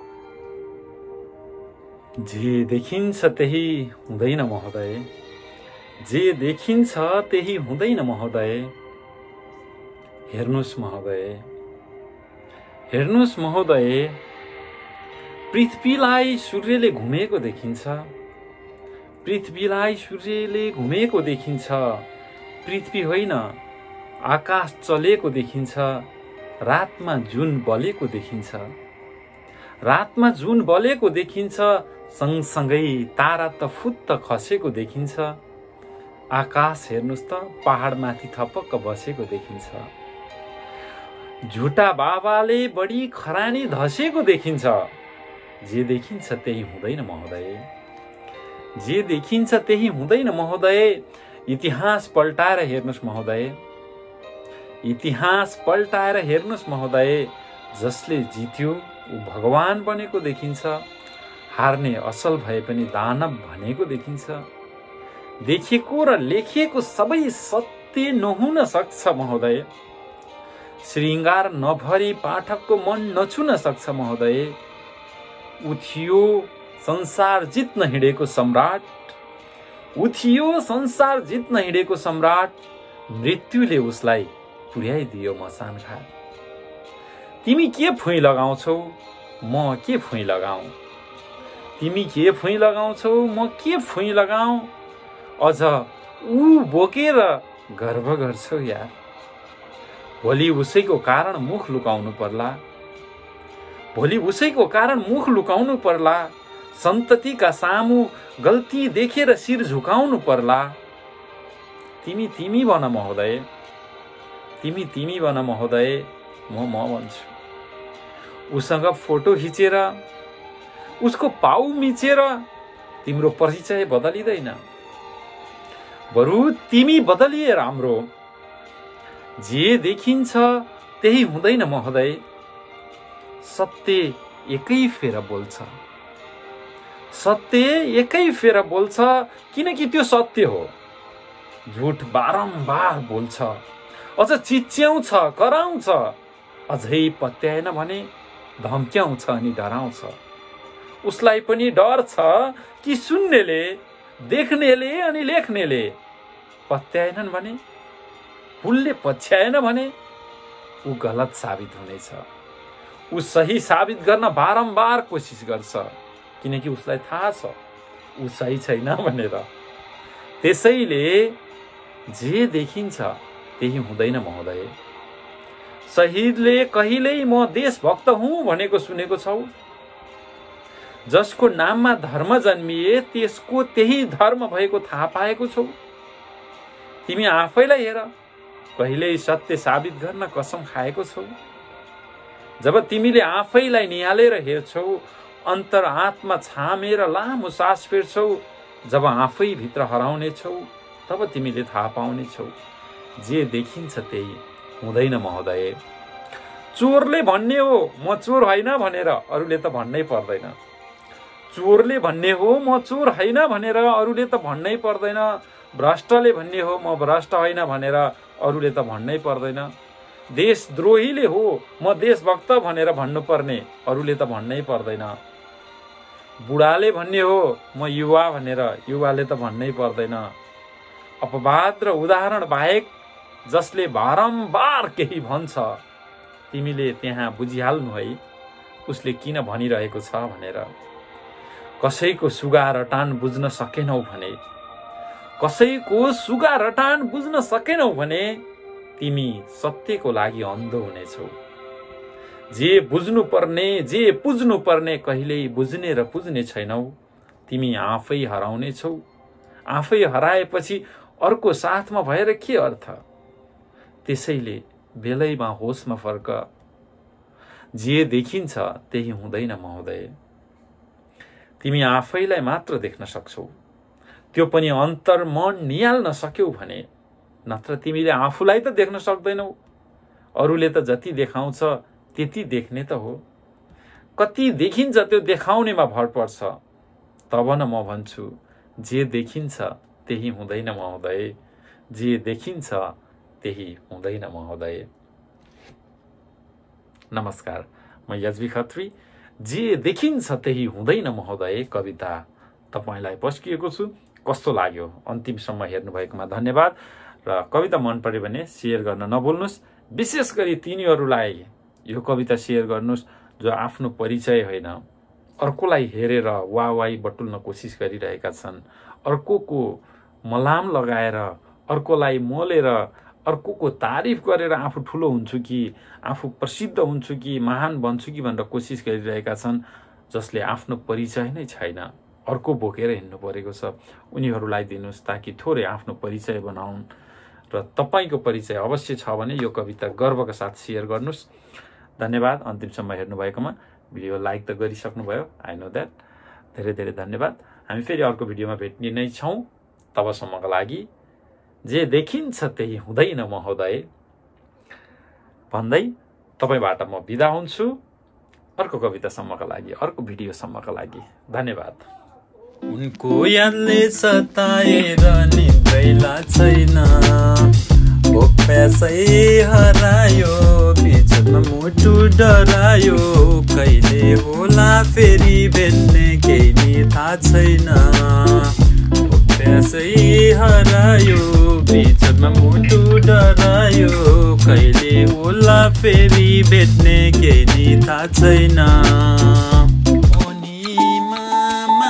जे देखिन्छ त्यही हुँदैन महोदय, जे देखिन्छ त्यही हुँदैन महोदय। हेर्नुहोस् महोदय, हेर्नुहोस् महोदय, पृथ्वीलाई सूर्यले घुमेको देखिन्छ, पृथ्वीलाई सूर्यले घुमेको देखिन्छ। पृथ्वी होइन आकाश चलेको देखिन्छ, रातमा जुन बलेको देखिन्छ, रातमा जुन बलेको देखिन्छ। सँगसँगै तारा त फुत्त खसेको देखिन्छ। आकाश हेर्नुहोस् त, पहाडमाथि थपक्क बसेको देखिन्छ। झुटा बाबाले बढी खरानी धसेको देखिन्छ। जे देखिन्छ त्यही हुँदैन महोदय, जे देखिन्छ त्यही हुँदैन महोदय। इतिहास पल्टाएर हेर्नुहोस् महोदय, इतिहास पल्टाएर हेर्नुहोस् महोदय। जसले जित्यो ऊ भगवान बनेको देखिन्छ, हार्ने असल भए पनि दानव भनेको देखिन्छ। देखेको र लेखिएको सबै सत्य नहुन सक्छ महोदय। श्रृंगार नभरी पाठकको मन नछुन सक्छ महोदय। ऊ थियो संसार जित्न हिँडेको सम्राट, ऊ थियो संसार जित्न हिँडेको सम्राट। मृत्युले उसलाई पुर्याइदियो मसान घाट। तिमी के फुइ लगाउँछौ, म के फुइ लगाऊ? तिमी के फुइँ लगाउँछौ, म के फुइँ लगाऊ, अझ ऊ बोकेर गर्व गर्छौ यार। भोलि उसैको कारण मुख लुकाउनु पर्ला, भोलि उसैको कारण मुख लुकाउनु पर्ला, सन्ततिका सामु गल्ती देखेर शिर झुकाउनु पर्ला। तिमी तिमी भन महोदय, तिमी तिमी भन महोदय, म म भन्छु। उसँग फोटो खिचेर उसको पाउ मिचेर तिम्रो परिचय बदलिँदैन, बरु तिमी बदलिए राम्रो। जे देखिन्छ त्यही हुँदैन महोदय, सत्य एकै फेर बोल्छ, सत्य एकै फेर बोल्छ, किनकि त्यो सत्य हो। झुट बारम्बार बोल्छ, अझ चिच्याउँछ, कराउँछ, अझै पत्याएन भने धम्क्याउँछ अनि डराउँछ। उसलाई पनि डर छ कि सुन्नेले, देख्नेले अनि लेख्नेले पत्याएनन् भने, भुलले पछ्याएन भने ऊ गलत साबित हुनेछ। ऊ सही साबित गर्न बारम्बार कोसिस गर्छ, किनकि उसलाई थाहा छ ऊ सही छैन भनेर। त्यसैले जे देखिन्छ त्यही हुँदैन महोदय। शहीदले कहिल्यै म देशभक्त हुँ भनेको सुनेको छौ? जसको नाममा धर्म जन्मिए त्यसको त्यही धर्म भएको थाहा पाएको छौ? तिमी आफैलाई हेर, कहिल्यै सत्य साबित गर्न कसम खाएको छौ? जब तिमीले आफैलाई निहालेर हेर्छौ, अन्तरआत्मा छामेर लामो सास फेर्छौ, जब आफै भित्र हराउनेछौ, तब तिमीले थाहा पाउनेछौ जे देखिन्छ त्यही हुँदैन महोदय। चोरले भन्ने हो म चोर होइन भनेर अरूले त भन्नै पर्दैन, चोरले भन्ने हो म चोर होइन भनेर अरूले त भन्नै पर्दैन, भ्रष्टले भन्ने हो म भ्रष्ट होइन भनेर अरूले त भन्नै पर्दैन, देशद्रोहीले हो म देशभक्त भनेर भन्नुपर्ने अरूले त भन्नै पर्दैन, बुढाले भन्ने हो म युवा भनेर युवाले त भन्नै पर्दैन। अपवाद र उदाहरण बाहेक जसले बारम्बार केही भन्छ तिमीले त्यहाँ बुझिहाल्नु है उसले किन भनिरहेको छ भनेर। कसैको सुगा रटान बुझ्न सकेनौ भने, कसैको सुगा रटान बुझ्न सकेनौ भने तिमी सत्यको लागि अन्धो हुनेछौ। जे बुझ्नु पर्ने, जे पुज्नु पर्ने कहिल्यै बुझ्ने र पुज्ने छैनौ, तिमी आफै हराउनेछौ। आफै हराएपछि अर्को साथमा भएर के अर्थ? त्यसैले बेलैमा होसमा फर्क। जे देखिन्छ त्यही हुँदैन महोदय। तिमी आफैलाई मात्र देख्न सक्छौ, त्यो पनि अन्तर मन निहाल्न सक्यौ भने, नत्र तिमीले आफूलाई त देख्न सक्दैनौ। अरूले त जति देखाउँछ त्यति देख्ने त हो, कति देखिन्छ त्यो देखाउनेमा भर पर्छ। तब न म भन्छु जे देखिन्छ त्यही हुँदैन महोदय, जे देखिन्छ त्यही हुँदैन महोदय। नमस्कार, म यज्वी खत्री। जे देखिन्छ त्यही हुँदैन महोदय कविता तपाईलाई पस्किएको छु। कस्तो लाग्यो अन्तिमसम्म हेर्नुभएकोमा धन्यवाद। र कविता मन पर्यो भने सेयर गर्न नभुल्नुहोस्। विशेष गरी तिनीहरूलाई यो कविता सेयर गर्नुहोस् जो आफ्नो परिचय होइन, अर्कोलाई हेरेर वाहवाही बटुल्न कोसिस गरिरहेका छन्, अर्कोको मलाम लगाएर, अर्कोलाई मोलेर, अर्कोको तारिफ गरेर आफू ठुलो हुन्छु कि, आफू प्रसिद्ध हुन्छु कि, महान बन्छु कि भनेर कोसिस गरिरहेका छन्, जसले आफ्नो परिचय नै छैन, अर्को बोकेर हिँड्नु परेको छ। उनीहरूलाई दिनुहोस् ताकि थोरै आफ्नो परिचय बनाउन्। र तपाईको परिचय अवश्य छ भने यो कविता गर्वका साथ सेयर गर्नुहोस्। धन्यवाद अन्तिमसम्म हेर्नुभएकोमा। भिडियो लाइक त गरिसक्नुभयो, आई नो द्याट। धेरै धेरै धन्यवाद। हामी फेरि अर्को भिडियोमा भेट्ने नै छौँ। तबसम्मका लागि जे देखिन्छ त्यही हुँदैन महोदय भन्दै तपाईबाट म बिदा हुन्छु। अर्को कवितासम्मका लागि, अर्को भिडियोसम्मका लागि धन्यवाद। उनको यादले सताएर निद्रै छैन, भोक प्यासै हरायो, बिचमा मुटु डरायो, कहिले होला फेरि भेट्ने केही नि थाहा छैन। भोक प्यासै हरायो, बिचमा मुटु डरायो, कहिले होला फेरि भेट्ने केही नि थाहा छैन।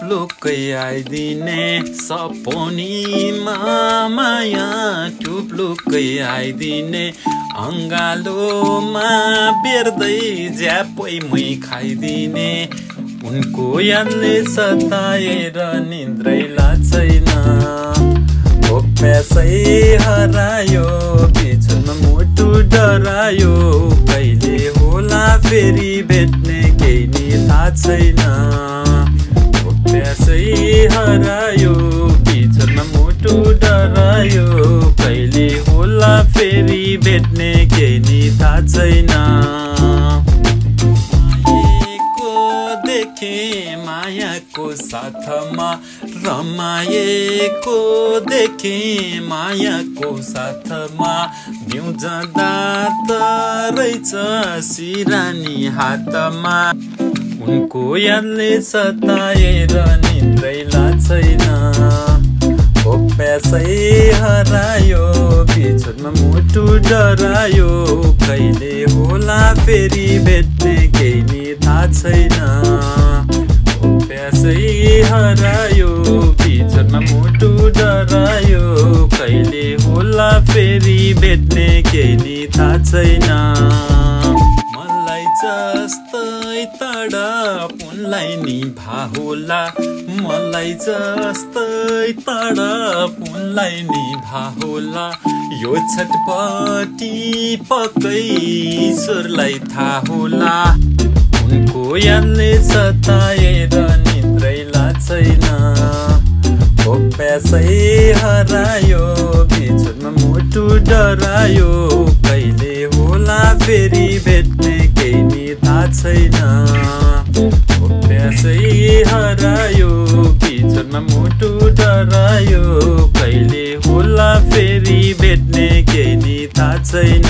टुप्लुक्कै आइदिने सपनीमा माया टुप्लुक्कै आइदिने अङ्गालोमा बेर्दै ज्यापै मै खाइदिने उनको यादले सताएर निन्द्रै लाग्दैन प्यासै हरायो बिचमा मुटु डरायो कहिले होला फेरि भेट्ने केही नि थाहा छैन प्यासै हरायो बिचमा मुटु डरायो कहिले होला फेरि भेट्ने केही नि थाहा छैन मायाको साथमा रमाएको देखे मायाको साथमा बिउ जाँदा त रहेछ सिरानी हातमा उनको यादले सताएर निन्द्रै लाग्दैन प्यासै हरायो बिचमा मुटु डरायो कहिले होला फेरि भेट्ने केही नि थाहा छैन प्यासै हरायो बिचमा मुटु डरायो कहिले होला फेरि भेट्ने केही नि थाहा छैन मलाई जस्तै तडप उनलाई निभा होला मलाई जस्तै तडप उनलाई निभा होला यो छटपटी पक्कै ईश्वरलाई थाहा होला उनको यादले सताएर निन्द्रै लाग्दैन प्यासै हरायो बिचमा मुटु डरायो कहिले होला फेरि भेट्ने केही नि थाहा छैन प्यासै हरायो बिचमा मुटु डरायो कहिले होला फेरि भेट्ने केही नि थाहा छैन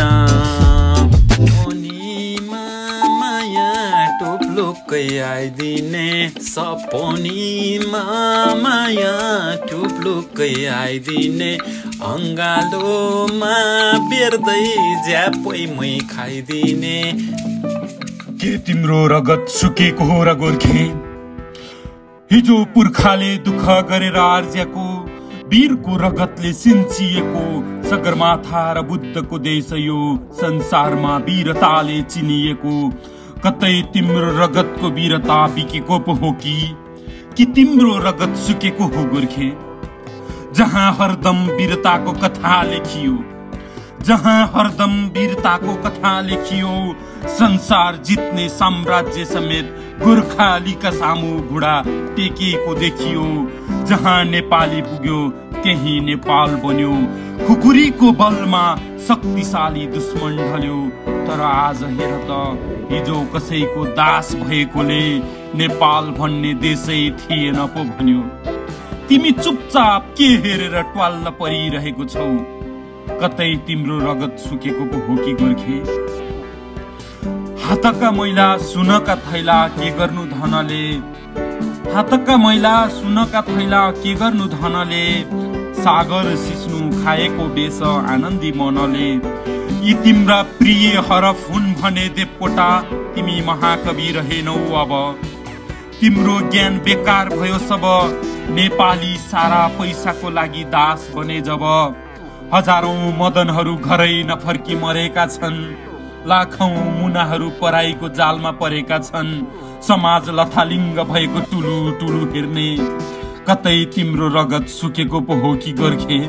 टुप्लुक्कै आइदिने सपनीमा माया टुप्लुक्कै आइदिने अङ्गालोमा बेर्दै ज्यापै मै खाइदिने के तिम्रो रगत सुकेको हो र गोर्खे हिजो पुर्खाले दुःख गरेर आर्ज्याको वीरको रगतले सिन्चिएको सगरमाथा र बुद्धको देश यो संसारमा वीरताले चिनिएको कतै तिम्रो रगतको वीरता बिकेको पो हो कि कि तिम्रो रगत सुकेको हो गोर्खे जहाँ हरदम वीरताको कथा लेखियो जहाँ हरदम वीरताको कथा लेखियो संसार जित्ने साम्राज्य समेत गोर्खालीका सामु घुडा टेकेको देखियो जहाँ नेपाली पुग्यो त्यही नेपाल बन्यो खुकुरीको बलमा शक्तिशाली दुश्मन ढल्यो तर आज हेर त हिजो कसैको दास भएकोले नेपाल भन्ने देशै थिएन पो भन्यो तिमी चुपचाप के हेरेर ट्वाल्ल परिरहेको छौ कतै तिम्रो रगत सुकेको पो हो कि गोर्खे हातका मैला सुनका थैला के गर्नु धनले हातका मैला सुनका थैला के गर्नु धनले सागर सिस्नु खाएको बेस आनन्दी मनले यी तिम्रा प्रिय हरफ हुन् भने देवकोटा तिमी महाकवि रहेनौ अब तिम्रो ज्ञान बेकार भयो सब नेपाली सारा पैसाको लागि दास बने जब हजारौं मदनहरू घरै नफर्की मरेका छन् लाखौं मुनाहरू पराईको जालमा परेका छन् समाज लथालिङ्ग भएको टुलु टुलु हेर्ने कतै तिम्रो रगत सुकेको पो हो कि गोर्खे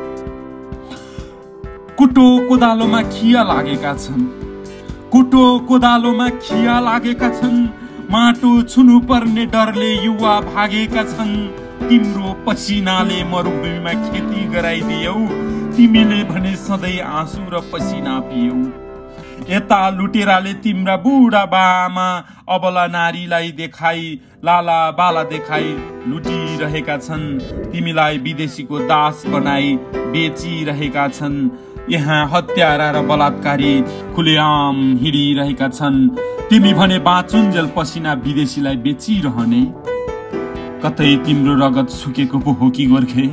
कुटो कोदालोमा खिया लागेका छन् कुटो कोदालोमा खिया लागेका छन् माटो छुनु पर्ने डरले युवा भागेका छन् तिम्रो पसिनाले मरुभूमिमा खेती गराइदियौ तिमीले भने सधैँ आँसु र पसिना पियौ यता लुटेराले तिम्रा बुढा बामा अबला नारीलाई देखाई लाला बाला देखाई लुटिरहेका छन् तिमीलाई विदेशीको दास बनाई बेचिरहेका छन् यहाँ हत्यारा र बलात्कारी खुलेआम हिँडिरहेका छन् तिमी भने बाँचुन्जेल पसिना विदेशीलाई बेचिरहने कतै तिम्रो रगत सुकेको पो हो कि गोर्खे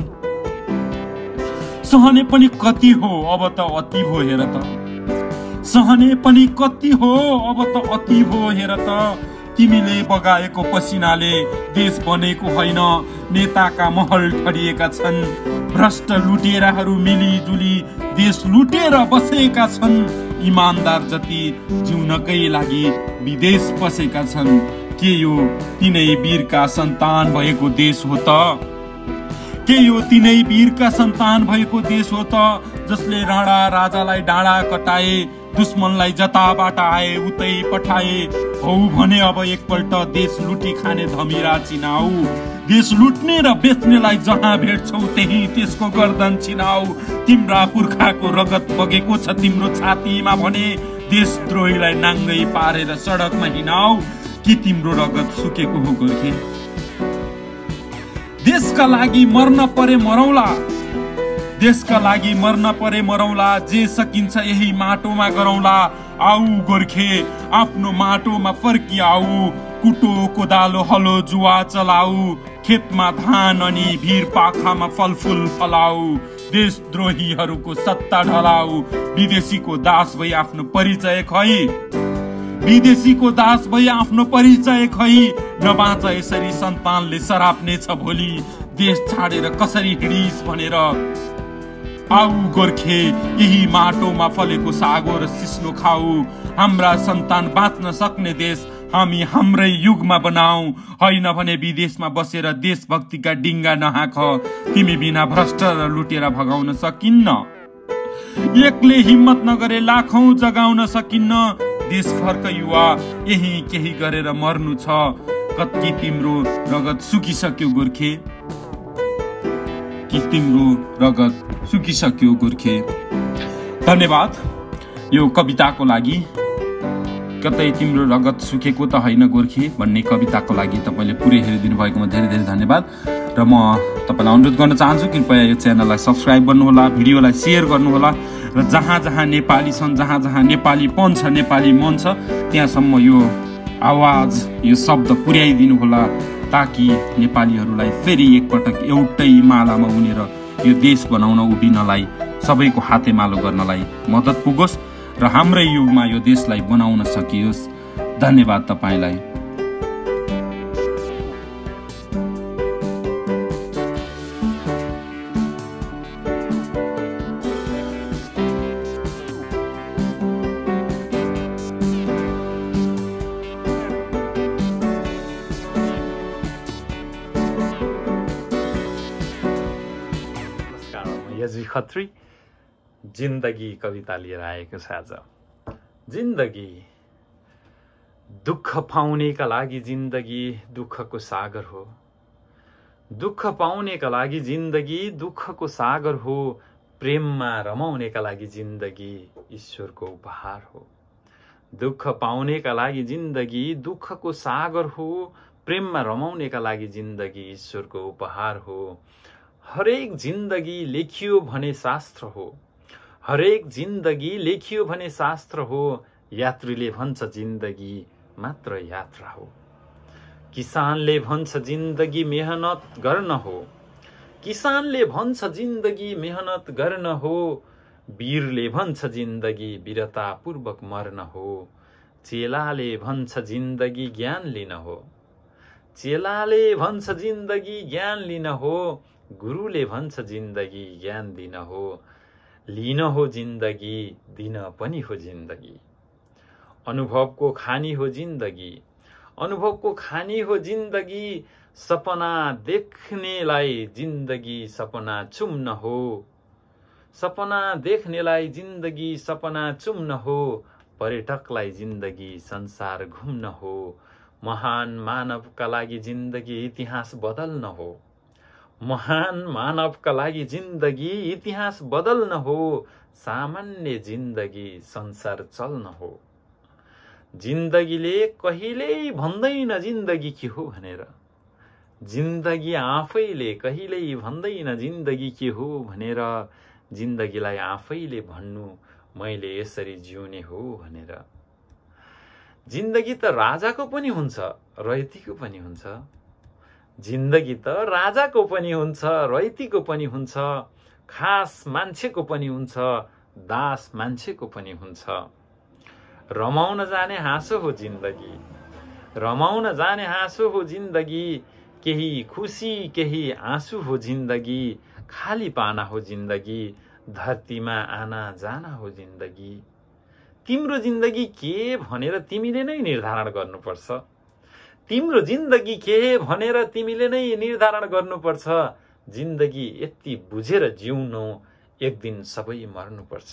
सहने पनि कति हो अब त अति भो हेर त सहने पनि कति हो अब त अति भो हेर त तिमीले बगाएको पसिनाले देश बनेको होइन, नेताका महल ठडिएका छन्। भ्रष्ट लुटेराहरू मिलिजुली देश लुटेर बसेका छन्। इमानदार जति जिउनकै लागि विदेश बसेका छन्। के यो तिनै वीरका सन्तान भएको देश हो त? के यो तिनै वीरका सन्तान भएको देश हो त, जसले राणा राजालाई डाँडा कटाए, दुश्मनलाई जताबाट आए उतै पठाए? हौ भने अब एकपल्ट देश लुटी खाने धमिरा चिनाऊ। देश लुट्ने र बेच्नेलाई जहाँ भेट्छौ त्यही त्यसको गर्दन चिनाऊ। तिम्रा पुर्खाको रगत बगेको छ तिम्रो छातीमा भने देशद्रोहीलाई नाङ्गै पारेर सडकमा हिँडाऊ। कि तिम्रो रगत सुकेको हो गोर्खे? देशका लागि मर्न परे मरौला, देशका लागि मर्न परे मरौला, जे सकिन्छ यही माटोमा गरौला। आऊ गोर्खे आफ्नो माटोमा फर्किआऊ, कुटो कोदालो हलो जुवा चलाऊ, खेतमा धान अनि भिर पाखामा फलफुल फलाऊ। देशद्रोहीहरूको सत्ता ढलाऊ, विदेशीको दास भई आफ्नो परिचय खै, विदेशीको दास भई आफ्नो परिचय खै। नबाँच यसरी सन्तानले सराप्नेछ भोलि, देश छाडेर कसरी हिँडिस भनेर। आऊ गोर्खे यही माटोमा फलेको सागो र सिस्नो खाऊ। हाम्रा सन्तान बाँच्न सक्ने देश हामी हाम्रै युगमा बनाऊ, होइन भने विदेशमा बसेर देशभक्तिका डिङ्गा नहाख। तिमी बिना भ्रष्ट र लुटेर भगाउन सकिन्न, एकले हिम्मत नगरे लाखौं जगाउन सकिन्न। देश फर्क युवा, यही केही गरेर मर्नु छ। कति तिम्रो रगत सुकिसक्यो गोर्खे, कि तिम्रो रगत सुकिसक्यो गोर्खे। धन्यवाद यो कविताको लागि। कतै तिम्रो रगत सुकेको त होइन गोर्खे भन्ने कविताको लागि तपाईँले पुरै हेरिदिनु भएकोमा धेरै धेरै धन्यवाद। र म तपाईँलाई अनुरोध गर्न चाहन्छु कृपया यो च्यानललाई सब्सक्राइब गर्नुहोला, भिडियोलाई सेयर गर्नुहोला, र जहाँ जहाँ नेपाली छन्, जहाँ जहाँ नेपालीपन छ, नेपाली मन छ, त्यहाँसम्म यो आवाज, यो शब्द पुर्याइदिनु होला, ताकि नेपालीहरूलाई फेरि एकपटक एउटै मालामा उनेर यो देश बनाउन उभिनलाई, सबैको हातेमालो गर्नलाई मद्दत पुगोस् र हाम्रै युगमा यो देशलाई बनाउन सकियोस्। धन्यवाद तपाईँलाई। यजी खत्री जिन्दगी कविता लिएर आएको छ आज। जिन्दगी दुःख पाउनेका लागि जिन्दगी दुःखको सागर हो, दुःख पाउनेका लागि जिन्दगी दुःखको सागर हो, प्रेममा रमाउनेका लागि जिन्दगी ईश्वरको उपहार हो। दुःख पाउनेका लागि जिन्दगी दुःखको सागर हो, प्रेममा रमाउनेका लागि जिन्दगी ईश्वरको उपहार हो। हरेक जिन्दगी लेखियो भने शास्त्र हो, हरेक जिन्दगी लेखियो भने शास्त्र हो, यात्रीले भन्छ जिन्दगी मात्र यात्रा हो। किसानले भन्छ जिन्दगी मेहनत गर्न हो, किसानले भन्छ जिन्दगी मेहनत गर्न हो, वीरले भन्छ जिन्दगी वीरतापूर्वक मर्न हो। चेलाले भन्छ जिन्दगी ज्ञान लिन हो, चेलाले भन्छ जिन्दगी ज्ञान लिन हो, गुरुले भन्छ जिन्दगी ज्ञान दिन हो। लिन हो जिन्दगी, दिन पनि हो जिन्दगी, अनुभवको खानी हो जिन्दगी, अनुभवको खानी हो जिन्दगी। सपना देख्नेलाई जिन्दगी सपना चुम्न हो, सपना देख्नेलाई जिन्दगी सपना चुम्न हो, पर्यटकलाई जिन्दगी संसार घुम्न हो। महान मानवका लागि जिन्दगी इतिहास बदल्न हो, महान मानवका लागि जिन्दगी इतिहास बदल्न हो, सामान्य जिन्दगी संसार चल्न हो। जिन्दगीले कहिल्यै भन्दैन जिन्दगी के हो भनेर, जिन्दगी आफैले कहिल्यै भन्दैन जिन्दगी के हो भनेर। जिन्दगीलाई आफैले भन्नु मैले यसरी जिउने हो भनेर। जिन्दगी त राजाको पनि हुन्छ रैतीको पनि हुन्छ, जिन्दगी त राजाको पनि हुन्छ रैतीको पनि हुन्छ, खास मान्छेको पनि हुन्छ दास मान्छेको पनि हुन्छ। रमाउन जाने हाँसो हो जिन्दगी, रमाउन जाने हाँसो हो जिन्दगी, केही खुसी केही आँसु हो जिन्दगी, खाली पाना हो जिन्दगी, धरतीमा आना जाना हो जिन्दगी। तिम्रो जिन्दगी के भनेर तिमीले नै निर्धारण गर्नुपर्छ। तिम्रो जिन्दगी के भनेर तिमीले नै निर्धारण गर्नुपर्छ। जिन्दगी यति बुझेर जिउनु, एक दिन सबै मर्नुपर्छ।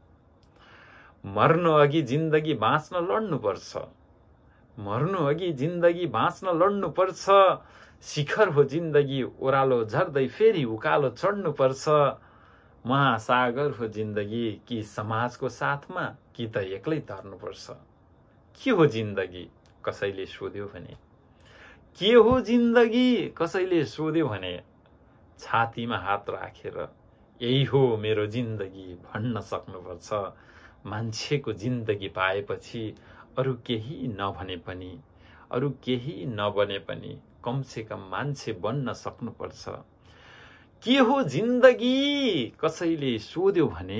मर्नु अघि जिन्दगी बाँच्न लड्नुपर्छ। मर्नु अघि जिन्दगी बाँच्न लड्नुपर्छ। शिखर हो जिन्दगी, ओह्रालो झर्दै फेरि उकालो चढ्नुपर्छ। महासागर हो जिन्दगी, कि समाजको साथमा कि त एक्लै तर्नुपर्छ। के हो जिन्दगी कसैले सोध्यो भने, के हो जिन्दगी कसैले सोध्यो भने, छातीमा हात राखेर यही हो मेरो जिन्दगी भन्न सक्नुपर्छ। मान्छेको जिन्दगी पाएपछि अरू केही नभने पनि, अरू केही नबने पनि कमसे कम मान्छे बन्न सक्नुपर्छ। के हो जिन्दगी कसैले सोध्यो भने,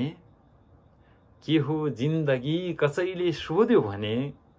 के हो जिन्दगी कसैले सोध्यो भने,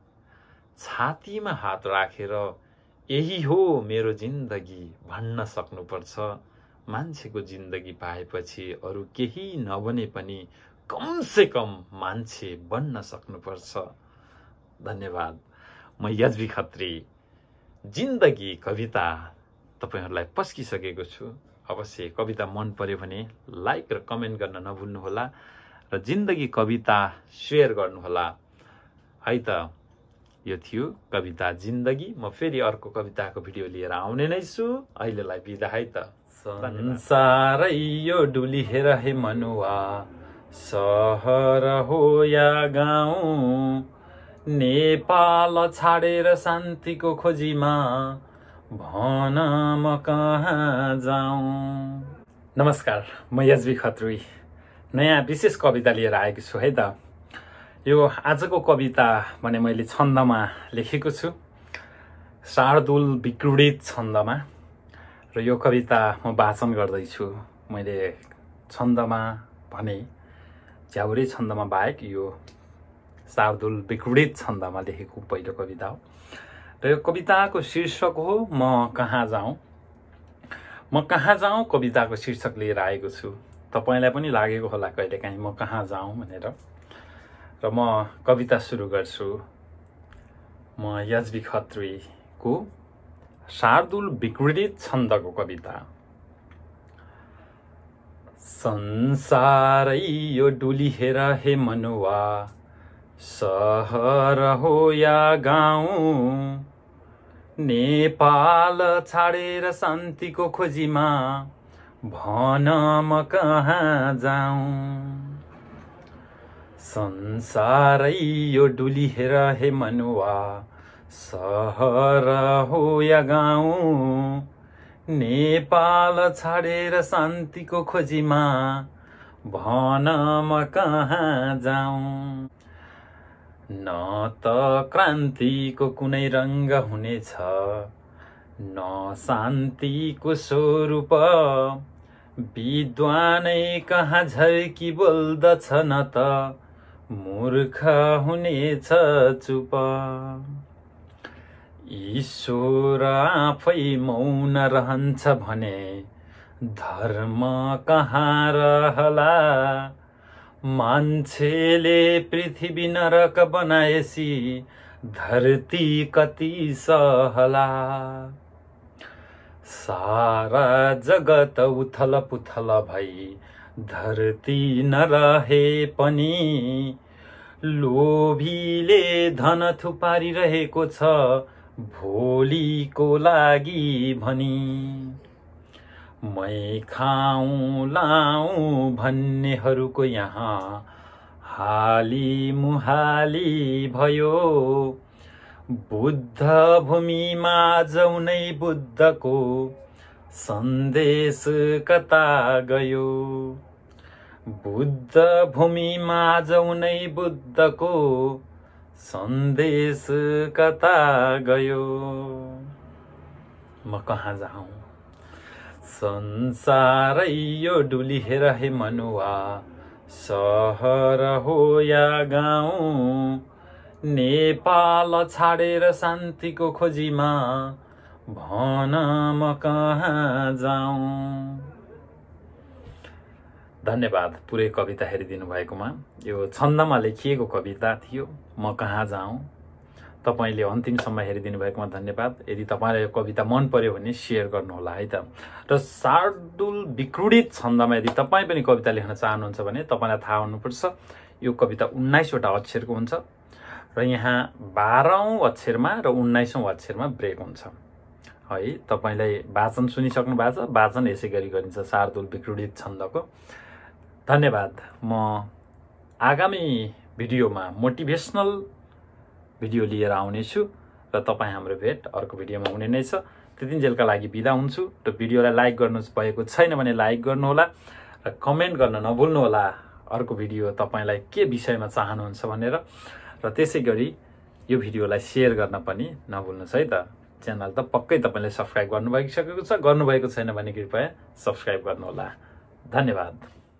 छातीमा हात राखेर यही हो मेरो जिन्दगी भन्न सक्नुपर्छ। मान्छेको जिन्दगी पाएपछि अरू केही नबने पनि कमसे कम मान्छे बन्न सक्नुपर्छ। धन्यवाद। म यज्वी खत्री। जिन्दगी कविता तपाईहरुलाई पस्किसकेको छु। अवश्य कविता मन पर्यो भने लाइक र कमेन्ट गर्न नभुल्नुहोला र जिन्दगी कविता शेयर गर्नुहोला है त। यो थियो कविता जिन्दगी। म फेरि अर्को कविताको भिडियो लिएर आउने नै छु। अहिलेलाई बिदा है त। संसारै यो डुली हेर हे मनुवा, सहर हो या गाउँ, नेपाल छाडेर शान्तिको खोजीमा भन म कहाँ जाउँ। नमस्कार, म यज्वी खत्री नयाँ विशेष कविता लिएर आएको छु है त। यो आजको कविता भने मैले छन्दमा लेखेको छु, शार्दुल विक्रीडित छन्दमा, र यो कविता म वाचन गर्दैछु। मैले छन्दमा भने झ्याउरे छन्दमा बाहेक यो शार्दुल विक्रीडित छन्दमा लेखेको पहिलो कविता हो। र यो कविताको शीर्षक हो म कहाँ जाउँ। म कहाँ जाउँ कविताको शीर्षक लिएर आएको छु। तपाईलाई पनि लागेको होला कहिलेकाहीँ म कहाँ जाउँ भनेर। र म कविता सुरु गर्छु। म यज्वी खत्रीको शार्दुल विक्रीडित छन्दको कविता। संसारै यो डुली हेर हे मनुवा, सहर हो या गाउँ, नेपाल छाडेर शान्तिको खोजीमा भन म कहाँ जाउँ। संसारै यो डुली हेर हे मनुवा, सहर हो या गाउँ, नेपाल छाडेर शान्तिको खोजीमा भन म कहाँ जाउँ। न त क्रान्तिको कुनै रङ्ग हुनेछ, न शान्तिको स्वरूप, विद्वानै कहाँ झर्की बोल्दछ, न त मूर्ख हुनेछ चुप। ईश्वर आफै मौन रहन्छ भने धर्म कहाँ रहला। मान्छेले पृथ्वी नरक बनाएसी धरती कति सहला। सारा जगत उथल पुथल भई धरती नरहे पनि लोभीले धन थुपारिरहेको छ भोलिको लागि भनी। मै खाऊँ लाऊँ भन्नेहरूको यहाँ हाली मुहाली भयो। बुद्ध भूमिमा जौनै बुद्धको सन्देश कता गयो। बुद्ध भूमिमा जौनै बुद्धको सन्देश कता गयो। म कहाँ जाऊँ। संसारै यो डुली हेर हे मनुवा, सहर हो या गाउँ, नेपाल छाडेर शान्तिको खोजीमा भन म कहाँ जाउँ। धन्यवाद पुरै कविता हेरिदिनु भएकोमा। यो छन्दमा लेखिएको कविता थियो म कहाँ जाउँ। तपाईले अन्तिमसम्म हेरिदिनु भएकोमा धन्यवाद। यदि तपाईलाई यो कविता मन पर्यो भने सेयर गर्नुहोला है त। र शार्दुल विक्रोडित छन्दमा यदि तपाईँ पनि कविता लेख्न चाहनुहुन्छ भने तपाईँलाई थाहा हुनुपर्छ यो कविता उन्नाइसवटा अक्षरको हुन्छ र यहाँ बाह्रौँ अक्षरमा र उन्नाइसौँ अक्षरमा ब्रेक हुन्छ है। तपाईँलाई वाचन सुनिसक्नु भएको छ, वाचन यसै गरी गरिन्छ शार्दुल विक्रोडित छन्दको। धन्यवाद। म आगामी भिडियोमा मोटिभेसनल भिडियो लिएर आउनेछु र तपाईँ हाम्रो भेट अर्को भिडियोमा हुने नै छ। त्यतिन्जेलका लागि बिदा हुन्छु र भिडियोलाई लाइक गर्नु भएको छैन भने लाइक गर्नुहोला र कमेन्ट गर्न नभुल्नुहोला अर्को भिडियो तपाईँलाई के विषयमा चाहनुहुन्छ भनेर। र त्यसै गरी यो भिडियोलाई सेयर गर्न पनि नभुल्नुहोस् है त। च्यानल त पक्कै तपाईँले सब्सक्राइब गर्नुभइसकेको छ, गर्नुभएको छैन भने कृपया सब्सक्राइब गर्नुहोला। धन्यवाद।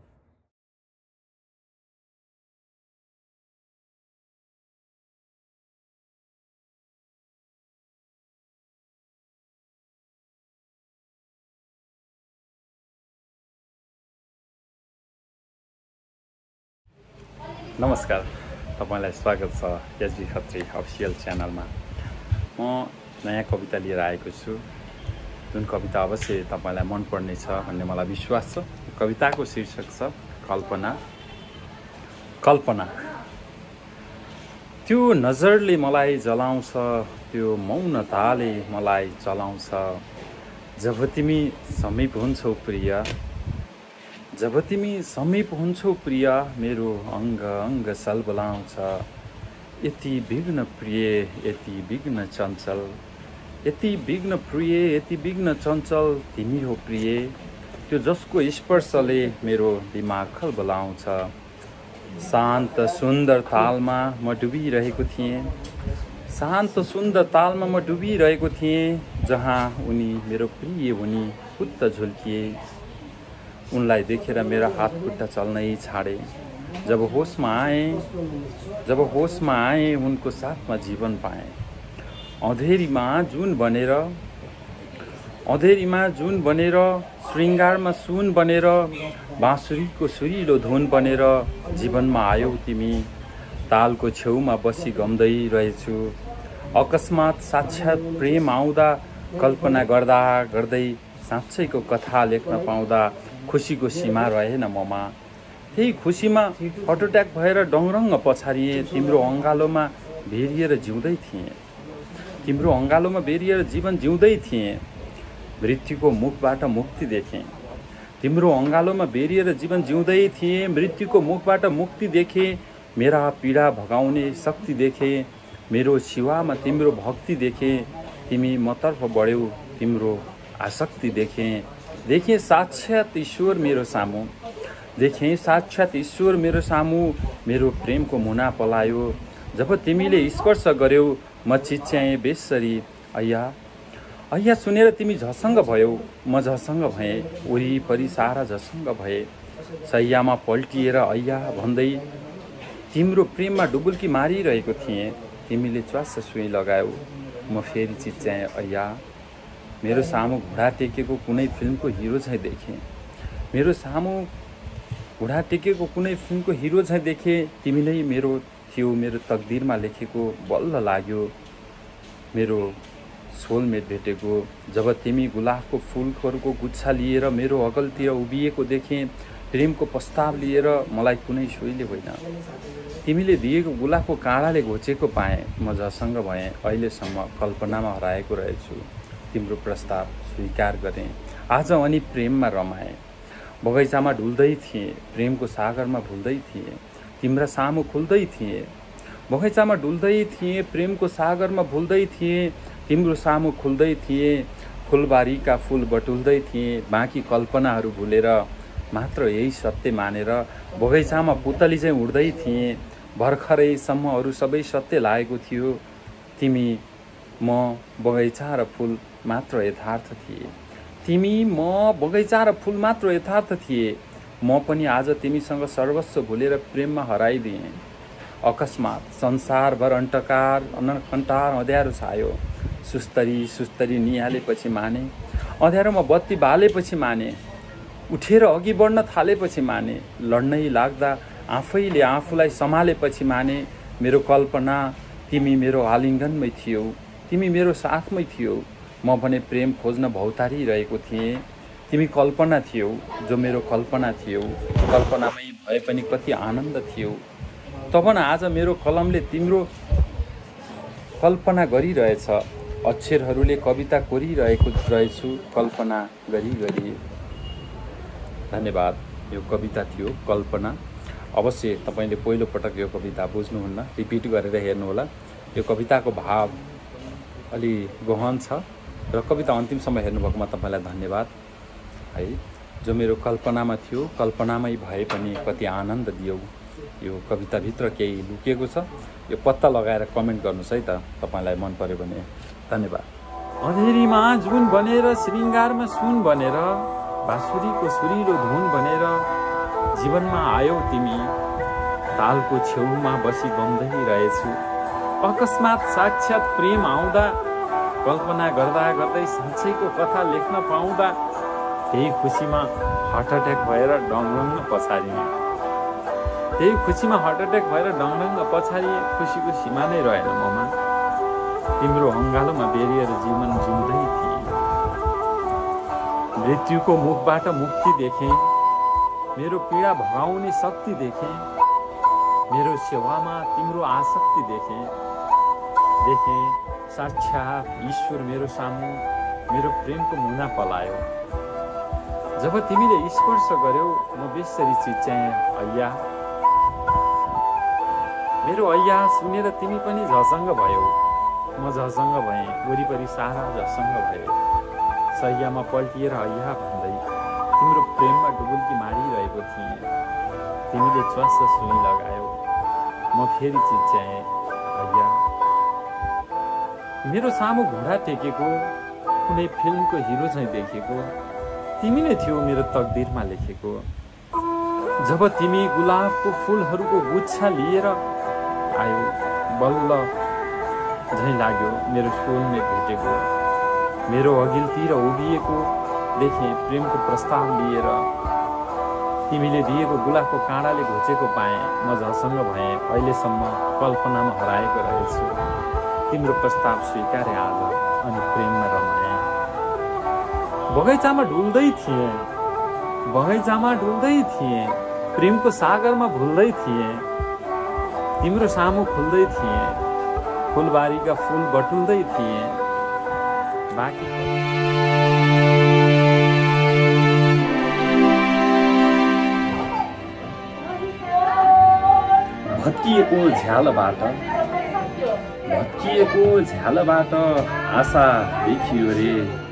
नमस्कार, तपाईलाई स्वागत छ एसबी खत्री अफिसियल च्यानलमा। म नयाँ कविता लिएर आएको छु जुन कविता अवश्य तपाईलाई मन पर्ने छ भन्ने मलाई विश्वास छ। कविताको शीर्षक छ कल्पना। कल्पना। त्यो नजरले मलाई जलाउँछ, त्यो मौनताले मलाई चलाउँछ। जब तिमी समीप हुन्छौ प्रिय, जब तिमी समीप हुन्छौ प्रिय, मेरो अङ्ग अङ्ग सलबलाउँछ। यति विघ्न प्रिय, यति विघ्न चञ्चल, यति विघ्न प्रिय, यति विघ्न चञ्चल तिमी हो प्रिय। त्यो जसको स्पर्शले मेरो दिमाग खलबलाउँछ। शान्त सुन्दर तालमा म डुबिरहेको थिएँ, शान्त सुन्दर तालमा म डुबिरहेको थिएँ। जहाँ उनी मेरो प्रिय उनी पुत्त झुल्किए। उनलाई देखेर मेरा हात खुट्टा चल्नै छाडे। जब होसमा आए, जब होसमा आए उनको साथमा जीवन पाएँ। अँधेरीमा जुन बनेर, अँधेरीमा जुन बनेर, श्रृङ्गारमा सुन बनेर, बाँसुरीको सुरिलो धुन बनेर जीवनमा आयौ तिमी। तालको छेउमा बसी गम्दै रहेछु। अकस्मात साक्षात प्रेम आउँदा, कल्पना गर्दा गर्दै साँच्चैको कथा लेख्न पाउँदा खुसीको सीमा रहेन ममा। त्यही खुसीमा हार्ट अट्याक भएर डङरङ्ग पछारिए। तिम्रो अङ्गालोमा बेरिएर जिउँदै थिएँ, तिम्रो अङ्गालोमा बेरिएर जीवन जिउँदै थिएँ। मृत्युको मुखबाट मुक्ति देखेँ, तिम्रो अङ्गालोमा बेरिएर जीवन जिउँदै थिएँ। मृत्युको मुखबाट मुक्ति देखेँ, मेरा पीडा भगाउने शक्ति देखेँ। मेरो शिवामा तिम्रो भक्ति देखेँ। तिमी मतर्फ बढ्यौ, तिम्रो आसक्ति देखेँ। देखेँ साक्षात ईश्वर मेरो सामु, देखेँ साक्षात ईश्वर मेरो सामु। मेरो प्रेमको मुना पलायो। जब तिमीले स्पर्श गर्यौ म चिच्याएँ बेसरी अय्या अय्या। सुनेर तिमी झसङ्ग भयौ, म झसङ्ग भएँ। वरिपरि सारा झसङ्ग भए। सैयामा पल्टिएर अय्या भन्दै तिम्रो प्रेममा डुबुल्की मारिरहेको थिएँ। तिमीले च्वास सुई लगायौ, म फेरि चिच्याएँ अय्या। मेरो सामु घुँडा टेकेको कुनै फिल्मको हिरो झैँ देखेँ, मेरो सामु घुँडा टेकेको कुनै फिल्मको हिरो झैँ देखेँ। तिमी नै मेरो थियो, मेरो तकदिरमा लेखेको बल्ल लाग्यो मेरो सोलमेट भेटेको। जब तिमी गुलाबको फुलहरूको गुच्छा लिएर मेरो अगलतिर उभिएको देखेँ। प्रेमको प्रस्ताव लिएर मलाई कुनै सोहीले होइन, तिमीले दिएको गुलाबको काँडाले घोचेको पाएँ। म झसङ्ग भएँ। अहिलेसम्म कल्पनामा हराएको रहेछु। तिम्रो प्रस्ताव स्वीकार गरेँ आज अनि प्रेममा रमाएँ। बगैँचामा डुल्दै थिएँ, प्रेमको सागरमा भुल्दै थिएँ। तिम्रा सामु खुल्दै थिएँ, बगैँचामा डुल्दै थिएँ, प्रेमको सागरमा भुल्दै थिएँ। तिम्रो सामु खुल्दै थिएँ, फुलबारीका फुल बटुल्दै थिएँ। बाँकी कल्पनाहरू भुलेर मात्र यही सत्य मानेर बगैँचामा पुतली चाहिँ उड्दै थिएँ। भर्खरैसम्म अरू सबै सत्य लागेको थियो। तिमी म बगैँचा र फुल मात्र यथार्थ थिए। तिमी म बगैँचा र फुल मात्र यथार्थ थिए। म पनि आज तिमीसँग सर्वस्व भुलेर प्रेममा हराइदिएँ। अकस्मात संसारभर अन्टकार अनकन्टार अँध्यारो छायो। सुस्तरी सुस्तरी निहालेपछि माने, अँध्यारोमा बत्ती बालेपछि माने, उठेर अघि बढ्न थालेपछि माने, लड्नै लाग्दा आफैले आफूलाई सम्हालेपछि माने, मेरो कल्पना तिमी मेरो आलिङ्गनमै थियौ, तिमी मेरो साथमै थियौ। म भने प्रेम खोज्न भौतारिरहेको थिएँ, तिमी कल्पना थियौ जो मेरो कल्पना थियौ। कल्पनामै भए पनि कति आनन्द थियो। तब न आज मेरो कलमले तिम्रो कल्पना गरिरहेछ, अक्षरहरूले कविता कोरिरहेको रहेछु कल्पना गरी गरी। धन्यवाद। यो कविता थियो कल्पना। अवश्य तपाईँले पहिलोपटक यो कविता बुझ्नुहुन्न, रिपिट गरेर हेर्नुहोला। यो कविताको भाव अलि गहन छ र कविता अन्तिमसम्म हेर्नुभएकोमा तपाईँलाई धन्यवाद है। जो मेरो कल्पनामा थियो, कल्पनामै भए पनि कति आनन्द दियौ। यो कविताभित्र केही लुकेको छ, यो पत्ता लगाएर कमेन्ट गर्नुहोस् है त तपाईँलाई मन पर्यो भने। धन्यवाद। अँधेरीमा जुन बनेर, श्रृङ्गारमा सुन बनेर, बाँसुरीको सुरिलो धुन बनेर जीवनमा आयौ तिमी। तालको छेउमा बसी बम्दै रहेछु, अकस्मात साक्षात प्रेम आउँदा, कल्पना गर्दा गर्दै साँच्चैको कथा लेख्न पाउँदा, त्यही खुसीमा हार्ट एट्याक भएर डङडङ्ग पछारिए। त्यही खुसीमा हार्ट एट्याक भएर डङडङ्ग पछारिए। खुसीको सीमा नै रहेन ममा, तिम्रो अङ्गालोमा बेरिएर जीवन जिउँदै थिए। मृत्युको मुखबाट मुक्ति देखेँ, मेरो पीडा भगाउने शक्ति देखेँ, मेरो सेवामा तिम्रो आसक्ति देखेँ। देखेँ साक्षात ईश्वर मेरो सामु मेरो प्रेमको मुना पलायो। जब तिमीले स्पर्श गर्यौ म बेसरी चिच्याएँ अय्या। मेरो अय्या सुनेर तिमी पनि झसङ्ग भयौ, म झसङ्ग भएँ, वरिपरि सारा झसङ्ग भयो। सय्यामा पल्टिएर अय्या भन्दै तिम्रो प्रेममा डुबुल्की मारिरहेको थिएँ। तिमीले च्वास सुई लगायौ, म फेरि चिच्याएँ अय्या। मेरो सामु घुँडा टेकेको कुनै फिल्मको हिरो चाहिँ देखेको, तिमी नै थियौ मेरो तकदिरमा लेखेको। जब तिमी गुलाबको फुलहरूको गुच्छा लिएर आयो, बल्ल झैँ लाग्यो मेरो सोलमेट भेटेको। मेरो अघिल्तिर उभिएको देखेँ प्रेमको प्रस्ताव लिएर। तिमीले दिएको गुलाबको काँडाले घोचेको पाएँ, म झसङ्ग भएँ। अहिलेसम्म कल्पनामा हराएको रहेछु, तिम्रो प्रस्ताव स्वीकारे आज अनि प्रेममा रमाएँ। बगैँचामा डुल्दै थिएँ, बगैँचामा डुल्दै थिएँ, प्रेमको सागरमा भुल्दै थिएँ। तिम्रो सामु खुल्दै थिएँ, फुलबारीका फुल बटुल्दै थिएँ। बाँकी भत्किएको झ्यालबाट भत्किएको झ्यालबाट आशा देखियो रे,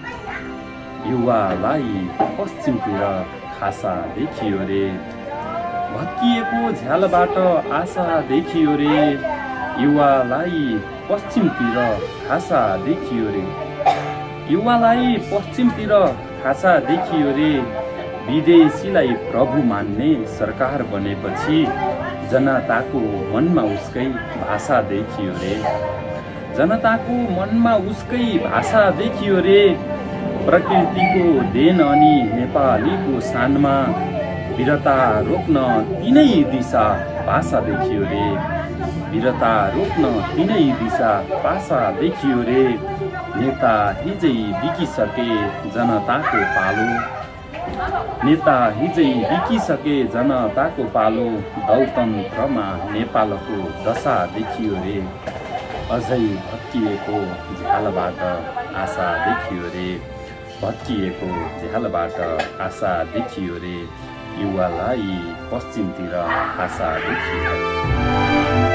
युवालाई पश्चिमतिर खासा देखियो रे। भत्किएको झ्यालबाट आशा देखियो रे, युवालाई पश्चिमतिर खासा देखियो रे। युवालाई पश्चिमतिर खासा देखियो रे। विदेशीलाई प्रभु मान्ने सरकार बनेपछि जनताको मनमा उसकै भाषा देखियो रे। जनताको मनमा उसकै भाषा देखियो रे। प्रकृतिको देन अनि नेपालीको शानमा वीरता रोक्न तिनै दिशा पासा देखियो रे। वीरता रोक्न तिनै दिशा पासा देखियो रे। नेता हिजै बिकिसके जनताको पालो, नेता हिजै बिकिसके जनताको पालो। दलतन्त्रमा नेपालको दशा देखियो रे। अझै भत्किएको झ्यालबाट आशा देखियो रे। भत्किएको झ्यालबाट आशा देखियो रे। युवालाई पश्चिमतिर आशा देखियो।